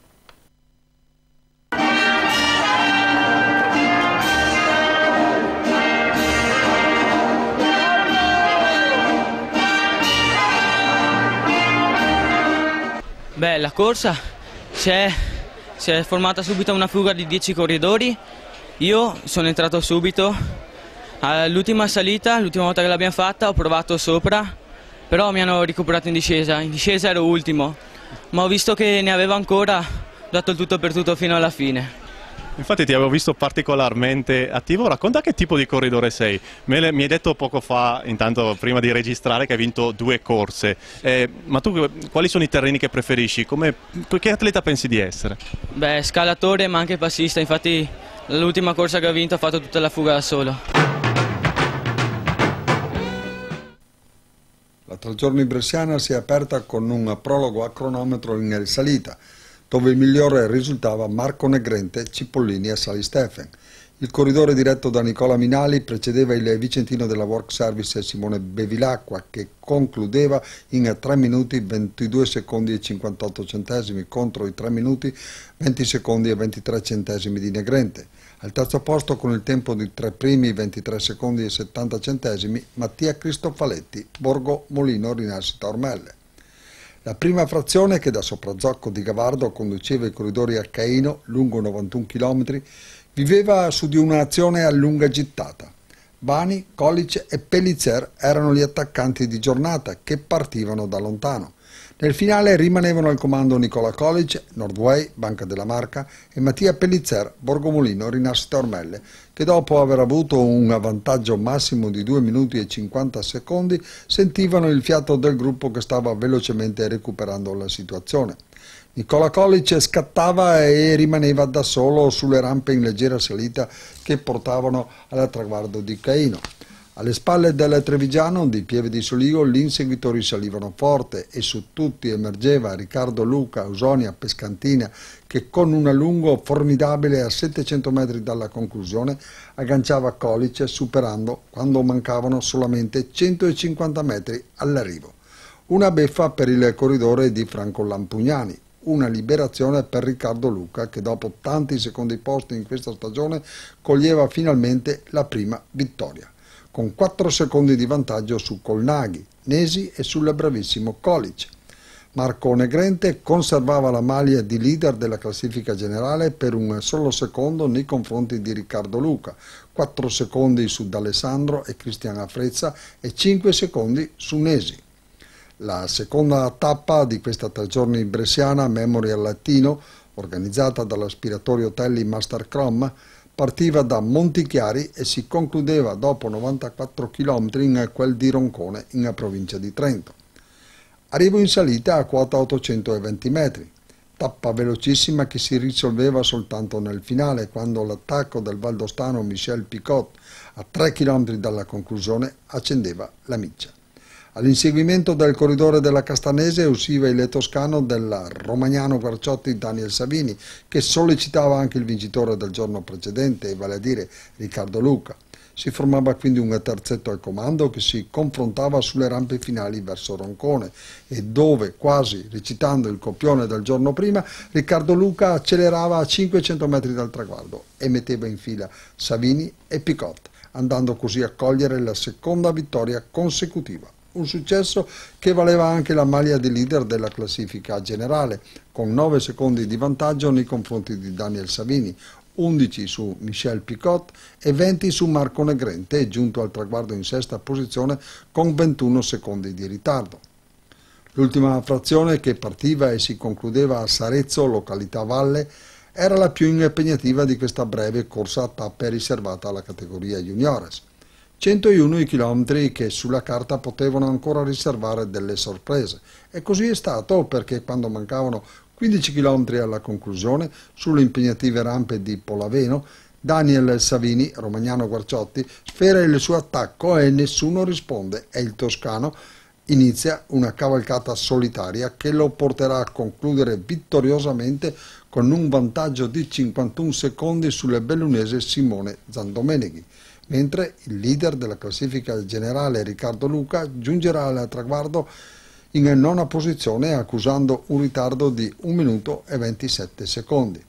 Beh, la corsa c'è... Si è formata subito una fuga di dieci corridori, io sono entrato subito, all'ultima salita, l'ultima volta che l'abbiamo fatta ho provato sopra, però mi hanno recuperato in discesa, in discesa ero ultimo, ma ho visto che ne avevo ancora, ho dato il tutto per tutto fino alla fine. Infatti ti avevo visto particolarmente attivo, racconta che tipo di corridore sei. Me le, mi hai detto poco fa, intanto prima di registrare, che hai vinto due corse, eh, ma tu quali sono i terreni che preferisci? Come, che atleta pensi di essere? Beh, scalatore ma anche passista, infatti l'ultima corsa che ho vinto ho fatto tutta la fuga da solo. La tre giorni bresciana si è aperta con un prologo a cronometro in salita, dove il migliore risultava Marco Negrente, Cipollini e Sali Steffen. Il corridore diretto da Nicola Minali precedeva il vicentino della Work Service Simone Bevilacqua, che concludeva in tre minuti ventidue secondi e cinquantotto centesimi contro i tre minuti venti secondi e ventitré centesimi di Negrente. Al terzo posto, con il tempo di tre primi ventitré secondi e settanta centesimi, Mattia Cristofaletti, Borgo Molino Rinascita Ormelle. La prima frazione, che da Soprazzocco di Gavardo conduceva i corridori a Caino, lungo novantuno chilometri, viveva su di un'azione a lunga gittata. Bani, Colice e Pellicer erano gli attaccanti di giornata che partivano da lontano. Nel finale rimanevano al comando Nicola Colice, Nordway, Banca della Marca, e Mattia Pellicer, Borgomolino Rinascita Ormelle, che dopo aver avuto un vantaggio massimo di due minuti e cinquanta secondi sentivano il fiato del gruppo che stava velocemente recuperando la situazione. Nicola Colice scattava e rimaneva da solo sulle rampe in leggera salita che portavano al traguardo di Caino. Alle spalle del trevigiano di Pieve di Soligo gli inseguitori salivano forte e su tutti emergeva Riccardo Luca, Ausonia, Pescantina, che con un allungo formidabile a settecento metri dalla conclusione agganciava Colice, superando quando mancavano solamente centocinquanta metri all'arrivo. Una beffa per il corridore di Franco Lampugnani. Una liberazione per Riccardo Luca, che dopo tanti secondi posti in questa stagione coglieva finalmente la prima vittoria, con quattro secondi di vantaggio su Colnaghi, Nesi e sul bravissimo Colice. Marco Negrente conservava la maglia di leader della classifica generale per un solo secondo nei confronti di Riccardo Luca, quattro secondi su D'Alessandro e Cristian Afrezza e cinque secondi su Nesi. La seconda tappa di questa tre giorni bresciana, Memorial Latino, organizzata dall'Aspiratorio Telli Master Crom, partiva da Montichiari e si concludeva dopo novantaquattro chilometri in quel di Roncone, in provincia di Trento. Arrivo in salita a quota ottocentoventi metri, tappa velocissima che si risolveva soltanto nel finale, quando l'attacco del valdostano Michel Picot, a tre chilometri dalla conclusione, accendeva la miccia. All'inseguimento del corridore della Castanese usciva il toscano del romagnano Guarciotti Daniel Savini, che sollecitava anche il vincitore del giorno precedente, vale a dire Riccardo Luca. Si formava quindi un terzetto al comando che si confrontava sulle rampe finali verso Roncone e dove, quasi recitando il copione del giorno prima, Riccardo Luca accelerava a cinquecento metri dal traguardo e metteva in fila Savini e Picot, andando così a cogliere la seconda vittoria consecutiva. Un successo che valeva anche la maglia di leader della classifica generale, con nove secondi di vantaggio nei confronti di Daniel Savini, undici su Michel Picot e venti su Marco Negrente, giunto al traguardo in sesta posizione con ventuno secondi di ritardo. L'ultima frazione, che partiva e si concludeva a Sarezzo, località Valle, era la più impegnativa di questa breve corsa a tappe riservata alla categoria juniores. centouno i chilometri che sulla carta potevano ancora riservare delle sorprese, e così è stato, perché quando mancavano quindici chilometri alla conclusione, sulle impegnative rampe di Polaveno, Daniel Savini, Romagnano Guarciotti, sfera il suo attacco e nessuno risponde, e il toscano inizia una cavalcata solitaria che lo porterà a concludere vittoriosamente con un vantaggio di cinquantuno secondi sulle bellunese Simone Zandomeneghi, mentre il leader della classifica generale Riccardo Luca giungerà al traguardo in nona posizione, accusando un ritardo di un minuto e ventisette secondi.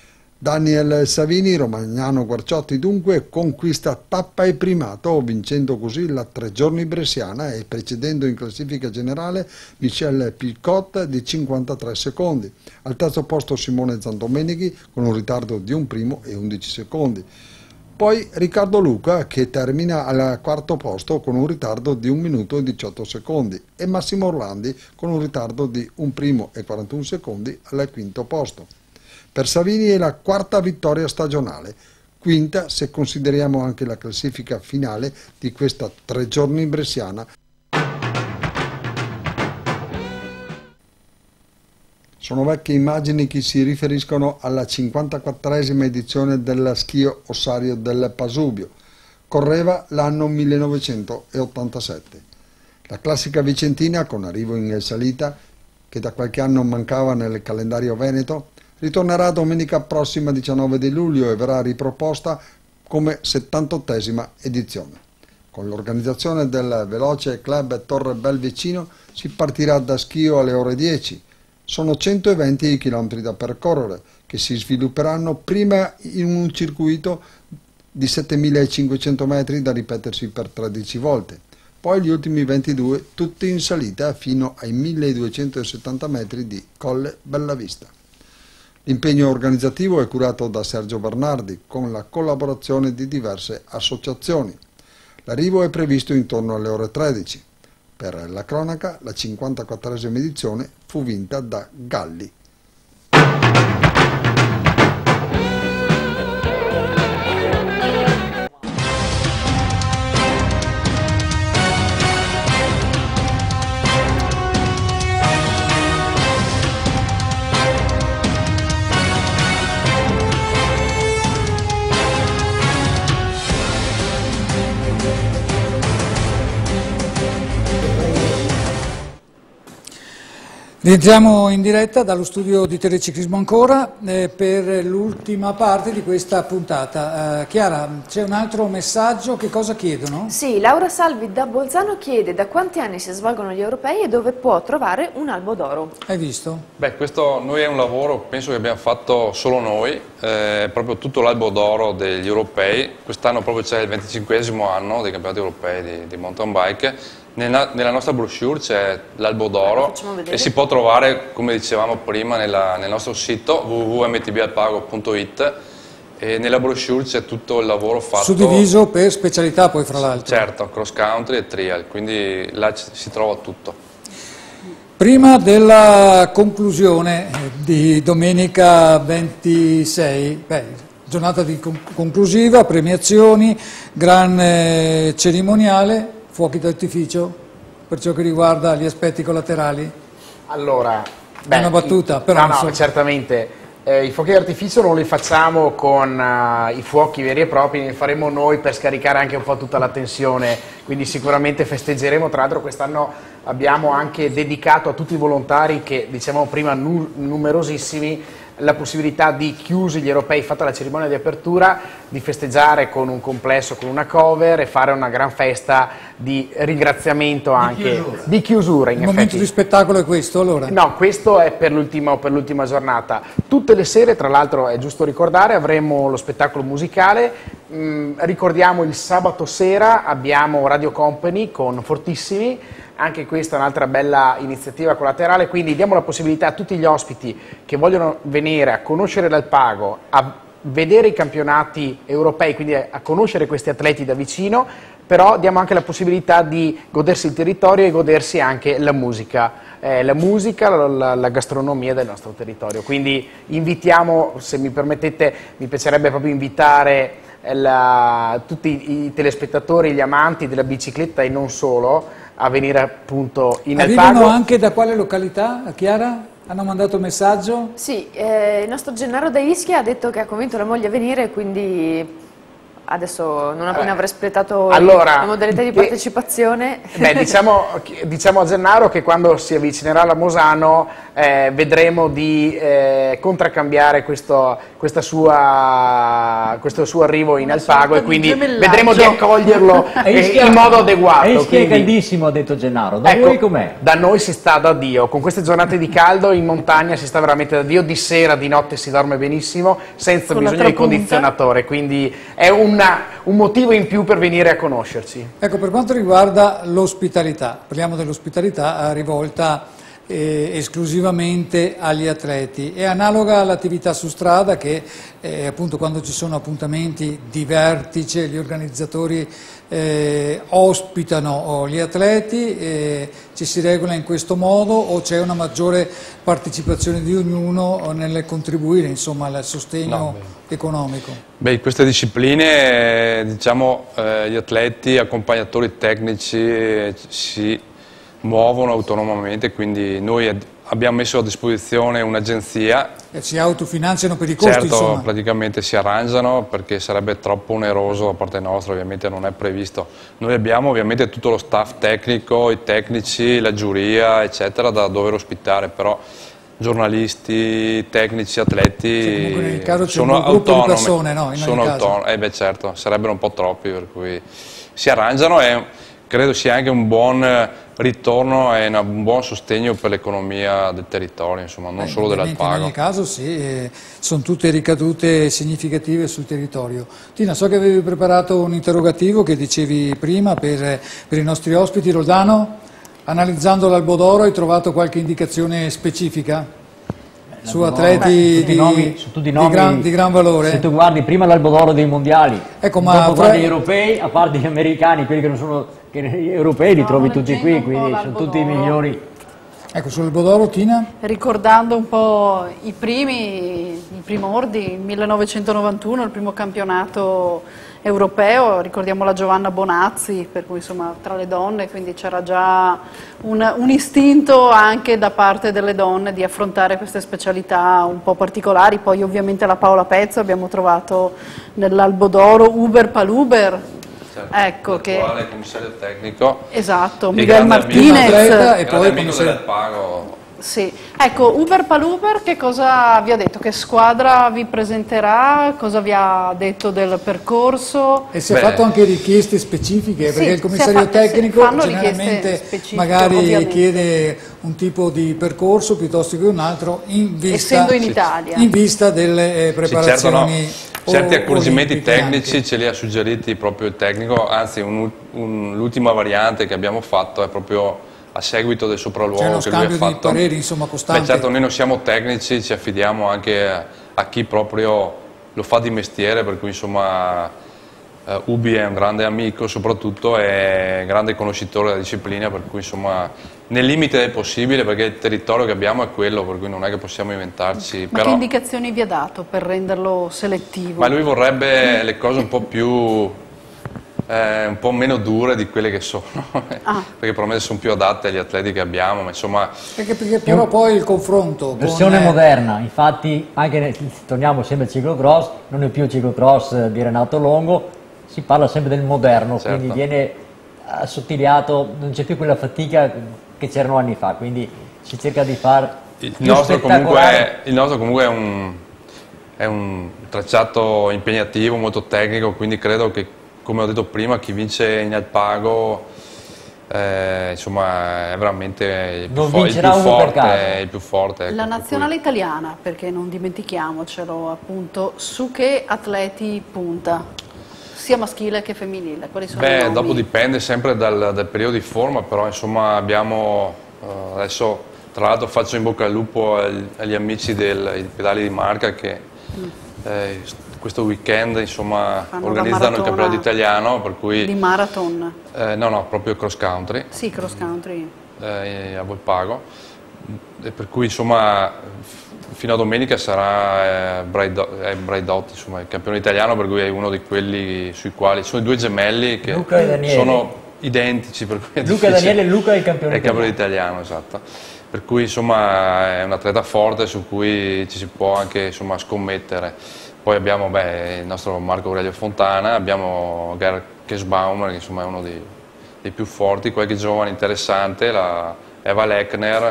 Daniel Savini, Romagnano Guarciotti dunque, conquista tappa e primato, vincendo così la tre giorni bresciana e precedendo in classifica generale Michel Picot di cinquantatré secondi. Al terzo posto Simone Zandomeneghi con un ritardo di un primo e undici secondi. Poi Riccardo Luca, che termina al quarto posto con un ritardo di un minuto e diciotto secondi, e Massimo Orlandi con un ritardo di un primo e quarantuno secondi al quinto posto. Per Savini è la quarta vittoria stagionale, quinta se consideriamo anche la classifica finale di questa tre giorni bresciana. Sono vecchie immagini che si riferiscono alla cinquantaquattresima edizione della Schio Ossario del Pasubio. Correva l'anno millenovecentottantasette. La classica vicentina, con arrivo in salita, che da qualche anno mancava nel calendario veneto, ritornerà domenica prossima diciannove di luglio e verrà riproposta come settantottesima edizione. Con l'organizzazione del Veloce Club Torre Belvicino si partirà da Schio alle ore dieci. Sono centoventi i chilometri da percorrere, che si svilupperanno prima in un circuito di settemilacinquecento metri da ripetersi per tredici volte, poi gli ultimi ventidue tutti in salita fino ai milleduecentosettanta metri di Colle Bellavista. L'impegno organizzativo è curato da Sergio Bernardi con la collaborazione di diverse associazioni. L'arrivo è previsto intorno alle ore tredici. Per la cronaca, la cinquantaquattresima edizione fu vinta da Galli. Rientriamo in diretta dallo studio di Teleciclismo ancora eh, per l'ultima parte di questa puntata. Eh, Chiara, c'è un altro messaggio, che cosa chiedono? Sì, Laura Salvi da Bolzano chiede da quanti anni si svolgono gli europei e dove può trovare un albo d'oro. Hai visto? Beh, questo noi è un lavoro, penso che abbiamo fatto solo noi, eh, proprio tutto l'albo d'oro degli europei. Quest'anno proprio c'è il venticinquesimo anno dei campionati europei di, di mountain bike. Nella, nella nostra brochure c'è l'albo d'oro e si può trovare, come dicevamo prima, nella, nel nostro sito w w w punto m t b alpago punto i t, e nella brochure c'è tutto il lavoro fatto. Suddiviso per specialità poi, fra l'altro. Certo, cross country e trial, quindi là si trova tutto. Prima della conclusione di domenica ventisei, beh, giornata di conclusiva, premiazioni, gran eh, cerimoniale, fuochi d'artificio per ciò che riguarda gli aspetti collaterali? Allora, beh, è una battuta, però... No, no, certamente. Eh, I fuochi d'artificio non li facciamo con uh, i fuochi veri e propri, li faremo noi per scaricare anche un po' tutta la tensione, quindi sicuramente festeggeremo. Tra l'altro quest'anno abbiamo anche dedicato a tutti i volontari, che dicevamo prima nu numerosissimi, la possibilità di, chiusi gli europei, fatta la cerimonia di apertura, di festeggiare con un complesso, con una cover e fare una gran festa di ringraziamento anche, di chiusura, di chiusura in Il momento di spettacolo è questo allora? No, questo è per l'ultima giornata. Tutte le sere, tra l'altro è giusto ricordare, avremo lo spettacolo musicale. Mm, ricordiamo il sabato sera abbiamo Radio Company con Fortissimi, anche questa è un'altra bella iniziativa collaterale, quindi diamo la possibilità a tutti gli ospiti che vogliono venire a conoscere l'Alpago, a vedere i campionati europei, quindi a conoscere questi atleti da vicino, però diamo anche la possibilità di godersi il territorio e godersi anche la musica, eh, la musica, la, la gastronomia del nostro territorio. Quindi invitiamo, se mi permettete, mi piacerebbe proprio invitare la, tutti i telespettatori, gli amanti della bicicletta e non solo, a venire appunto in Alpago. Arrivano anche da quale località, Chiara? Hanno mandato un messaggio? Sì, eh, il nostro Gennaro da Ischia ha detto che ha convinto la moglie a venire, quindi adesso non appena avrà espletato allora, le modalità di che, partecipazione. Beh, diciamo, diciamo a Gennaro che quando si avvicinerà alla Mosano eh, vedremo di eh, contraccambiare questo, questa sua, questo suo arrivo in Alpago e quindi vedremo di accoglierlo eh, in modo adeguato. E Ischia quindi, è caldissimo, ha detto Gennaro. Da ecco, voi com'è? Da noi si sta da Dio, con queste giornate di caldo in montagna si sta veramente da Dio, di sera, di notte si dorme benissimo, senza con bisogno di condizionatore, quindi è un Una, un motivo in più per venire a conoscerci. Ecco, per quanto riguarda l'ospitalità, parliamo dell'ospitalità rivolta eh, esclusivamente agli atleti, è analoga all'attività su strada che eh, appunto quando ci sono appuntamenti di vertice, gli organizzatori eh, ospitano gli atleti, eh, ci si regola in questo modo o c'è una maggiore partecipazione di ognuno nel contribuire insomma al sostegno no, economico? Beh, in queste discipline diciamo eh, gli atleti, accompagnatori tecnici eh, si muovono autonomamente, quindi noi abbiamo messo a disposizione un'agenzia. E si autofinanziano per i costi, certo, insomma. Praticamente si arrangiano perché sarebbe troppo oneroso da parte nostra, ovviamente non è previsto. Noi abbiamo ovviamente tutto lo staff tecnico, i tecnici, la giuria, eccetera, da dover ospitare, però giornalisti, tecnici, atleti cioè, nel caso sono un gruppo autonomi. Di persone, no? In sono autonomi, eh beh certo, sarebbero un po' troppi, per cui si arrangiano e credo sia anche un buon ritorno e un buon sostegno per l'economia del territorio, insomma, non eh, solo dell'Alpago. In ogni caso sì, eh, sono tutte ricadute significative sul territorio. Tina, so che avevi preparato un interrogativo che dicevi prima per, per i nostri ospiti. Rodano, analizzando l'Albodoro hai trovato qualche indicazione specifica? Su atleti di, nomi, su tutti i nomi, di, gran, di gran valore. Se tu guardi prima l'Albodoro dei mondiali, ecco, ma dopo fra... guardi gli europei, a parte gli americani, quelli che non sono che gli europei li no, trovi tutti qui, quindi sono tutti i migliori. Ecco, sull'Albodoro, Tina? Ricordando un po' i primi, i primordi, millenovecentonovantuno, il primo campionato europeo, ricordiamo la Giovanna Bonazzi, per cui insomma tra le donne, quindi c'era già un, un istinto anche da parte delle donne di affrontare queste specialità un po' particolari. Poi ovviamente la Paola Pezzo abbiamo trovato nell'Albodoro Uber Paluber, certo, ecco che commissario tecnico, esatto, Miguel Martinez e poi commissario Pago. Sì, ecco, Uber Paluber che cosa vi ha detto? Che squadra vi presenterà? Cosa vi ha detto del percorso? E si è fatto anche richieste specifiche, perché sì, il commissario fatte, tecnico sì, generalmente magari ovviamente. chiede un tipo di percorso piuttosto che un altro in vista, essendo in Italia. In vista delle preparazioni. Sì, certo, no. Certi accorgimenti tecnici anche. ce li ha suggeriti proprio il tecnico, anzi un, un, l'ultima variante che abbiamo fatto è proprio a seguito del sopralluogo che lui ha fatto. Di pareri, insomma, costante. Beh, certo, noi non siamo tecnici, ci affidiamo anche a, a chi proprio lo fa di mestiere, per cui insomma uh, Ubi è un grande amico, soprattutto è un grande conoscitore della disciplina, per cui insomma nel limite del possibile, perché il territorio che abbiamo è quello, per cui non è che possiamo inventarci. Ma però... che indicazioni vi ha dato per renderlo selettivo? Ma lui vorrebbe le cose un po' più... Eh, un po' meno dure di quelle che sono, ah. perché probabilmente sono più adatte agli atleti che abbiamo, ma insomma... Perché, perché però poi il confronto... Versione con... moderna, infatti anche nel, torniamo sempre al ciclocross, non è più il ciclocross di Renato Longo, si parla sempre del moderno, certo. Quindi viene assottigliato, non c'è più quella fatica che c'erano anni fa, quindi si cerca di fare il, nostro comunque è, il nostro comunque è un, è un tracciato impegnativo, molto tecnico, quindi credo che, come ho detto prima, chi vince in Alpago Eh, insomma è veramente il più, fo il più forte, il più forte ecco, la nazionale cui... italiana, perché non dimentichiamocelo, appunto, su che atleti punta, sia maschile che femminile? Quali sono Beh, i nomi? dopo dipende sempre dal, dal periodo di forma, però insomma abbiamo uh, adesso, tra l'altro faccio in bocca al lupo agli, agli amici dei pedali di Marca che mm. eh, questo weekend insomma Fanno organizzano il campionato italiano, per cui di marathon. Eh, no, no, proprio cross country. Sì, cross country. Eh, a Volpago. E per cui insomma fino a domenica sarà eh, Braidotti, insomma, il campione italiano, per cui è uno di quelli sui quali sono i due gemelli che Luca e Daniele. Sono identici. Per cui è Luca e Daniele, Luca è il campione è il campione italiano, esatto. Per cui insomma è un atleta forte su cui ci si può anche insomma scommettere. Poi abbiamo beh, il nostro Marco Aurelio Fontana, abbiamo Gerhard Kesbaumer che insomma è uno dei, dei più forti, qualche giovane interessante, la Eva Lechner,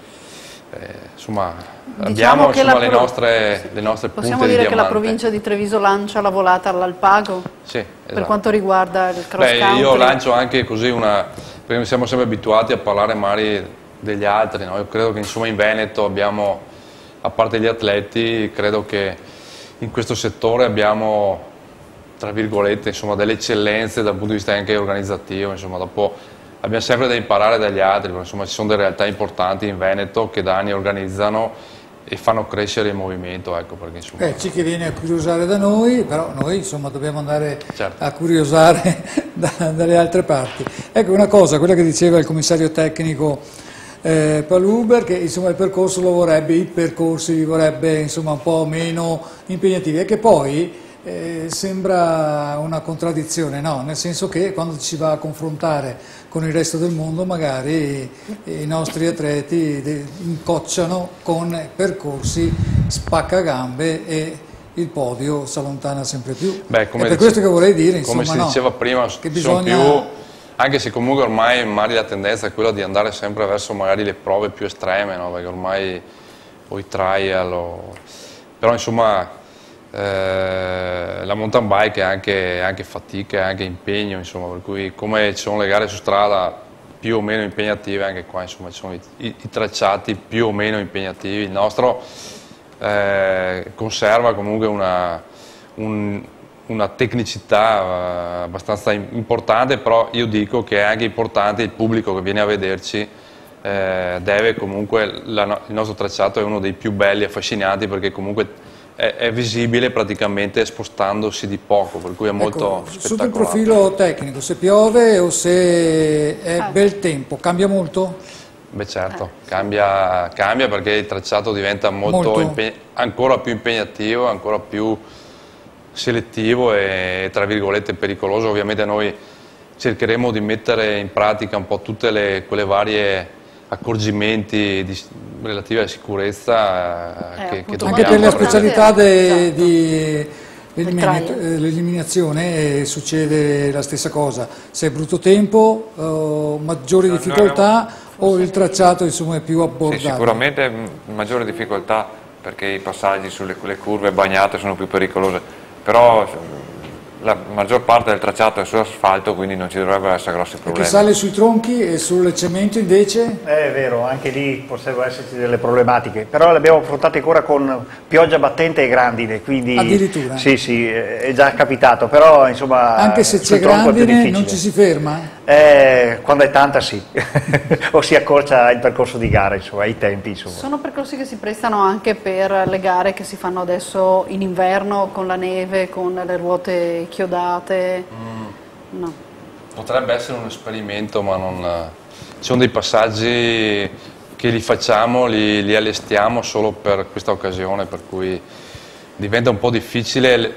eh, insomma Diciamo abbiamo che insomma, la le nostre, le nostre punte di Possiamo dire diamante. che la provincia di Treviso lancia la volata all'Alpago? Sì, esatto. Per quanto riguarda il cross Beh, country? io lancio anche così una, perché siamo sempre abituati a parlare magari degli altri, no? Io credo che insomma in Veneto abbiamo, a parte gli atleti, credo che in questo settore abbiamo, tra virgolette, insomma, delle eccellenze dal punto di vista anche organizzativo, insomma, dopo abbiamo sempre da imparare dagli altri, perché insomma ci sono delle realtà importanti in Veneto che da anni organizzano e fanno crescere il movimento, ecco, perché insomma... Eh, c'è chi viene a curiosare da noi, però noi insomma dobbiamo andare certo. a curiosare da, dalle altre parti. Ecco una cosa, quella che diceva il commissario tecnico Eh, Paluber, che insomma il percorso lo vorrebbe, i percorsi li vorrebbe insomma un po' meno impegnativi, e che poi eh, sembra una contraddizione, no? Nel senso che quando ci si va a confrontare con il resto del mondo magari i nostri atleti incocciano con percorsi spaccagambe e il podio si allontana sempre più. Beh, come è per dice, questo che vorrei dire, insomma, come si no, diceva prima, che sono bisogna... più... Anche se comunque ormai magari la tendenza è quella di andare sempre verso magari le prove più estreme, no? Perché ormai o i trial, o... però insomma eh, la mountain bike è anche, anche fatica, è anche impegno, insomma, per cui come ci sono le gare su strada più o meno impegnative, anche qua insomma ci sono i, i, i tracciati più o meno impegnativi. Il nostro eh, conserva comunque una... Un, una tecnicità uh, abbastanza importante, però io dico che è anche importante il pubblico che viene a vederci, eh, deve comunque, la, il nostro tracciato è uno dei più belli e affascinanti perché comunque è, è visibile praticamente spostandosi di poco, per cui è molto ecco, spettacolare. Sotto il profilo tecnico, se piove o se è Ah. bel tempo, cambia molto? Beh certo, cambia, cambia perché il tracciato diventa molto Molto. Impeg- ancora più impegnativo, ancora più selettivo e tra virgolette pericoloso. Ovviamente noi cercheremo di mettere in pratica un po' tutte le, quelle varie accorgimenti di, relativi alla sicurezza eh, che, che anche per la specialità de, Esatto. di l'eliminazione eh, succede la stessa cosa, se è brutto tempo, eh, maggiori difficoltà o il tracciato insomma è più abbordabile? Sì, sicuramente maggiore difficoltà perché i passaggi sulle quelle curve bagnate sono più pericolose, però la maggior parte del tracciato è su asfalto, quindi non ci dovrebbero essere grossi problemi. Che sale sui tronchi e sul cemento invece? È vero, anche lì potrebbero esserci delle problematiche, però le abbiamo affrontate ancora con pioggia battente e grandine, quindi... Addirittura? Sì, sì, è già capitato, però insomma... Anche se c'è sul tronco è più grandine difficile. non ci si ferma? Eh, quando è tanta sì, o si accorcia il percorso di gara, insomma, i tempi. Insomma. Sono percorsi che si prestano anche per le gare che si fanno adesso in inverno con la neve, con le ruote chiodate? Mm. No. Potrebbe essere un esperimento, ma non... Ci sono dei passaggi che li facciamo, li, li allestiamo solo per questa occasione, per cui diventa un po' difficile,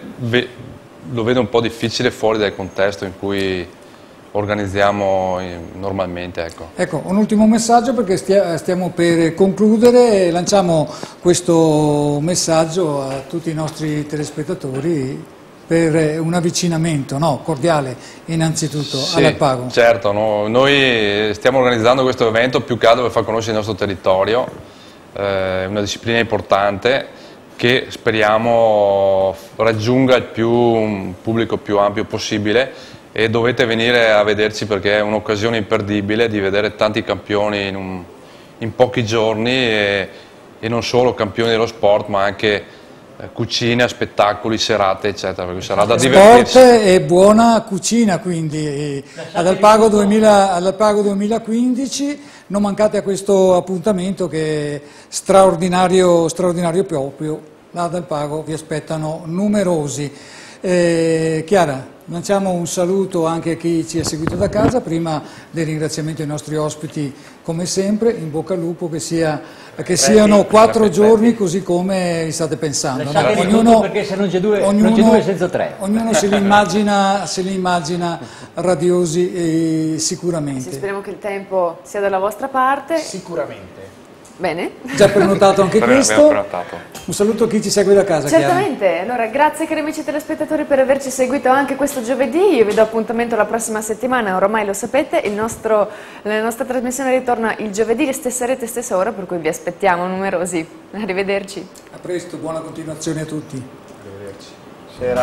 lo vedo un po' difficile fuori dal contesto in cui organizziamo normalmente. Ecco, ecco un ultimo messaggio perché stia, stiamo per concludere e lanciamo questo messaggio a tutti i nostri telespettatori per un avvicinamento no, cordiale innanzitutto sì, all'Alpago. Certo, no, noi stiamo organizzando questo evento più che altro per far conoscere il nostro territorio, eh, una disciplina importante che speriamo raggiunga il più, un pubblico più ampio possibile, e dovete venire a vederci perché è un'occasione imperdibile di vedere tanti campioni in, un, in pochi giorni, e, e non solo campioni dello sport ma anche eh, cucina, spettacoli, serate eccetera, perché sarà da divertirsi. Sport e buona cucina, quindi ad Alpago, duemila, ad Alpago duemilaquindici non mancate a questo appuntamento che è straordinario, straordinario proprio. Là ad Alpago vi aspettano numerosi. Eh, Chiara, lanciamo un saluto anche a chi ci ha seguito da casa, prima del ringraziamento ai nostri ospiti come sempre, in bocca al lupo, che, sia, che siano quattro giorni così come state pensando. No? Ognuno, perché se non c'è due, ognuno, non c'è due senza tre. Ognuno se li immagina, se li immagina radiosi, eh, sicuramente. Sì, speriamo che il tempo sia dalla vostra parte. Sicuramente. Bene. Già prenotato anche questo. Prenotato. Un saluto a chi ci segue da casa. Certamente, Chiara. Allora grazie cari amici telespettatori per averci seguito anche questo giovedì, io vi do appuntamento la prossima settimana, ormai lo sapete, il nostro, la nostra trasmissione ritorna il giovedì, stessa rete, stessa ora, per cui vi aspettiamo numerosi. Arrivederci. A presto, buona continuazione a tutti. Arrivederci. Sera.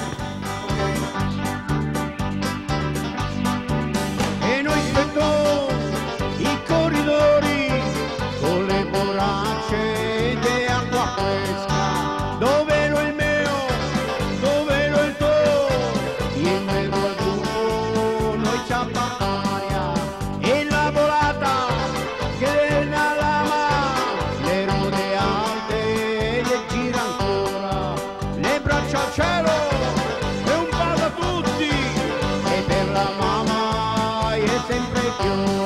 E noi spettò i corridori con le borracce di acqua fresca, dove lo il mio, dove lo il tuo, in mezzo al gruppo noi ciappa aria, e la volata che la lama, le rode alte le gira ancora, le braccia al cielo e un bacio a tutti, e per la mamma è sempre più.